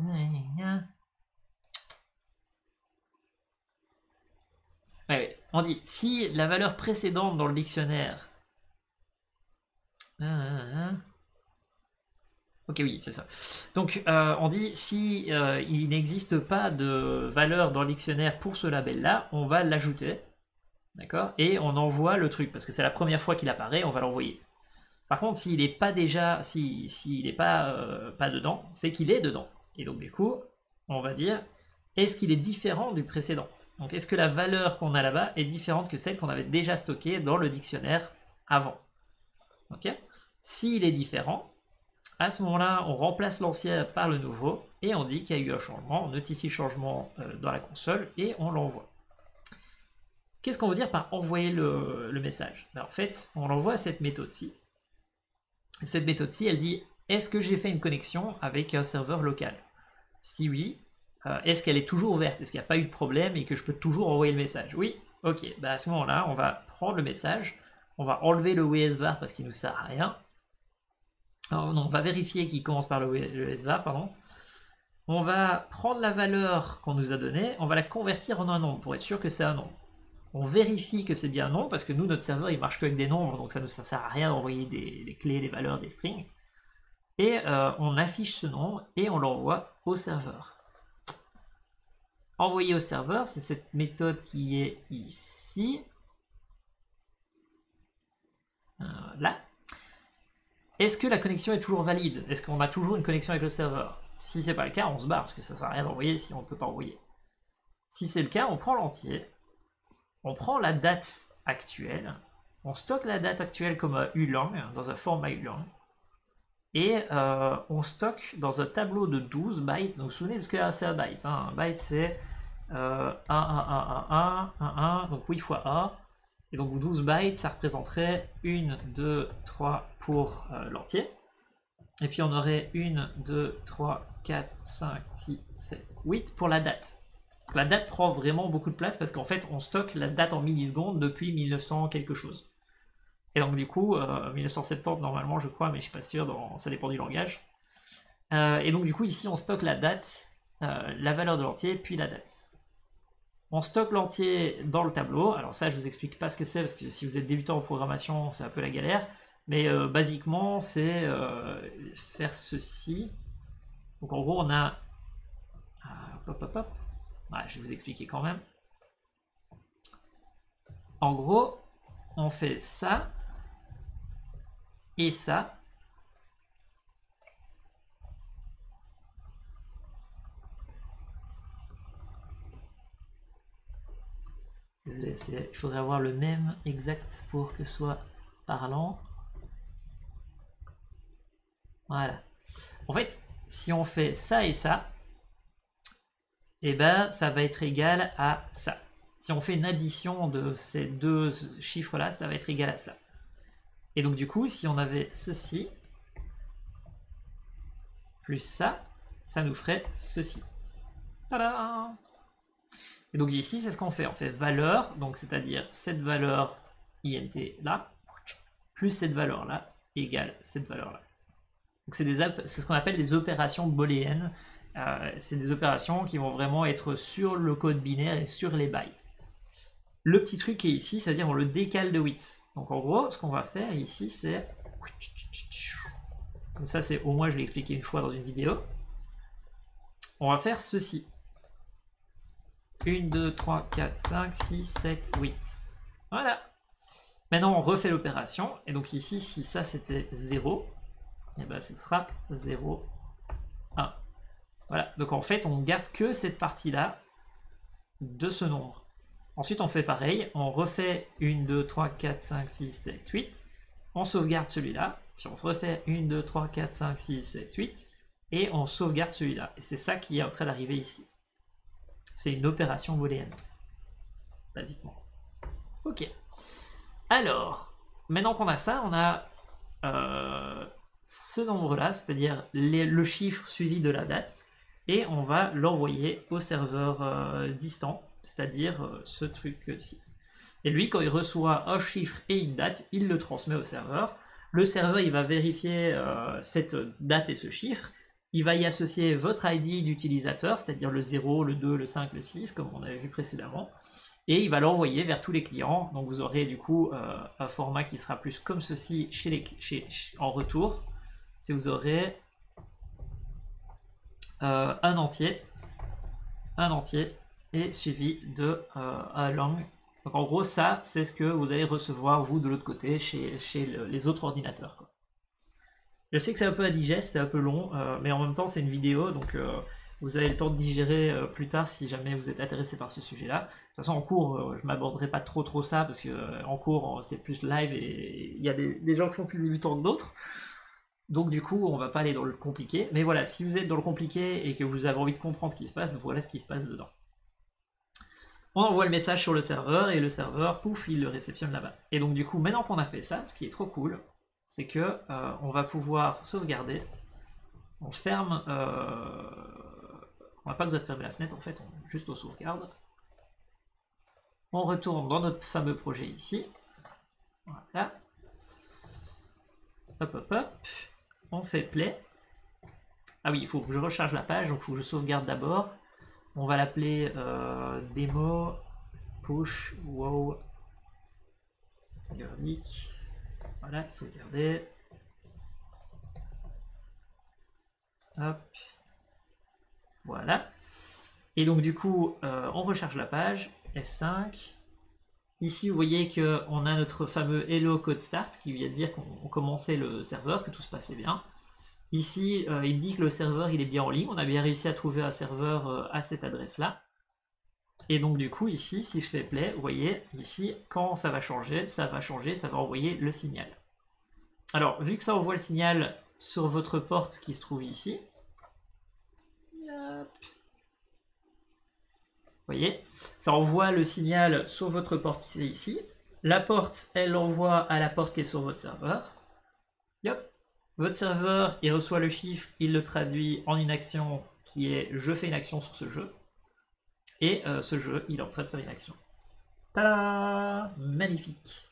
A: Ouais, ouais. On dit si la valeur précédente dans le dictionnaire Ok, oui, c'est ça. Donc, euh, on dit si euh, il n'existe pas de valeur dans le dictionnaire pour ce label-là, on va l'ajouter, d'accord? Et on envoie le truc, parce que c'est la première fois qu'il apparaît, on va l'envoyer. Par contre, s'il n'est pas déjà, s'il si, n'est pas, euh, pas dedans, c'est qu'il est dedans. Et donc, du coup, on va dire, est-ce qu'il est différent du précédent? Donc, est-ce que la valeur qu'on a là-bas est différente que celle qu'on avait déjà stockée dans le dictionnaire avant? Ok? S'il est différent, à ce moment-là, on remplace l'ancien par le nouveau et on dit qu'il y a eu un changement, on notifie le changement euh, dans la console et on l'envoie. Qu'est-ce qu'on veut dire par envoyer le, le message? Ben, en fait, on l'envoie à cette méthode-ci. Cette méthode-ci, elle dit est-ce que j'ai fait une connexion avec un serveur local? Si oui, euh, est-ce qu'elle est toujours ouverte? Est-ce qu'il n'y a pas eu de problème et que je peux toujours envoyer le message? Oui, ok. Ben, à ce moment-là, on va prendre le message, on va enlever le wsvar parce qu'il ne nous sert à rien. Alors, non, on va vérifier qu'il commence par le, le wsvar, pardon. On va prendre la valeur qu'on nous a donnée, on va la convertir en un nombre pour être sûr que c'est un nombre. On vérifie que c'est bien un nombre parce que nous, notre serveur, il marche qu'avec des nombres, donc ça ne sert à rien d'envoyer des, des clés, des valeurs, des strings. Et euh, on affiche ce nombre et on l'envoie au serveur. Envoyer au serveur, c'est cette méthode qui est ici. Euh, là. Est-ce que la connexion est toujours valide? Est-ce qu'on a toujours une connexion avec le serveur? Si c'est pas le cas, on se barre parce que ça sert à rien d'envoyer si on ne peut pas envoyer. Si c'est le cas, on prend l'entier, on prend la date actuelle, on stocke la date actuelle comme un ulang, dans un format ulang, et euh, on stocke dans un tableau de douze bytes. Donc vous vous souvenez de ce que c'est un byte, hein. Un byte c'est euh, un, un, un, un, un, un, un, donc huit fois un. Et donc douze bytes, ça représenterait un, deux, trois pour euh, l'entier. Et puis on aurait un, deux, trois, quatre, cinq, six, sept, huit pour la date. Donc, la date prend vraiment beaucoup de place parce qu'en fait on stocke la date en millisecondes depuis mille neuf cents quelque chose. Et donc du coup, euh, mille neuf cent soixante-dix normalement je crois, mais je suis pas sûr, dans... ça dépend du langage. Euh, et donc du coup ici on stocke la date, euh, la valeur de l'entier, puis la date. On stocke l'entier dans le tableau. Alors ça, je vous explique pas ce que c'est parce que si vous êtes débutant en programmation, c'est un peu la galère. Mais euh, basiquement, c'est euh, faire ceci. Donc en gros, on a... Ah, hop, hop, hop. Ouais, je vais vous expliquer quand même. En gros, on fait ça et ça. Désolé, il faudrait avoir le même exact pour que ce soit parlant. Voilà. En fait, si on fait ça et ça, et eh ben ça va être égal à ça. Si on fait une addition de ces deux chiffres-là, ça va être égal à ça. Et donc du coup, si on avait ceci, plus ça, ça nous ferait ceci. Tada! Et donc ici, c'est ce qu'on fait. On fait valeur, donc c'est-à-dire cette valeur int là, plus cette valeur là, égale cette valeur là. Donc c'est ce qu'on appelle des opérations booléennes. Euh, c'est des opérations qui vont vraiment être sur le code binaire et sur les bytes. Le petit truc qui est ici, c'est-à-dire on le décale de huit. Donc en gros, ce qu'on va faire ici, c'est... Comme ça, c'est au moins, je l'ai expliqué une fois dans une vidéo. On va faire ceci. un, deux, trois, quatre, cinq, six, sept, huit. Voilà. Maintenant, on refait l'opération. Et donc ici, si ça c'était zéro, et ben ce sera zéro, un. Voilà. Donc en fait, on garde que cette partie-là de ce nombre. Ensuite, on fait pareil. On refait un, deux, trois, quatre, cinq, six, sept, huit. On sauvegarde celui-là. Puis on refait un, deux, trois, quatre, cinq, six, sept, huit. Et on sauvegarde celui-là. Et c'est ça qui est en train d'arriver ici. C'est une opération booléenne, basiquement. Ok. Alors, maintenant qu'on a ça, on a euh, ce nombre-là, c'est-à-dire le chiffre suivi de la date, et on va l'envoyer au serveur euh, distant, c'est-à-dire euh, ce truc-ci. Et lui, quand il reçoit un chiffre et une date, il le transmet au serveur. Le serveur, il va vérifier euh, cette date et ce chiffre. Il va y associer votre I D d'utilisateur, c'est-à-dire le zéro, le deux, le cinq, le six, comme on avait vu précédemment. Et il va l'envoyer vers tous les clients. Donc vous aurez du coup euh, un format qui sera plus comme ceci chez les, chez, chez, en retour. C'est vous aurez euh, un entier, un entier, et suivi de euh, un long. Donc en gros, ça, c'est ce que vous allez recevoir, vous, de l'autre côté, chez, chez le, les autres ordinateurs, quoi. Je sais que c'est un peu indigeste, c'est un peu long, euh, mais en même temps, c'est une vidéo, donc euh, vous avez le temps de digérer euh, plus tard si jamais vous êtes intéressé par ce sujet-là. De toute façon, en cours, euh, je m'aborderai pas trop trop ça, parce que euh, en cours, c'est plus live, et il y a des, des gens qui sont plus débutants que d'autres. Donc du coup, on va pas aller dans le compliqué. Mais voilà, si vous êtes dans le compliqué et que vous avez envie de comprendre ce qui se passe, voilà ce qui se passe dedans. On envoie le message sur le serveur et le serveur, pouf, il le réceptionne là-bas. Et donc du coup, maintenant qu'on a fait ça, ce qui est trop cool, c'est que euh, on va pouvoir sauvegarder. On ferme... Euh... On n'a pas besoin de fermer la fenêtre en fait, on juste au sauvegarde. On retourne dans notre fameux projet ici. Voilà. Hop hop hop. On fait play. Ah oui, il faut que je recharge la page, donc il faut que je sauvegarde d'abord. On va l'appeler euh, démo push wow garlic. Voilà, sauvegarder. Hop. Voilà. Et donc du coup, euh, on recharge la page, F cinq. Ici, vous voyez qu'on a notre fameux hello code start qui vient de dire qu'on commençait le serveur, que tout se passait bien. Ici, euh, il dit que le serveur il est bien en ligne. On a bien réussi à trouver un serveur euh, à cette adresse-là. Et donc du coup, ici, si je fais play, vous voyez, ici, quand ça va changer, ça va changer, ça va envoyer le signal. Alors, vu que ça envoie le signal sur votre porte qui se trouve ici, hop, vous voyez, ça envoie le signal sur votre porte qui est ici. La porte, elle l'envoie à la porte qui est sur votre serveur. Yep. Votre serveur, il reçoit le chiffre, il le traduit en une action qui est « je fais une action sur ce jeu ». Et euh, ce jeu, il est en train de faire une action. Tada! Magnifique.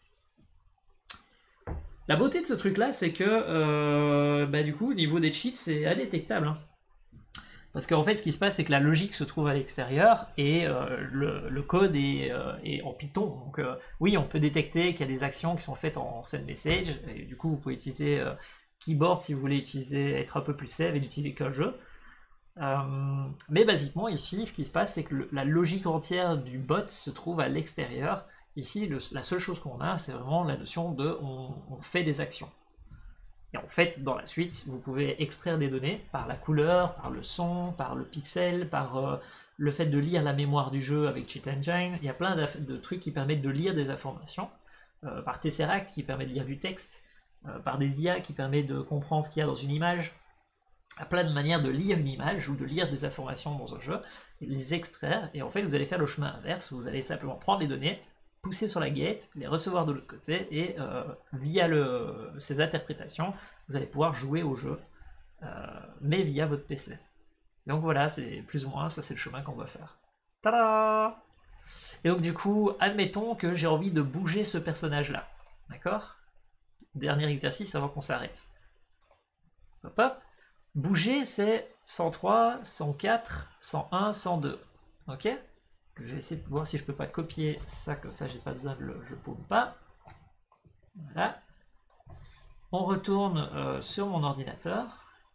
A: La beauté de ce truc-là, c'est que, euh, bah, du coup, au niveau des cheats, c'est indétectable. Hein. Parce qu'en fait, ce qui se passe, c'est que la logique se trouve à l'extérieur et euh, le, le code est, euh, est en Python. Donc euh, oui, on peut détecter qu'il y a des actions qui sont faites en send message. Et du coup, vous pouvez utiliser euh, keyboard si vous voulez utiliser, être un peu plus safe et n'utiliser qu'un jeu. Euh, mais basiquement, ici, ce qui se passe, c'est que le, la logique entière du bot se trouve à l'extérieur. Ici, le, la seule chose qu'on a, c'est vraiment la notion de on, on fait des actions. Et en fait, dans la suite, vous pouvez extraire des données par la couleur, par le son, par le pixel, par euh, le fait de lire la mémoire du jeu avec Cheat Engine. Il y a plein de trucs qui permettent de lire des informations, euh, par Tesseract qui permet de lire du texte, euh, par des I A qui permet de comprendre ce qu'il y a dans une image. Il y a plein de manières de lire une image ou de lire des informations dans un jeu, et les extraire, et en fait vous allez faire le chemin inverse, vous allez simplement prendre les données, pousser sur la gate, les recevoir de l'autre côté, et euh, via le, ces interprétations, vous allez pouvoir jouer au jeu, euh, mais via votre P C. Donc voilà, c'est plus ou moins, ça c'est le chemin qu'on va faire. Tada! Et donc du coup, admettons que j'ai envie de bouger ce personnage-là. D'accord? Dernier exercice avant qu'on s'arrête. Hop hop. Bouger, c'est cent trois, cent quatre, cent un, cent deux. Ok? Je vais essayer de voir si je peux pas copier ça, comme ça j'ai pas besoin de le... je paume pas. Voilà. On retourne euh, sur mon ordinateur.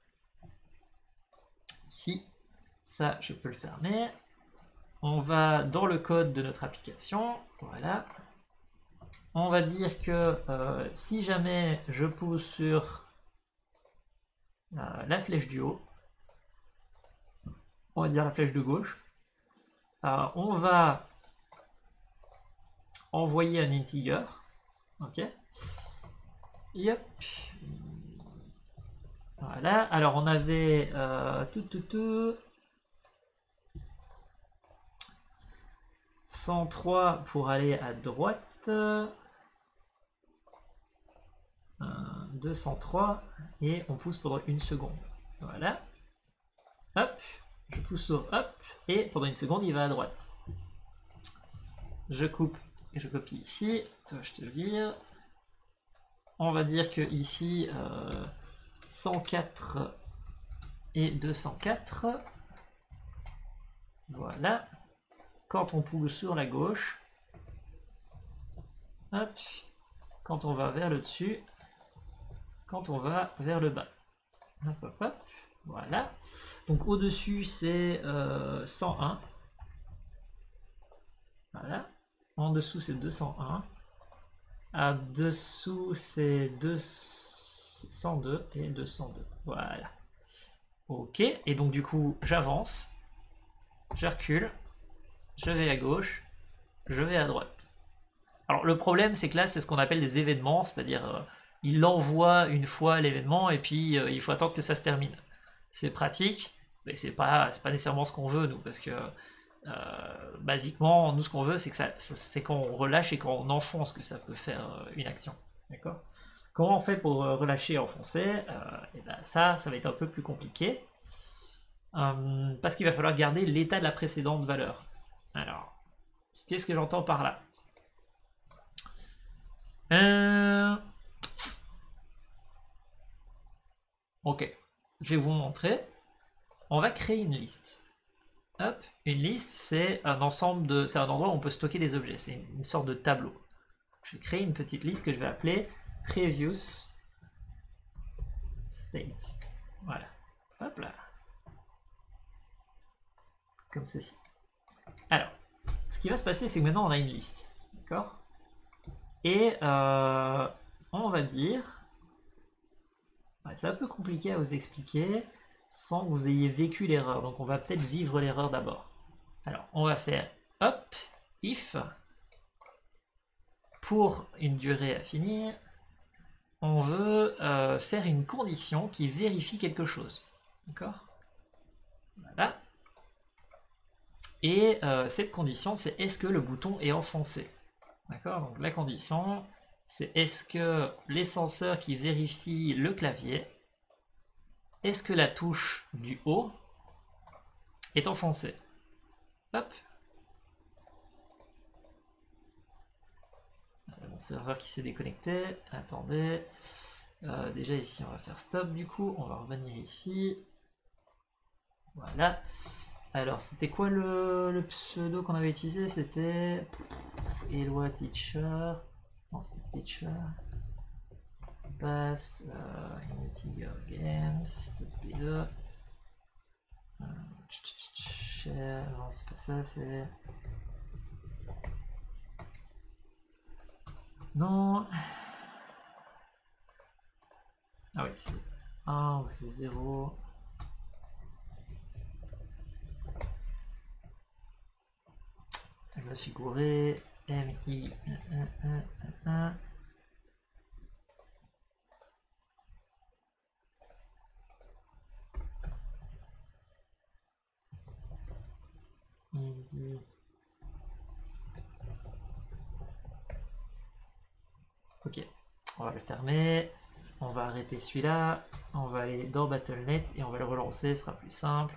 A: Ici. Ça, je peux le fermer. On va dans le code de notre application. Voilà. On va dire que euh, si jamais je pousse sur euh, la flèche du haut, on va dire la flèche de gauche, euh, on va envoyer un integer. Ok. Yep. Voilà. Alors on avait euh, tout, tout, tout. cent trois pour aller à droite. Euh, deux cent trois et on pousse pendant une seconde. Voilà. Hop. Je pousse sur hop et pendant une seconde il va à droite. Je coupe et je copie ici. Toi, je te le dis. On va dire que ici euh, cent quatre et deux cent quatre. Voilà. Quand on pousse sur la gauche, hop, quand on va vers le dessus, quand on va vers le bas. Hop, hop, hop. Voilà. Donc au-dessus, c'est euh, cent un. Voilà. En dessous, c'est deux cent un. À dessous, c'est deux cent deux et deux cent deux. Voilà. Ok. Et donc du coup, j'avance. Je recule. Je vais à gauche. Je vais à droite. Alors le problème, c'est que là, c'est ce qu'on appelle des événements, c'est-à-dire euh, il envoie une fois l'événement et puis euh, il faut attendre que ça se termine. C'est pratique, mais c'est pas, c'est pas nécessairement ce qu'on veut nous, parce que euh, basiquement, nous ce qu'on veut, c'est que ça, c'est qu'on relâche et qu'on enfonce que ça peut faire euh, une action. D'accord? Comment on fait pour euh, relâcher et enfoncer? euh, Et ben ça, ça va être un peu plus compliqué, euh, parce qu'il va falloir garder l'état de la précédente valeur. Alors, qu'est-ce que j'entends par là? Euh... Ok, je vais vous montrer. On va créer une liste. Hop, une liste, c'est un ensemble de, c'est un endroit où on peut stocker des objets. C'est une sorte de tableau. Je vais créer une petite liste que je vais appeler Previous State. Voilà. Hop là. Comme ceci. Alors, ce qui va se passer, c'est que maintenant on a une liste. D'accord? Et euh, on va dire. Ouais, c'est un peu compliqué à vous expliquer sans que vous ayez vécu l'erreur. Donc on va peut-être vivre l'erreur d'abord. Alors on va faire hop, if, pour une durée à finir, on veut euh, faire une condition qui vérifie quelque chose. D'accord? Voilà. Et euh, cette condition, c'est est-ce que le bouton est enfoncé? D'accord? Donc la condition, c'est est-ce que l'ascenseur qui vérifie le clavier, est-ce que la touche du haut est enfoncée? Hop. Mon serveur qui s'est déconnecté. Attendez. Euh, déjà ici, on va faire stop du coup. On va revenir ici. Voilà. Alors, c'était quoi le, le pseudo qu'on avait utilisé? C'était Eloi Teacher. Non, c'était Teacher. Pass. Euh, Unity Girl Games. P deux. Euh, share. Non, c'est pas ça, c'est. Non. Ah oui, c'est un ou c'est zéro. Je me suis gouré. M I un un un un. Ok, on va le fermer. On va arrêter celui-là. On va aller dans battle point net et on va le relancer, ce sera plus simple.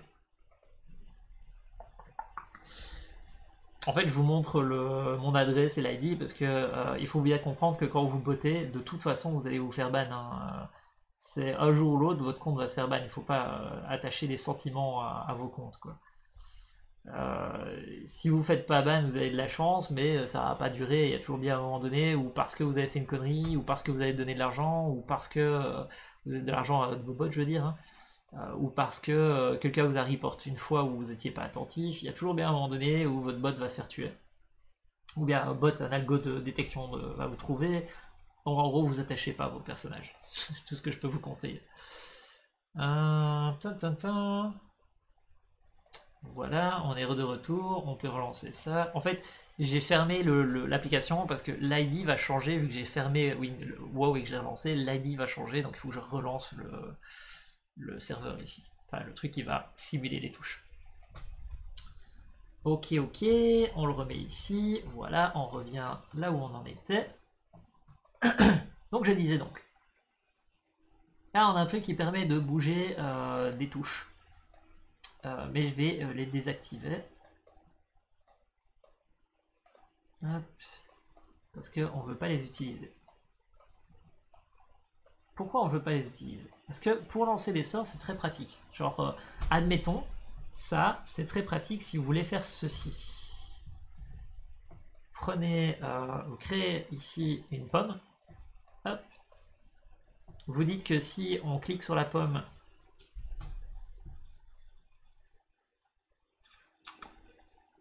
A: En fait, je vous montre le, mon adresse et l'I D parce que euh, il faut bien comprendre que quand vous bottez, de toute façon, vous allez vous faire ban. Hein. C'est un jour ou l'autre, votre compte va se faire ban. Il ne faut pas euh, attacher des sentiments à, à vos comptes, quoi. Euh, si vous faites pas ban, vous avez de la chance, mais ça va pas durer. Il y a toujours bien un moment donné, ou parce que vous avez fait une connerie, ou parce que vous avez donné de l'argent, ou parce que euh, vous avez de l'argent à de vos bots, je veux dire, hein, euh, ou parce que euh, quelqu'un vous a report une fois où vous étiez pas attentif. Il y a toujours bien un moment donné où votre bot va se faire tuer, ou bien un bot, un algo de détection de, va vous trouver. Donc, en gros, vous attachez pas à vos personnages. Tout ce que je peux vous conseiller. Euh, tin, tin, tin. Voilà, on est de retour, on peut relancer ça. En fait, j'ai fermé l'application parce que l'I D va changer, vu que j'ai fermé oui, le WoW et que j'ai relancé, l'I D va changer, donc il faut que je relance le, le serveur ici. Enfin, le truc qui va simuler les touches. Ok, ok, on le remet ici, voilà, on revient là où on en était. Donc je disais donc. Là, on a un truc qui permet de bouger euh, des touches. Euh, mais je vais euh, les désactiver. Hop. Parce qu'on ne veut pas les utiliser. Pourquoi on ne veut pas les utiliser? Parce que pour lancer des sorts, c'est très pratique. Genre, euh, admettons, ça, c'est très pratique si vous voulez faire ceci. Prenez, euh, vous créez ici une pomme. Hop. Vous dites que si on clique sur la pomme,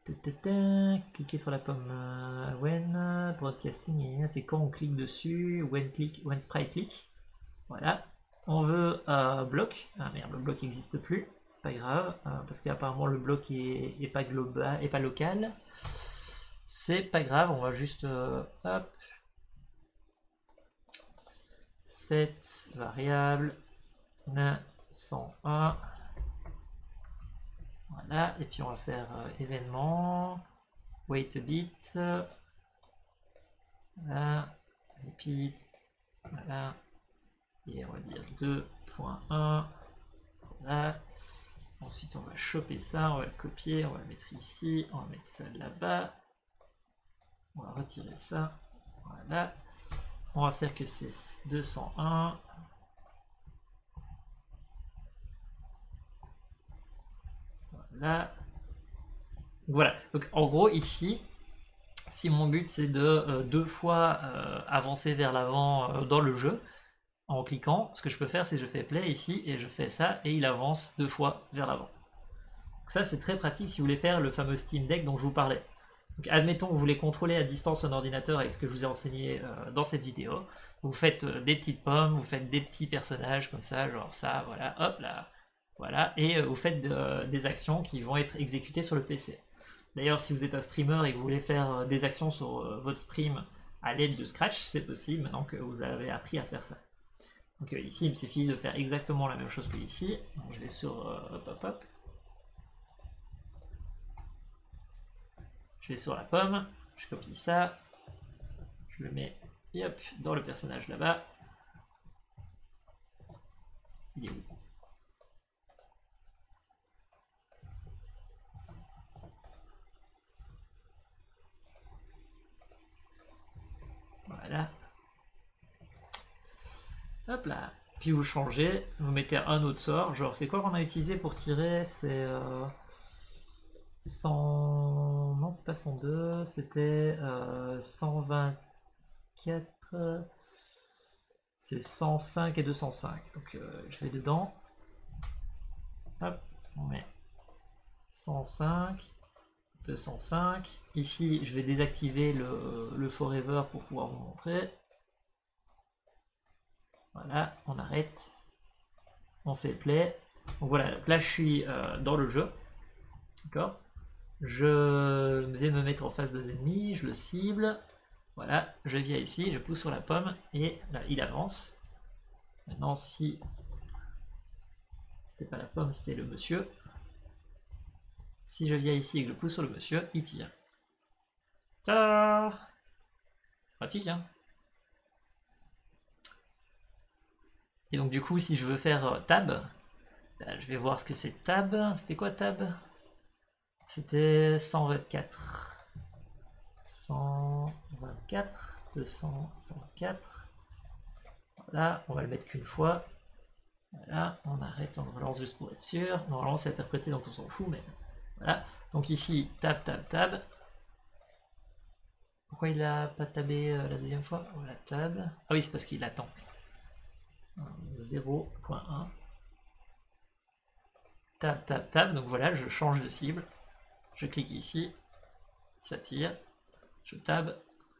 A: Cliquez sur la pomme euh, when broadcasting, c'est quand on clique dessus, when click, when sprite click. Voilà. On veut euh, bloc. Ah merde, le bloc n'existe plus. C'est pas grave, euh, parce qu'apparemment le bloc est, est pas global, est pas local. C'est pas grave, on va juste euh, hop. Set variable cent un. Voilà, et puis on va faire euh, événement, wait a bit, voilà, repeat, voilà, et on va dire deux point un, voilà. Ensuite on va choper ça, on va le copier, on va le mettre ici, on va mettre ça là-bas, on va retirer ça, voilà. On va faire que c'est deux cent un. Voilà. Voilà. Donc en gros ici, si mon but c'est de euh, deux fois euh, avancer vers l'avant euh, dans le jeu, en cliquant, ce que je peux faire c'est que je fais play ici et je fais ça et il avance deux fois vers l'avant. Donc ça c'est très pratique si vous voulez faire le fameux Steam Deck dont je vous parlais. Donc admettons que vous voulez contrôler à distance un ordinateur avec ce que je vous ai enseigné euh, dans cette vidéo. Vous faites euh, des petites pommes, vous faites des petits personnages comme ça, genre ça, voilà, hop là, voilà, et euh, vous faites euh, des actions qui vont être exécutées sur le P C. D'ailleurs, si vous êtes un streamer et que vous voulez faire euh, des actions sur euh, votre stream à l'aide de Scratch, c'est possible maintenant que vous avez appris à faire ça. Donc euh, ici, il me suffit de faire exactement la même chose que ici. Donc, je vais sur euh, hop hop hop. Je vais sur la pomme, je copie ça, je le mets hop, dans le personnage là-bas. Il est où? Voilà. Hop là. Puis vous changez, vous mettez un autre sort. Genre, c'est quoi qu'on a utilisé pour tirer? C'est euh, cent... Non, c'est pas cent deux, c'était euh, cent vingt-quatre. C'est cent cinq et deux cent cinq. Donc euh, je vais dedans. Hop, on met cent cinq, deux cent cinq. Ici, je vais désactiver le, le Forever pour pouvoir vous montrer. Voilà, on arrête. On fait play. Donc voilà, là je suis euh, dans le jeu. D'accord. Je vais me mettre en face des ennemis, je le cible. Voilà, je viens ici, je pousse sur la pomme et là il avance. Maintenant, si c'était pas la pomme, c'était le monsieur. Si je viens ici et que je pousse sur le monsieur, il tire. Tada! Pratique, hein? Et donc du coup, si je veux faire tab, ben, je vais voir ce que c'est tab. C'était quoi tab? C'était cent vingt-quatre. cent vingt-quatre, deux cent vingt-quatre. Voilà, on va le mettre qu'une fois. Voilà, on arrête, on relance juste pour être sûr. Normalement c'est interprété donc on s'en fout, mais voilà. Donc ici, tab, tab, tab. Pourquoi il a pas tabé euh, la deuxième fois? Voilà, tab. Ah oui, c'est parce qu'il attend. zéro point un. Tab, tab, tab. Donc voilà, je change de cible. Je clique ici. Ça tire. Je tab.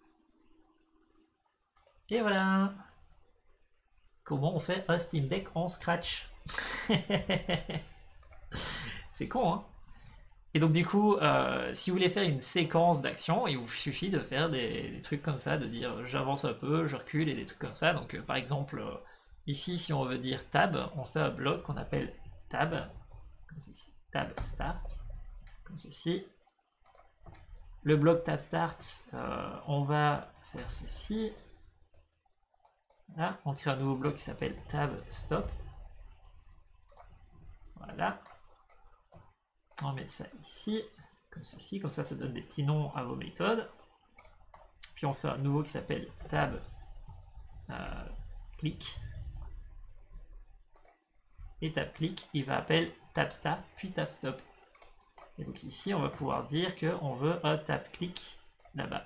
A: Et voilà. Comment on fait un Steam Deck en Scratch? C'est con, hein? Et donc du coup, euh, si vous voulez faire une séquence d'action, il vous suffit de faire des, des trucs comme ça, de dire j'avance un peu, je recule et des trucs comme ça. Donc euh, par exemple, euh, ici si on veut dire tab, on fait un bloc qu'on appelle tab, comme ceci, tab start, comme ceci. Le bloc tab start, euh, on va faire ceci. Là, on crée un nouveau bloc qui s'appelle tab stop. Voilà. On met ça ici, comme ceci, comme ça ça donne des petits noms à vos méthodes. Puis on fait un nouveau qui s'appelle tab euh, click. Et tab click, il va appeler tab start, puis tab stop. Et donc ici, on va pouvoir dire qu'on veut un tab click là-bas.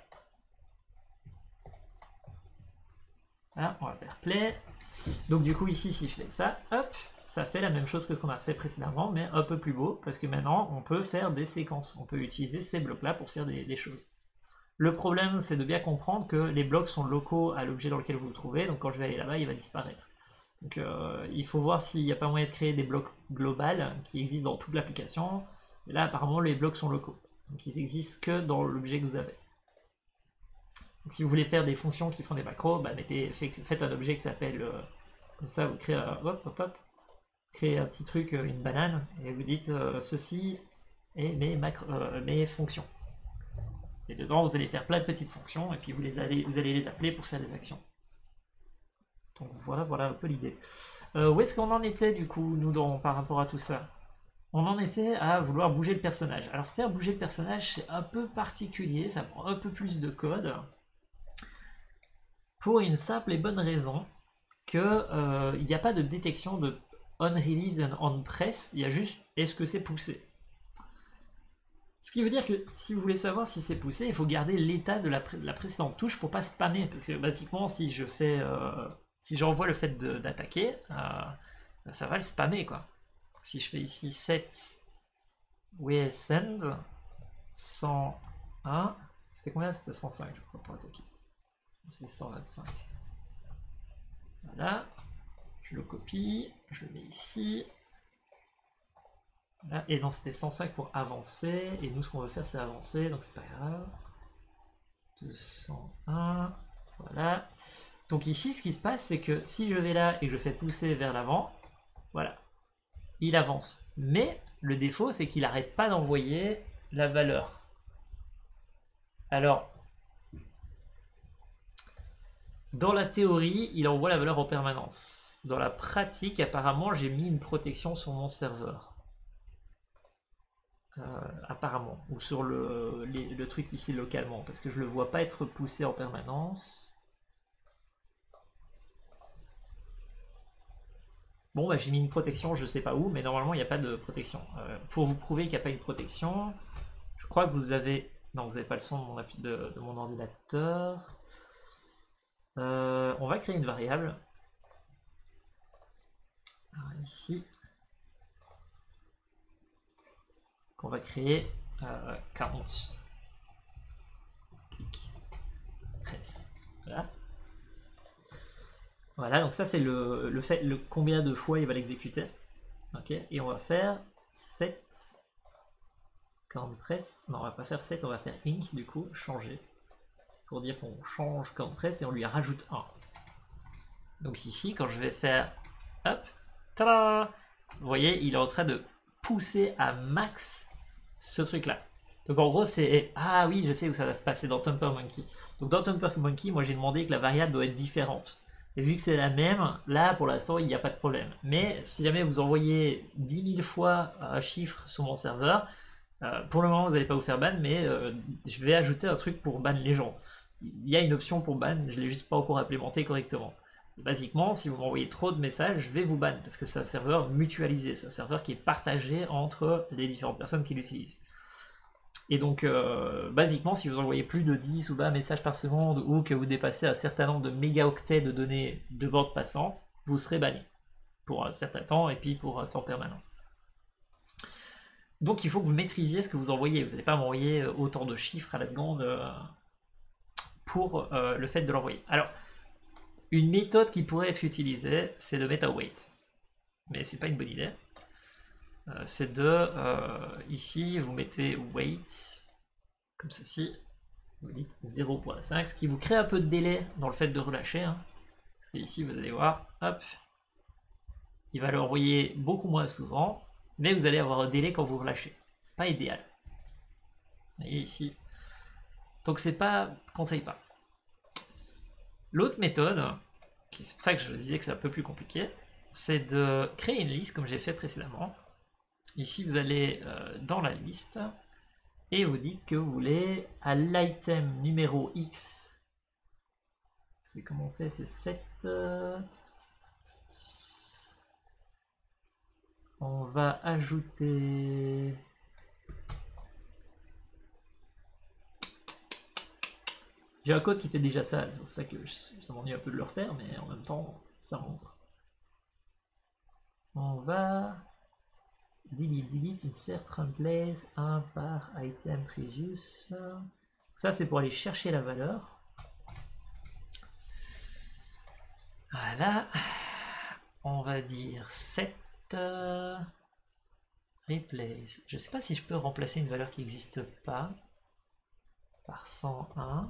A: Là, on va faire play. Donc du coup ici, si je fais ça, hop, ça fait la même chose que ce qu'on a fait précédemment, mais un peu plus beau, parce que maintenant, on peut faire des séquences. On peut utiliser ces blocs-là pour faire des, des choses. Le problème, c'est de bien comprendre que les blocs sont locaux à l'objet dans lequel vous vous trouvez, donc quand je vais aller là-bas, il va disparaître. Donc euh, il faut voir s'il n'y a pas moyen de créer des blocs globaux qui existent dans toute l'application. Là, apparemment, les blocs sont locaux. Donc ils existent que dans l'objet que vous avez. Donc, si vous voulez faire des fonctions qui font des macros, bah, mettez, faites un objet qui s'appelle... Euh, comme ça, vous créez un, hop, hop, hop, créez un petit truc, une banane, et vous dites euh, ceci est mes, macro, euh, mes fonctions. Et dedans, vous allez faire plein de petites fonctions, et puis vous, les allez, vous allez les appeler pour faire des actions. Donc voilà, voilà un peu l'idée. Euh, où est-ce qu'on en était du coup, nous, dans, par rapport à tout ça? On en était à vouloir bouger le personnage. Alors faire bouger le personnage, c'est un peu particulier, ça prend un peu plus de code. Pour une simple et bonne raison qu'il euh, n'y a pas de détection de on-release and on-press, il y a juste est-ce que c'est poussé. Ce qui veut dire que si vous voulez savoir si c'est poussé, il faut garder l'état de la, pré de la précédente touche pour pas spammer. Parce que basiquement, si je fais, euh, si j'envoie le fait d'attaquer, euh, ça va le spammer quoi. Si je fais ici set we send cent un, c'était combien? C'était cent cinq je crois pour attaquer. C'est cent vingt-cinq. Voilà, je le copie, je le mets ici. Là, et non, c'était cent cinq pour avancer, et nous ce qu'on veut faire c'est avancer, donc c'est pas grave. deux cent un, voilà. Donc ici ce qui se passe c'est que si je vais là et que je fais pousser vers l'avant, voilà, il avance. Mais le défaut c'est qu'il n'arrête pas d'envoyer la valeur. Alors, dans la théorie, il envoie la valeur en permanence. Dans la pratique, apparemment, j'ai mis une protection sur mon serveur. Euh, apparemment. Ou sur le, les, le truc ici localement. Parce que je le vois pas être poussé en permanence. Bon, bah, j'ai mis une protection, je sais pas où, mais normalement, il n'y a pas de protection. Euh, pour vous prouver qu'il n'y a pas une protection, je crois que vous avez... Non, vous n'avez pas le son de mon, de, de mon ordinateur. Euh, on va créer une variable. Alors, ici, qu'on va créer euh, quarante. Clic. Presse. Voilà. Voilà, donc ça c'est le, le fait, le combien de fois il va l'exécuter. Ok, et on va faire sept. quarante press. Non, on va pas faire sept, on va faire inc du coup, changer. Pour dire qu'on change quarante press et on lui rajoute un. Donc ici, quand je vais faire hop, tada, vous voyez, il est en train de pousser à max ce truc là. Donc en gros c'est, ah oui je sais où ça va se passer dans TumperMonkey. Donc dans TumperMonkey, moi j'ai demandé que la variable doit être différente. Et vu que c'est la même, là pour l'instant il n'y a pas de problème. Mais si jamais vous envoyez dix mille fois un chiffre sur mon serveur, euh, pour le moment vous n'allez pas vous faire ban, mais euh, je vais ajouter un truc pour ban les gens. Il y a une option pour ban, je ne l'ai juste pas encore implémenté correctement. Basiquement, si vous m'envoyez trop de messages, je vais vous ban, parce que c'est un serveur mutualisé, c'est un serveur qui est partagé entre les différentes personnes qui l'utilisent. Et donc, euh, basiquement, si vous envoyez plus de dix ou vingt messages par seconde, ou que vous dépassez un certain nombre de mégaoctets de données de bande passante, vous serez banni pour un certain temps, et puis pour un temps permanent. Donc il faut que vous maîtrisiez ce que vous envoyez, vous n'allez pas m'envoyer autant de chiffres à la seconde euh, pour euh, le fait de l'envoyer. Alors, une méthode qui pourrait être utilisée, c'est de mettre un wait. Mais c'est pas une bonne idée. Euh, c'est de, euh, ici, vous mettez wait, comme ceci. Vous dites zéro virgule cinq, ce qui vous crée un peu de délai dans le fait de relâcher. Hein. Parce que ici, vous allez voir, hop, il va le envoyer beaucoup moins souvent, mais vous allez avoir un délai quand vous relâchez. C'est pas idéal. Vous voyez ici. Donc c'est pas, conseille pas. L'autre méthode, c'est pour ça que je disais que c'est un peu plus compliqué, c'est de créer une liste comme j'ai fait précédemment. Ici vous allez euh, dans la liste et vous dites que vous voulez à l'item numéro X. C'est comment on fait, c'est sept. Euh, on va ajouter. J'ai un code qui fait déjà ça, c'est pour ça que je, je m'ennuie un peu de le refaire, mais en même temps, ça montre. on va delete, delete, insert, replace, un par item previous. Ça, c'est pour aller chercher la valeur. Voilà. On va dire set euh, replace. Je sais pas si je peux remplacer une valeur qui n'existe pas par cent un.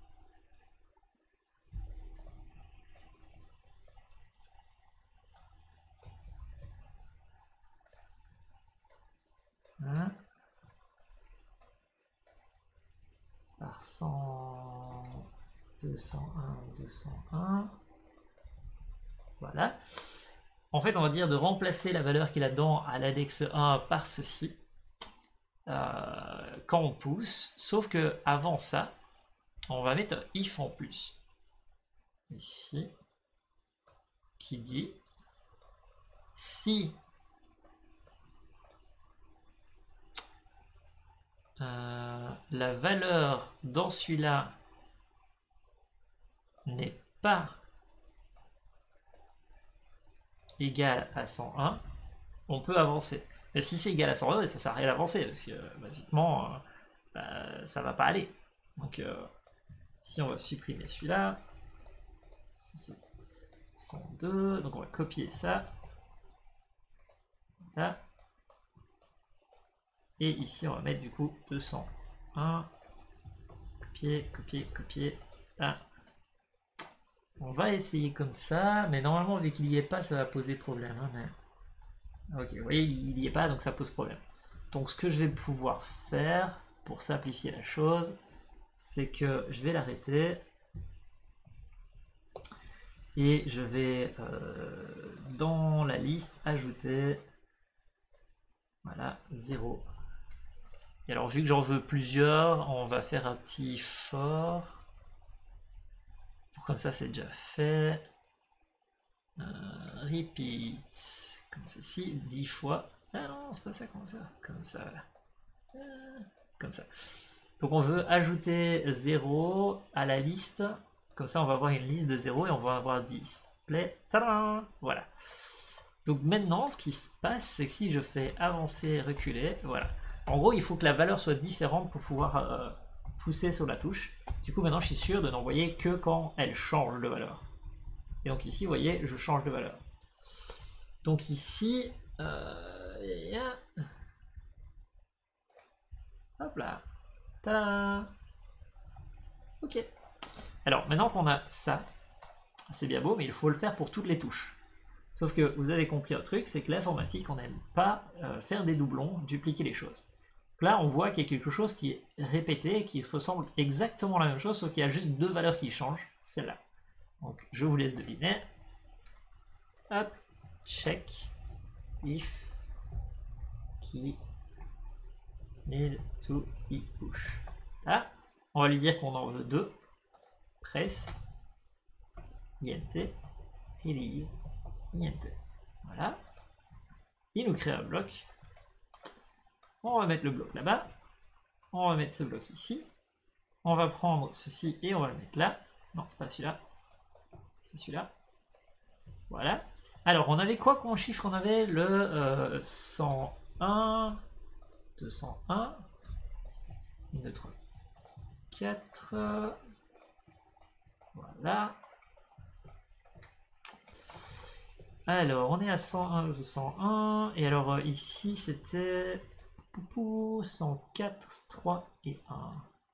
A: Hein? Par cent, deux cent un, deux cent un. Voilà. En fait, on va dire de remplacer la valeur qu'il a dans à l'index un par ceci euh, quand on pousse. Sauf que avant ça, on va mettre un if en plus. Ici. Qui dit si euh, la valeur dans celui-là n'est pas égale à cent un, on peut avancer. Mais si c'est égal à cent un, ça sert à rien d'avancer parce que basiquement euh, bah, ça va pas aller. Donc euh, si on va supprimer celui-là, c'est cent deux, donc on va copier ça. Là. Et ici on va mettre du coup deux cent un. Copier, copier, copier. Là. On va essayer comme ça, mais normalement vu qu'il n'y est pas, ça va poser problème. Hein, mais... Ok, vous voyez, il n'y est pas, donc ça pose problème. Donc ce que je vais pouvoir faire, pour simplifier la chose, c'est que je vais l'arrêter. Et je vais, euh, dans la liste, ajouter, voilà, zéro. Et alors vu que j'en veux plusieurs, on va faire un petit for. Comme ça c'est déjà fait. Euh, repeat, comme ceci, dix fois. Ah non, c'est pas ça qu'on va faire. Comme ça, voilà. Euh, comme ça. Donc on veut ajouter zéro à la liste. Comme ça on va avoir une liste de zéro et on va avoir dix. Play. Tadam! Voilà. Donc maintenant ce qui se passe, c'est que si je fais avancer, reculer, voilà. En gros il faut que la valeur soit différente pour pouvoir euh, pousser sur la touche. Du coup maintenant je suis sûr de n'envoyer que quand elle change de valeur. Et donc ici vous voyez je change de valeur. Donc ici euh, hop là, tada. Ok. Alors maintenant qu'on a ça, c'est bien beau, mais il faut le faire pour toutes les touches. Sauf que vous avez compris un truc, c'est que l'informatique, on n'aime pas euh, faire des doublons, dupliquer les choses. Donc là, on voit qu'il y a quelque chose qui est répété, qui se ressemble exactement à la même chose, sauf qu'il y a juste deux valeurs qui changent, celle-là. Donc je vous laisse deviner. Hop, check if key need to be push. Là, on va lui dire qu'on en veut deux. Press, int, release, int. Voilà. Il nous crée un bloc. On va mettre le bloc là-bas. On va mettre ce bloc ici. On va prendre ceci et on va le mettre là. Non, c'est pas celui-là. C'est celui-là. Voilà. Alors, on avait quoi comme chiffre? On avait le euh, cent un, deux cent un, deux, trois, quatre. Voilà. Alors, on est à cent un, deux cent un. Et alors, euh, ici, c'était cent quatre, trois et un.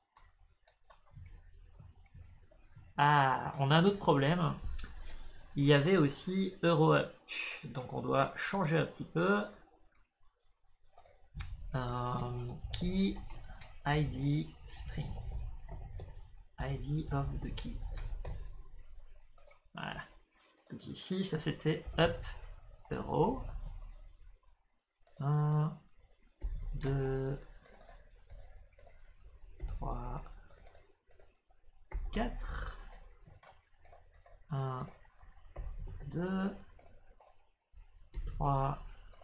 A: Ah, on a un autre problème. Il y avait aussi EuroUp. Donc, on doit changer un petit peu. Euh, key I D string. I D of the key. Voilà. Donc ici, ça c'était up euro. un, deux, trois, quatre. un, deux, trois,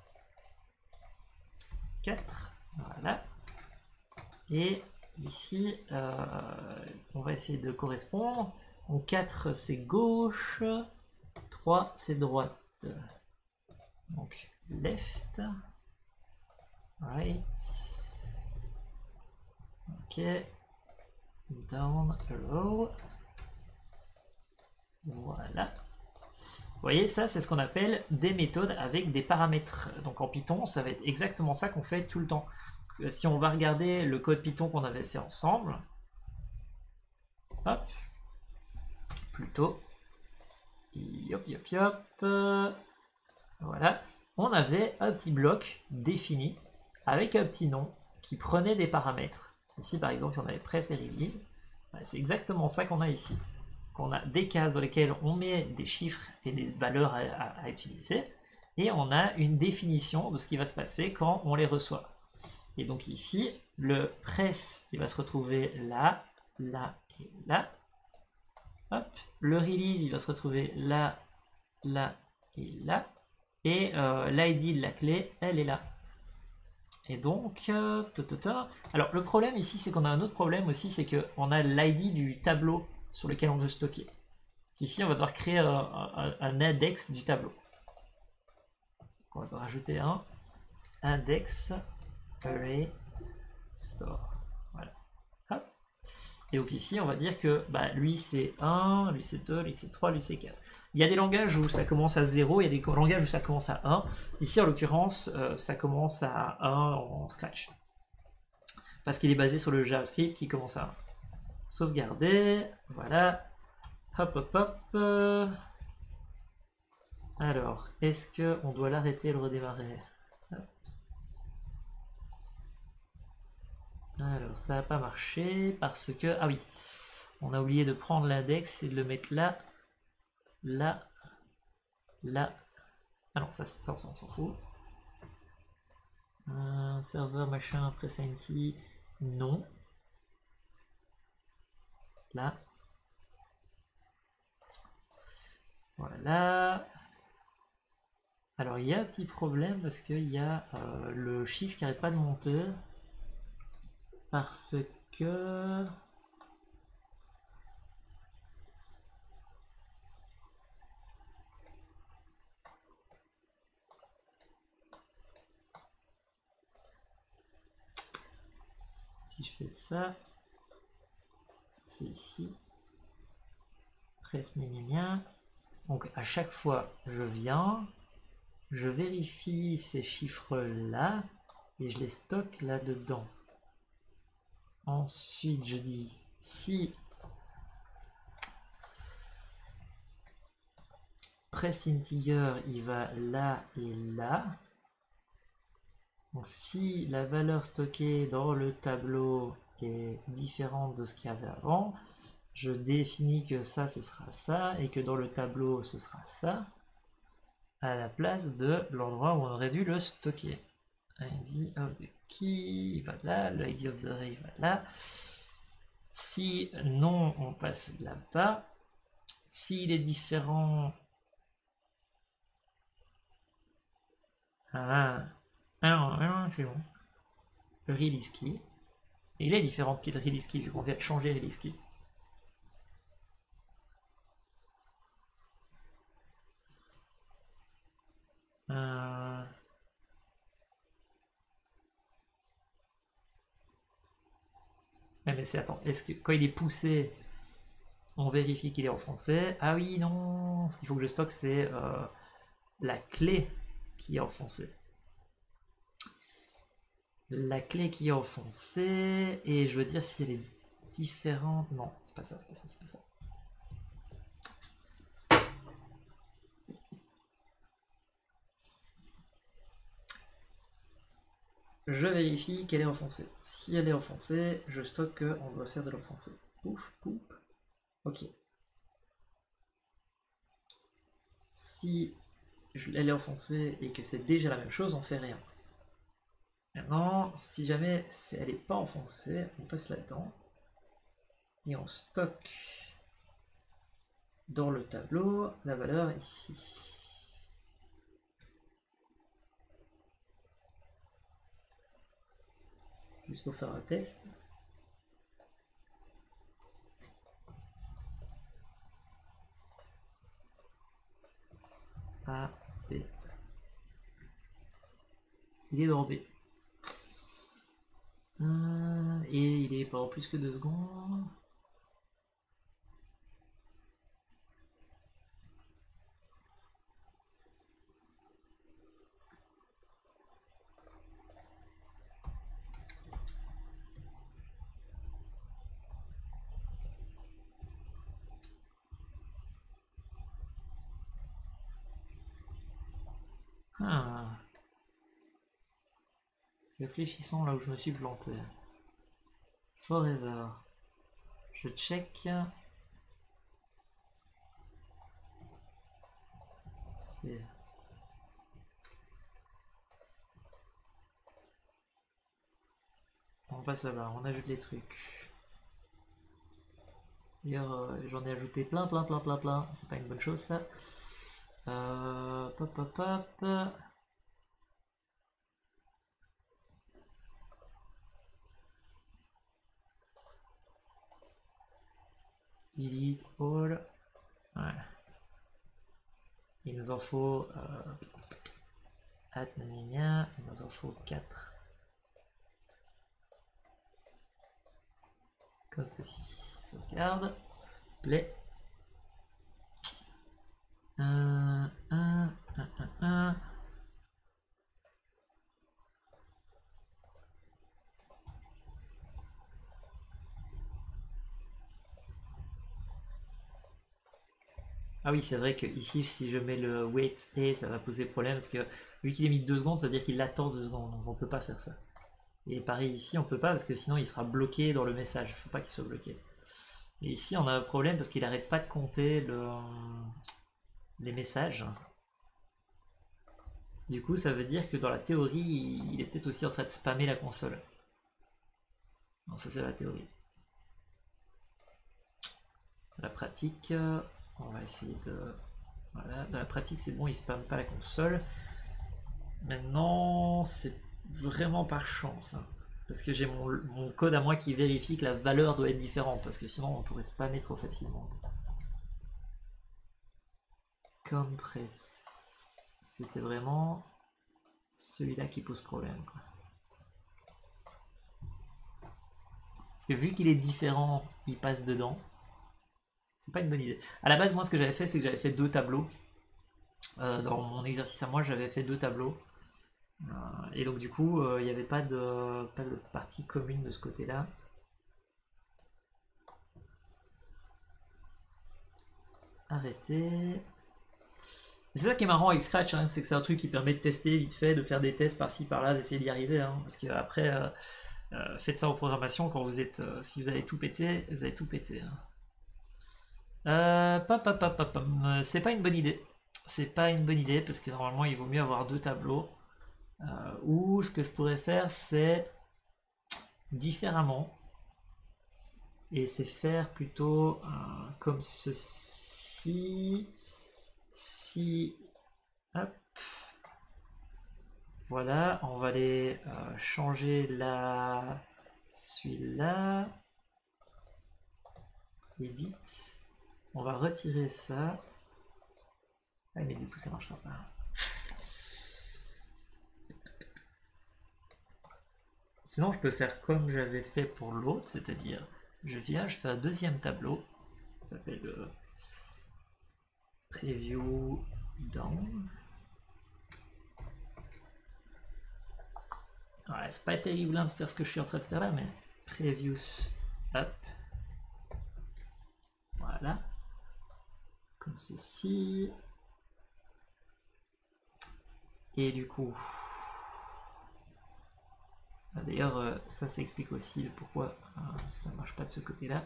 A: quatre. Voilà. Et ici, euh, on va essayer de correspondre. Donc quatre c'est gauche, trois c'est droite. Donc left, right, ok, down, row, voilà. Vous voyez, ça c'est ce qu'on appelle des méthodes avec des paramètres. Donc en Python, ça va être exactement ça qu'on fait tout le temps. Si on va regarder le code Python qu'on avait fait ensemble, hop, plutôt, yop yop yop, euh, voilà, on avait un petit bloc défini avec un petit nom qui prenait des paramètres. Ici par exemple, on avait press et release. C'est exactement ça qu'on a ici. On a des cases dans lesquelles on met des chiffres et des valeurs à, à, à utiliser, et on a une définition de ce qui va se passer quand on les reçoit. Et donc ici, le press, il va se retrouver là, là et là. Hop. Le release, il va se retrouver là, là et là. Et euh, l'I D de la clé, elle est là. Et donc, euh, alors le problème ici, c'est qu'on a un autre problème aussi, c'est qu'on a l'I D du tableau sur lequel on veut stocker. Ici, on va devoir créer un, un, un index du tableau. Donc on va devoir rajouter un index array store. Voilà. Hop. Et donc ici, on va dire que bah, lui c'est un, lui c'est deux, lui c'est trois, lui c'est quatre. Il y a des langages où ça commence à zéro, il y a des langages où ça commence à un. Ici, en l'occurrence, euh, ça commence à un en Scratch. Parce qu'il est basé sur le JavaScript qui commence à un. Sauvegarder, voilà. Hop, hop, hop. Euh... Alors, est-ce qu'on doit l'arrêter et le redémarrer? Hop. Alors, ça n'a pas marché parce que... Ah oui, on a oublié de prendre l'index et de le mettre là, là, là. Ah non, ça, ça, ça on s'en fout. Euh, serveur, machin, presenti, non. Là. Voilà. Alors, il y a un petit problème parce qu'il y a euh, le chiffre qui n'arrête pas de monter. Parce que... Si je fais ça, c'est ici. Presse gna. Donc à chaque fois, je viens, je vérifie ces chiffres-là et je les stocke là-dedans. Ensuite, je dis si press integer, il va là et là. Donc si la valeur stockée dans le tableau est différente de ce qu'il y avait avant, je définis que ça, ce sera ça, et que dans le tableau, ce sera ça, à la place de l'endroit où on aurait dû le stocker. I D of the key, il va là, le I D of the array va là. Si non, on passe là-bas. S'il est différent... Ah, ah non, ah non, c'est bon. Le release key. Et il est différent de le release key, vu qu'on vient changer le release key. Euh... Ouais, mais c'est attends, est-ce que quand il est poussé, on vérifie qu'il est en français? Ah oui, non, ce qu'il faut que je stocke, c'est euh, la clé qui est en français. La clé qui est en français, et je veux dire si elle est différente. Non, c'est pas ça, c'est pas ça, c'est pas ça. Je vérifie qu'elle est en français. Si elle est en français, je stocke qu'on doit faire de l'enfoncé. Ouf, ouf. Ok. Si elle est en français et que c'est déjà la même chose, on fait rien. Maintenant, si jamais elle n'est pas en français, on passe là-dedans et on stocke dans le tableau la valeur ici. Juste pour faire un test. A, B. Il est dans B. Euh, et il est pendant plus que deux secondes. Ah. Réfléchissons là où je me suis planté. Forever. Je check. C'est... On passe là-bas, on ajoute les trucs. D'ailleurs, euh, j'en ai ajouté plein, plein, plein, plein, plein. C'est pas une bonne chose ça. Euh, pop, pop, pop. Delete all. Ouais. Il nous en faut. Euh, at nanina, il nous en faut quatre. Comme ceci. Sauvegarde. Play. un, un, un, un, un. Ah oui, c'est vrai que ici, si je mets le wait et ça va poser problème parce que vu qu'il est mis deux secondes, ça veut dire qu'il attend deux secondes, donc on peut pas faire ça. Et pareil ici, on peut pas parce que sinon il sera bloqué dans le message. Faut pas qu'il soit bloqué. Et ici, on a un problème parce qu'il arrête pas de compter le... les messages. Du coup, ça veut dire que dans la théorie, il est peut-être aussi en train de spammer la console. Non, ça c'est la théorie. La pratique, on va essayer de... Voilà, dans la pratique c'est bon, il spamme pas la console. Maintenant, c'est vraiment par chance. Hein, parce que j'ai mon, mon code à moi qui vérifie que la valeur doit être différente. Parce que sinon, on pourrait spammer trop facilement. Compress. C'est vraiment celui-là qui pose problème. Quoi. Parce que vu qu'il est différent, il passe dedans. C'est pas une bonne idée. À la base, moi, ce que j'avais fait, c'est que j'avais fait deux tableaux. Euh, dans mon exercice à moi, j'avais fait deux tableaux. Euh, et donc, du coup, il euh, n'y avait pas de, pas de partie commune de ce côté-là. Arrêter. C'est ça qui est marrant avec Scratch, hein, c'est que c'est un truc qui permet de tester vite fait, de faire des tests par-ci par-là, d'essayer d'y arriver. Hein, parce qu'après, euh, euh, faites ça en programmation quand vous êtes. Euh, si vous avez tout pété, vous avez tout pété. Hein. Euh, pop, pop, pop, pop, pop. C'est pas une bonne idée. C'est pas une bonne idée parce que normalement il vaut mieux avoir deux tableaux. Euh, ou ce que je pourrais faire, c'est différemment. Et c'est faire plutôt euh, comme ceci. Si. Hop. Voilà, on va aller euh, changer la. Celui-là. Edit. On va retirer ça. Ah, mais du coup, ça marchera pas. Sinon, je peux faire comme j'avais fait pour l'autre, c'est-à-dire, je viens, je fais un deuxième tableau. Ça s'appelle euh, Preview Down. Ouais, c'est pas terrible hein, de faire ce que je suis en train de faire là, mais Previews Up. Voilà. Comme ceci. Et du coup... D'ailleurs, euh, ça s'explique aussi pourquoi euh, ça marche pas de ce côté-là.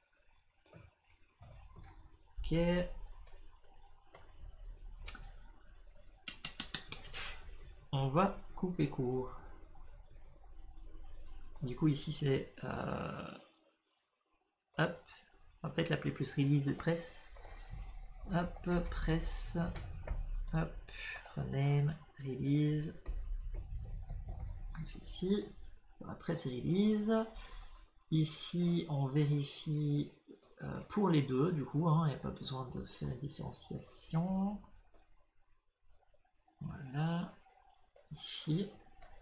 A: Ok. On va couper court. Du coup, ici, c'est... Euh, hop. On va peut-être l'appeler plus release et press. Hop, press. Hop, rename, release. Comme ceci. Après, c'est release. Ici, on vérifie euh, pour les deux, du coup, il hein, n'y a pas besoin de faire une différenciation. Voilà. Ici.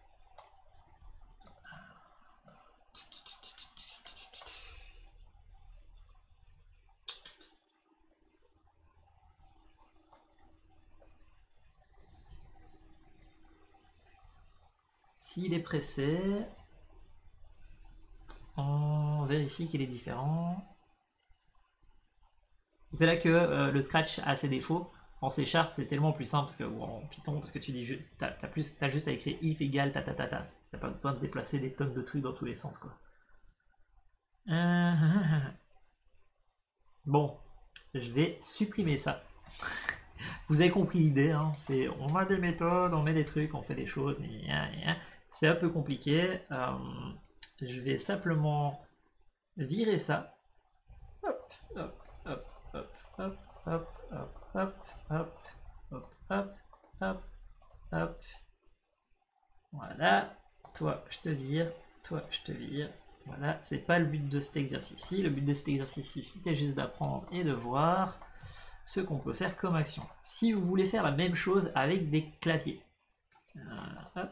A: S'il est pressé, on vérifie qu'il est différent. C'est là que euh, le Scratch a ses défauts. En C Sharp, c'est tellement plus simple, parce que, ou en Python, parce que tu dis, t'as as plus, t'as juste à écrire if égale ta ta ta ta. T'as pas besoin de déplacer des tonnes de trucs dans tous les sens, quoi. Euh... Bon, je vais supprimer ça. Vous avez compris l'idée, hein, c'est on a des méthodes, on met des trucs, on fait des choses, c'est un peu compliqué. Euh, je vais simplement virer ça. Hop, hop, hop, hop, hop, hop, hop, hop, hop, hop, hop, hop, hop. Voilà, toi je te vire, toi je te vire. Voilà, c'est pas le but de cet exercice-ci. Le but de cet exercice-ci, c'était juste d'apprendre et de voir ce qu'on peut faire comme action. Si vous voulez faire la même chose avec des claviers, euh, hop.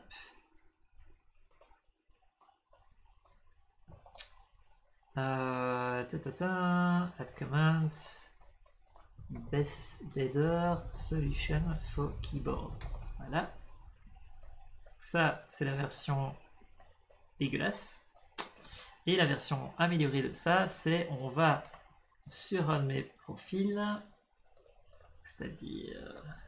A: Euh, ta -ta -ta, add command, best better solution for keyboard. Voilà. Ça, c'est la version dégueulasse. Et la version améliorée de ça, c'est on va sur un de mes profils, c'est-à-dire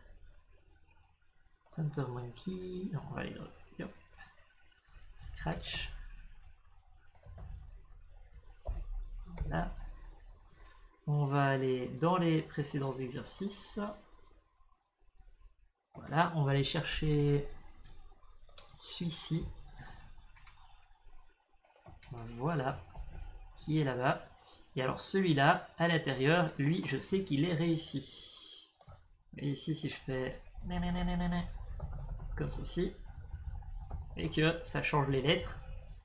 A: TemperMonkey, non, on va aller dans yep. Scratch. Voilà. On va aller dans les précédents exercices. Voilà, on va aller chercher celui-ci. Voilà, qui est là-bas. Et alors celui-là, à l'intérieur, lui, je sais qu'il est réussi. Et ici, si je fais comme ceci, et que ça change les lettres.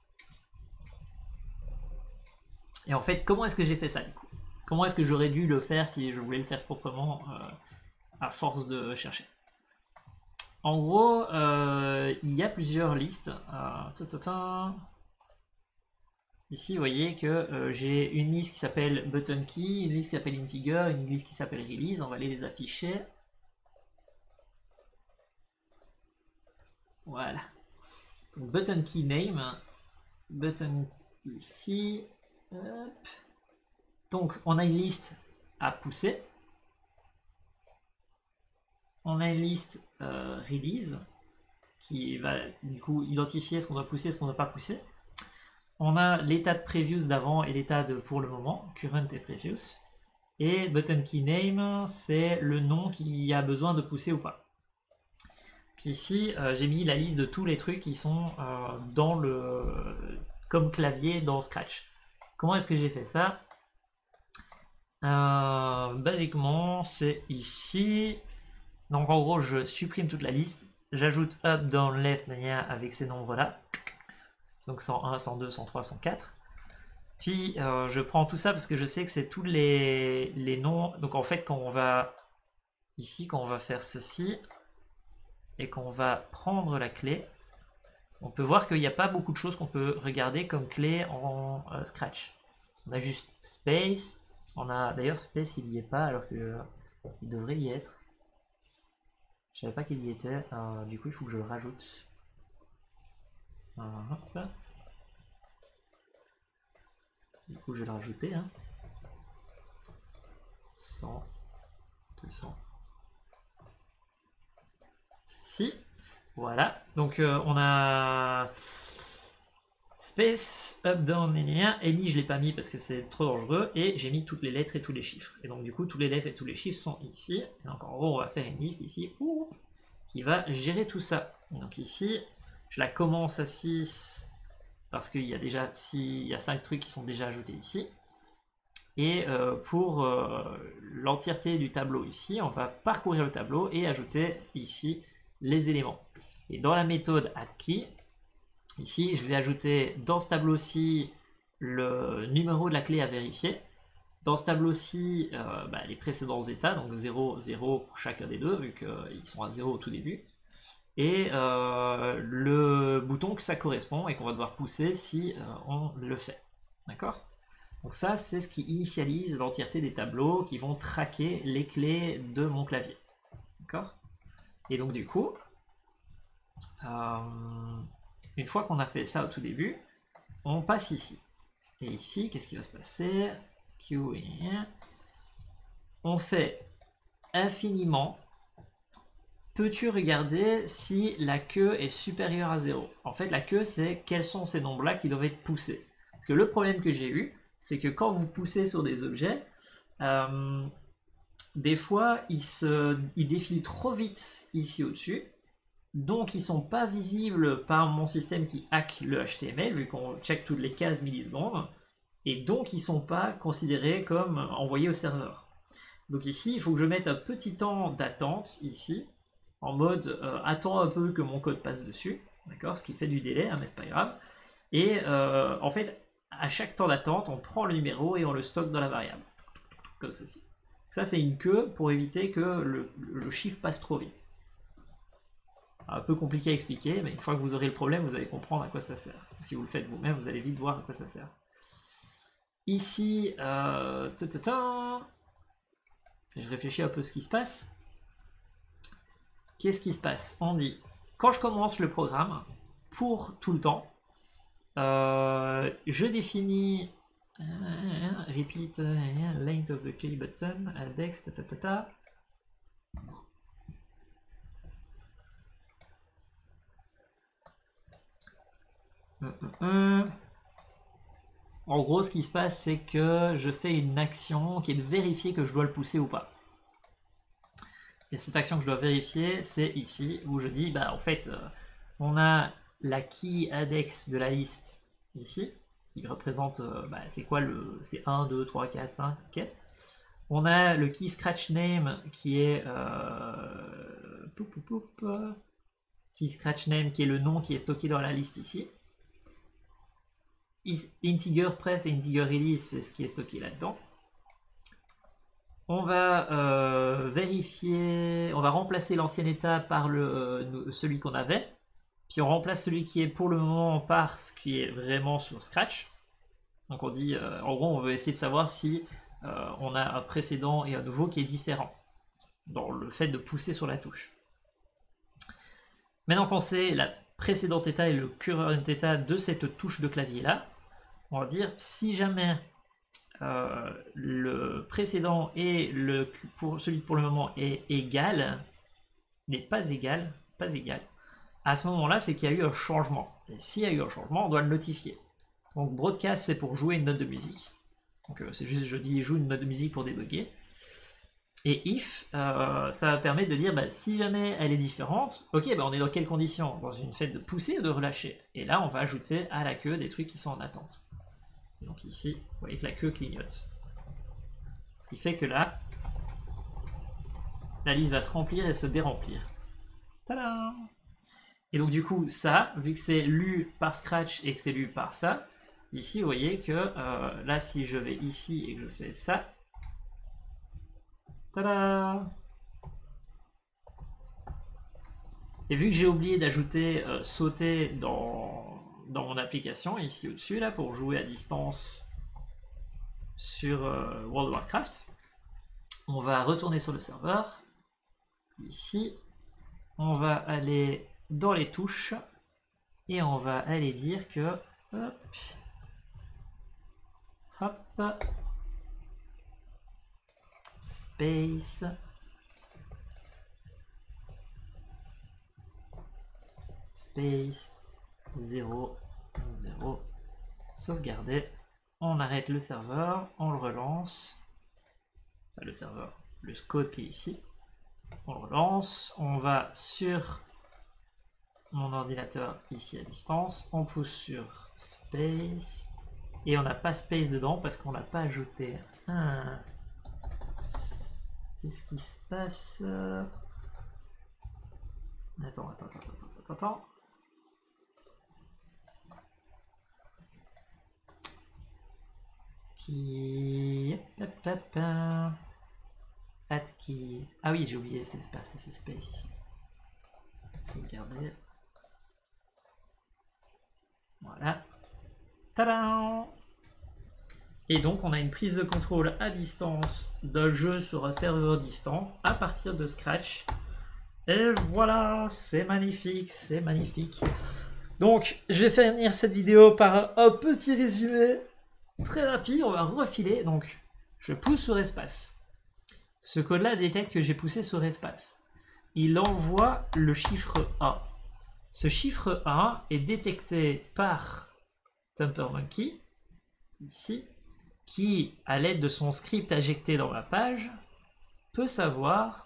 A: Et en fait, comment est-ce que j'ai fait ça du coup? Comment est-ce que j'aurais dû le faire si je voulais le faire proprement euh, à force de chercher? En gros, euh, il y a plusieurs listes. Euh, Ici, vous voyez que euh, j'ai une liste qui s'appelle button key, une liste qui s'appelle integer, une liste qui s'appelle release. On va aller les afficher. Voilà. Donc, button key name, button ici. Hop. Donc, on a une liste à pousser. On a une liste euh, release qui va du coup identifier ce qu'on doit pousser et ce qu'on ne doit pas pousser. On a l'état de previous d'avant et l'état de pour le moment, current et previous. Et button key name, c'est le nom qui a besoin de pousser ou pas. Puis ici, euh, j'ai mis la liste de tous les trucs qui sont euh, dans le comme clavier dans Scratch. Comment est-ce que j'ai fait ça? euh, Basiquement, c'est ici. Donc en gros, je supprime toute la liste. J'ajoute up, down, left, avec ces nombres-là. Donc cent un, cent deux, cent trois, cent quatre. Puis euh, je prends tout ça parce que je sais que c'est tous les, les noms. Donc en fait, quand on va ici, quand on va faire ceci et qu'on va prendre la clé, on peut voir qu'il n'y a pas beaucoup de choses qu'on peut regarder comme clé en euh, Scratch. On a juste space. On a d'ailleurs space, il n'y est pas alors qu'il euh, devrait y être. Je savais pas qu'il y était. Euh, du coup, il faut que je le rajoute. Uh, hop. Du coup, je vais le rajouter. Hein. cent, deux cents. Si. Voilà. Donc, euh, on a space, up, down, any, je l'ai pas mis parce que c'est trop dangereux. Et j'ai mis toutes les lettres et tous les chiffres. Et donc, du coup, tous les lettres et tous les chiffres sont ici. Et donc, en gros, on va faire une liste ici ouh, qui va gérer tout ça. Et donc, ici, je la commence à six. Parce qu'il y a déjà six, il y a cinq trucs qui sont déjà ajoutés ici. Et euh, pour euh, l'entièreté du tableau ici, on va parcourir le tableau et ajouter ici les éléments. Et dans la méthode addKey, ici je vais ajouter dans ce tableau-ci le numéro de la clé à vérifier. Dans ce tableau-ci, euh, bah, les précédents états, donc zéro, zéro pour chacun des deux, vu qu'ils sont à zéro au tout début. et euh, le bouton que ça correspond et qu'on va devoir pousser si euh, on le fait. D'accord? Donc ça, c'est ce qui initialise l'entièreté des tableaux qui vont traquer les clés de mon clavier. D'accord? Et donc du coup, euh, une fois qu'on a fait ça au tout début, on passe ici. Et ici, qu'est-ce qui va se passer? Q et on fait infiniment. Peux-tu regarder si la queue est supérieure à zéro? En fait, la queue, c'est quels sont ces nombres-là qui doivent être poussés. Parce que le problème que j'ai eu, c'est que quand vous poussez sur des objets, euh, des fois, ils, se, ils défilent trop vite ici au-dessus. Donc, ils ne sont pas visibles par mon système qui hack le H T M L, vu qu'on check toutes les quinze millisecondes. Et donc, ils ne sont pas considérés comme envoyés au serveur. Donc ici, il faut que je mette un petit temps d'attente ici, en mode euh, attends un peu que mon code passe dessus, d'accord, ce qui fait du délai, hein, mais c'est pas grave. Et euh, en fait, à chaque temps d'attente, on prend le numéro et on le stocke dans la variable, comme ceci. Ça, c'est une queue pour éviter que le, le chiffre passe trop vite. Un peu compliqué à expliquer, mais une fois que vous aurez le problème, vous allez comprendre à quoi ça sert. Si vous le faites vous-même, vous allez vite voir à quoi ça sert. Ici, euh, je réfléchis un peu à ce qui se passe. Qu'est-ce qui se passe? On dit, quand je commence le programme, pour tout le temps, euh, je définis euh, repeat uh, length of the key button, index, ta ta ta ta. Euh, euh, En gros, ce qui se passe, c'est que je fais une action qui est de vérifier que je dois le pousser ou pas. Et cette action que je dois vérifier, c'est ici, où je dis, bah en fait, euh, on a la key index de la liste ici, qui représente, euh, bah, c'est quoi le, c'est un, deux, trois, quatre, cinq, ok. On a le key scratch name qui est, euh, poup, poup, poup, key scratch name qui est le nom qui est stocké dans la liste ici. Integer press et integer release, c'est ce qui est stocké là-dedans. On va euh, vérifier, on va remplacer l'ancien état par le, euh, celui qu'on avait. Puis on remplace celui qui est pour le moment par ce qui est vraiment sur Scratch. Donc on dit, euh, en gros, on veut essayer de savoir si euh, on a un précédent et un nouveau qui est différent dans le fait de pousser sur la touche. Maintenant qu'on sait la précédente état et le current état de cette touche de clavier là, on va dire si jamais euh, le précédent et le pour celui pour le moment est égal, n'est pas égal, pas égal. À ce moment-là, c'est qu'il y a eu un changement. Et s'il y a eu un changement, on doit le notifier. Donc broadcast, c'est pour jouer une note de musique. Donc euh, c'est juste, je dis joue une note de musique pour débugger. Et if, euh, ça va permettre de dire, bah, si jamais elle est différente, ok, bah, on est dans quelles conditions? Dans une fête de pousser ou de relâcher? Et là, on va ajouter à la queue des trucs qui sont en attente. Et donc ici, vous voyez que la queue clignote. Ce qui fait que là, la liste va se remplir et se déremplir. Tadam! Et donc du coup, ça, vu que c'est lu par Scratch et que c'est lu par ça, ici, vous voyez que euh, là, si je vais ici et que je fais ça, tada! Et vu que j'ai oublié d'ajouter euh, sauter dans, dans mon application, ici au-dessus, là, pour jouer à distance sur euh, World of Warcraft, on va retourner sur le serveur. Ici, on va aller dans les touches et on va aller dire que hop, hop, space, space, zéro, zéro, sauvegarder, on arrête le serveur, on le relance, enfin, le serveur, le code qui est ici, on le relance, on va sur mon ordinateur ici à distance, on pousse sur space, et on n'a pas space dedans parce qu'on n'a pas ajouté un... Qu'est-ce qui se passe? Attends, attends, attends, attends, attends. Qui... At qui... Ah oui, j'ai oublié cet espace, c'est space ici. sauvegarder. Voilà. Tadam! Et donc on a une prise de contrôle à distance d'un jeu sur un serveur distant à partir de Scratch. Et voilà, c'est magnifique, c'est magnifique. Donc je vais finir cette vidéo par un petit résumé très rapide. On va refiler. Donc je pousse sur espace. Ce code-là détecte que j'ai poussé sur espace. Il envoie le chiffre un. Ce chiffre un est détecté par TumperMonkey, ici, qui, à l'aide de son script injecté dans ma page, peut savoir,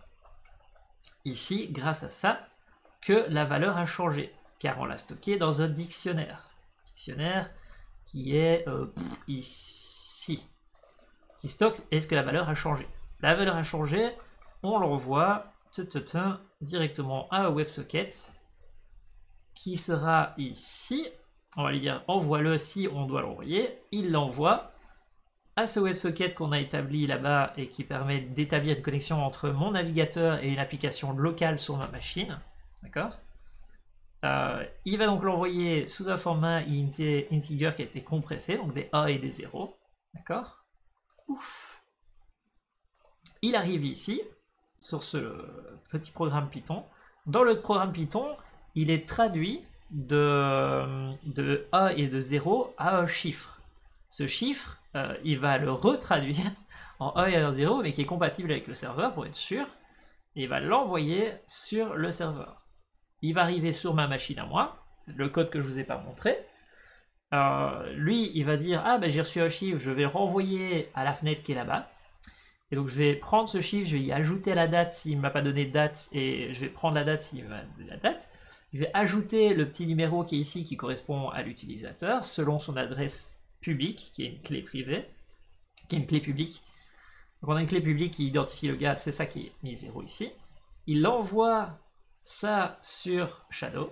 A: ici, grâce à ça, que la valeur a changé, car on l'a stocké dans un dictionnaire. Dictionnaire qui est euh, ici, qui stocke est-ce que la valeur a changé. La valeur a changé, on l'envoie directement à un WebSocket, qui sera ici. On va lui dire envoie-le si on doit l'envoyer. Il l'envoie à ce WebSocket qu'on a établi là-bas et qui permet d'établir une connexion entre mon navigateur et une application locale sur ma machine. D'accord. euh, Il va donc l'envoyer sous un format integer qui a été compressé, donc des un et des zéro. D'accord. Ouf. Il arrive ici, sur ce petit programme Python. Dans le programme Python, il est traduit de, de un et de zéro à un chiffre. Ce chiffre, euh, il va le retraduire en un et en zéro, mais qui est compatible avec le serveur pour être sûr, et il va l'envoyer sur le serveur. Il va arriver sur ma machine à moi, le code que je ne vous ai pas montré. Euh, lui, il va dire « Ah, ben, j'ai reçu un chiffre, je vais le renvoyer à la fenêtre qui est là-bas. » Et donc je vais prendre ce chiffre, je vais y ajouter la date s'il ne m'a pas donné de date, et je vais prendre la date s'il m'a donné la date. Je vais ajouter le petit numéro qui est ici, qui correspond à l'utilisateur, selon son adresse publique, qui est une clé privée, qui est une clé publique. Donc on a une clé publique qui identifie le gars, c'est ça qui est mis zéro ici. Il envoie ça sur Shadow.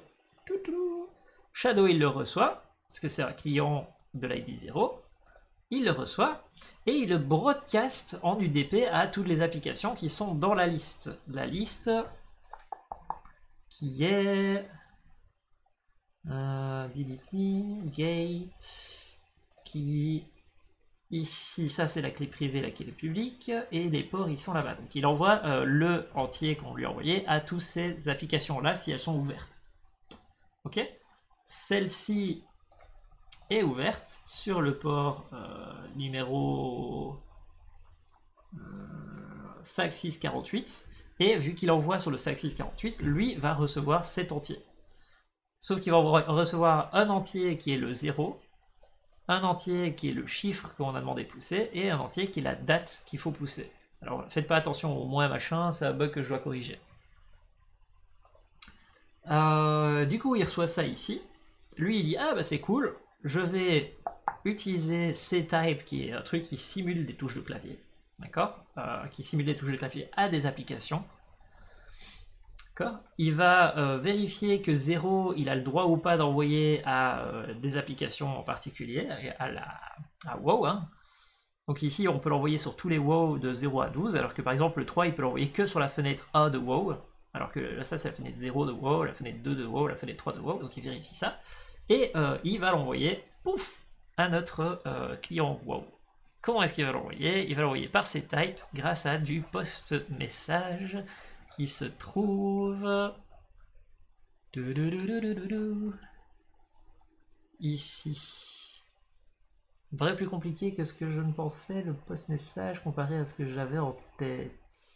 A: Shadow, il le reçoit, parce que c'est un client de l'I D zéro. Il le reçoit et il le broadcast en U D P à toutes les applications qui sont dans la liste. La liste qui est euh, delete me, gate, qui ici, ça c'est la clé privée, la clé publique, et les ports ils sont là-bas. Donc il envoie euh, le entier qu'on lui a envoyé à toutes ces applications-là si elles sont ouvertes. Ok. Celle-ci est ouverte sur le port euh, numéro euh, cinq six quarante-huit, et vu qu'il envoie sur le cinq six quarante-huit, lui va recevoir cet entier. Sauf qu'il va recevoir un entier qui est le zéro, un entier qui est le chiffre qu'on a demandé de pousser, et un entier qui est la date qu'il faut pousser. Alors faites pas attention au moins machin, c'est un bug que je dois corriger. Euh, du coup il reçoit ça ici, lui il dit ah bah c'est cool, je vais utiliser ctype qui est un truc qui simule des touches de clavier, d'accord, euh, qui simule des touches de clavier à des applications. Il va euh, vérifier que zéro, il a le droit ou pas d'envoyer à euh, des applications en particulier, à, la, à WoW. Hein. Donc ici, on peut l'envoyer sur tous les WoW de zéro à douze, alors que par exemple le trois, il peut l'envoyer que sur la fenêtre un de WoW, alors que là, ça c'est la fenêtre zéro de WoW, la fenêtre deux de WoW, la fenêtre trois de WoW, donc il vérifie ça. Et euh, il va l'envoyer, pouf, à notre euh, client WoW. Comment est-ce qu'il va l'envoyer? Il va l'envoyer par ctype grâce à du post-message qui se trouve ici. Il paraît plus compliqué que ce que je ne pensais, le post-message, comparé à ce que j'avais en tête.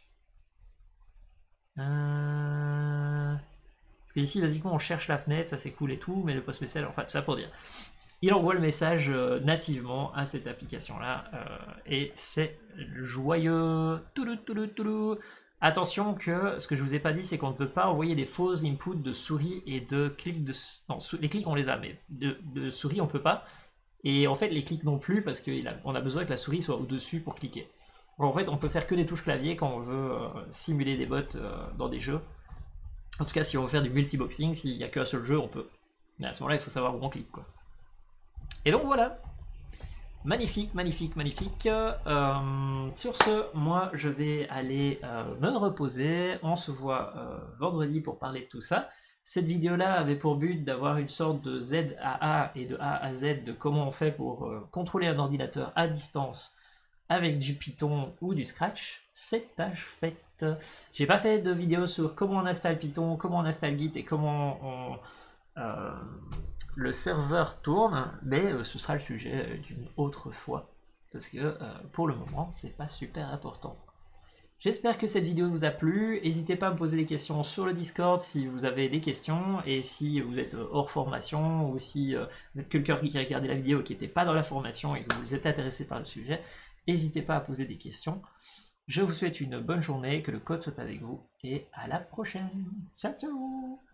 A: Euh... Parce que ici, basiquement, on cherche la fenêtre, ça c'est cool et tout, mais le post-message, enfin, tout ça pour dire. Il envoie le message euh, nativement à cette application-là, euh, et c'est joyeux. Toulou, toulou, toulou. Attention que ce que je vous ai pas dit, c'est qu'on ne peut pas envoyer des faux inputs de souris et de clics de... Non, les clics on les a, mais de, de souris on peut pas. Et en fait les clics non plus, parce qu'on a besoin que la souris soit au-dessus pour cliquer. Donc, en fait on peut faire que des touches clavier quand on veut euh, simuler des bots euh, dans des jeux. En tout cas si on veut faire du multiboxing, s'il n'y a qu'un seul jeu on peut. Mais à ce moment-là il faut savoir où on clique quoi. Et donc voilà. Magnifique, magnifique, magnifique. Euh, sur ce, moi je vais aller euh, me reposer. On se voit euh, vendredi pour parler de tout ça. Cette vidéo-là avait pour but d'avoir une sorte de Z à A et de A à Z de comment on fait pour euh, contrôler un ordinateur à distance avec du Python ou du Scratch. C'est tâche faite. J'ai pas fait de vidéo sur comment on installe Python, comment on installe Git et comment on, euh, le serveur tourne, mais euh, ce sera le sujet d'une autre fois parce que euh, pour le moment c'est pas super important. J'espère que cette vidéo vous a plu. N'hésitez pas à me poser des questions sur le Discord si vous avez des questions et si vous êtes hors formation ou si euh, vous êtes quelqu'un qui a regardé la vidéo et qui n'était pas dans la formation et que vous êtes intéressé par le sujet. N'hésitez pas à poser des questions. Je vous souhaite une bonne journée, que le code soit avec vous et à la prochaine. Ciao ciao.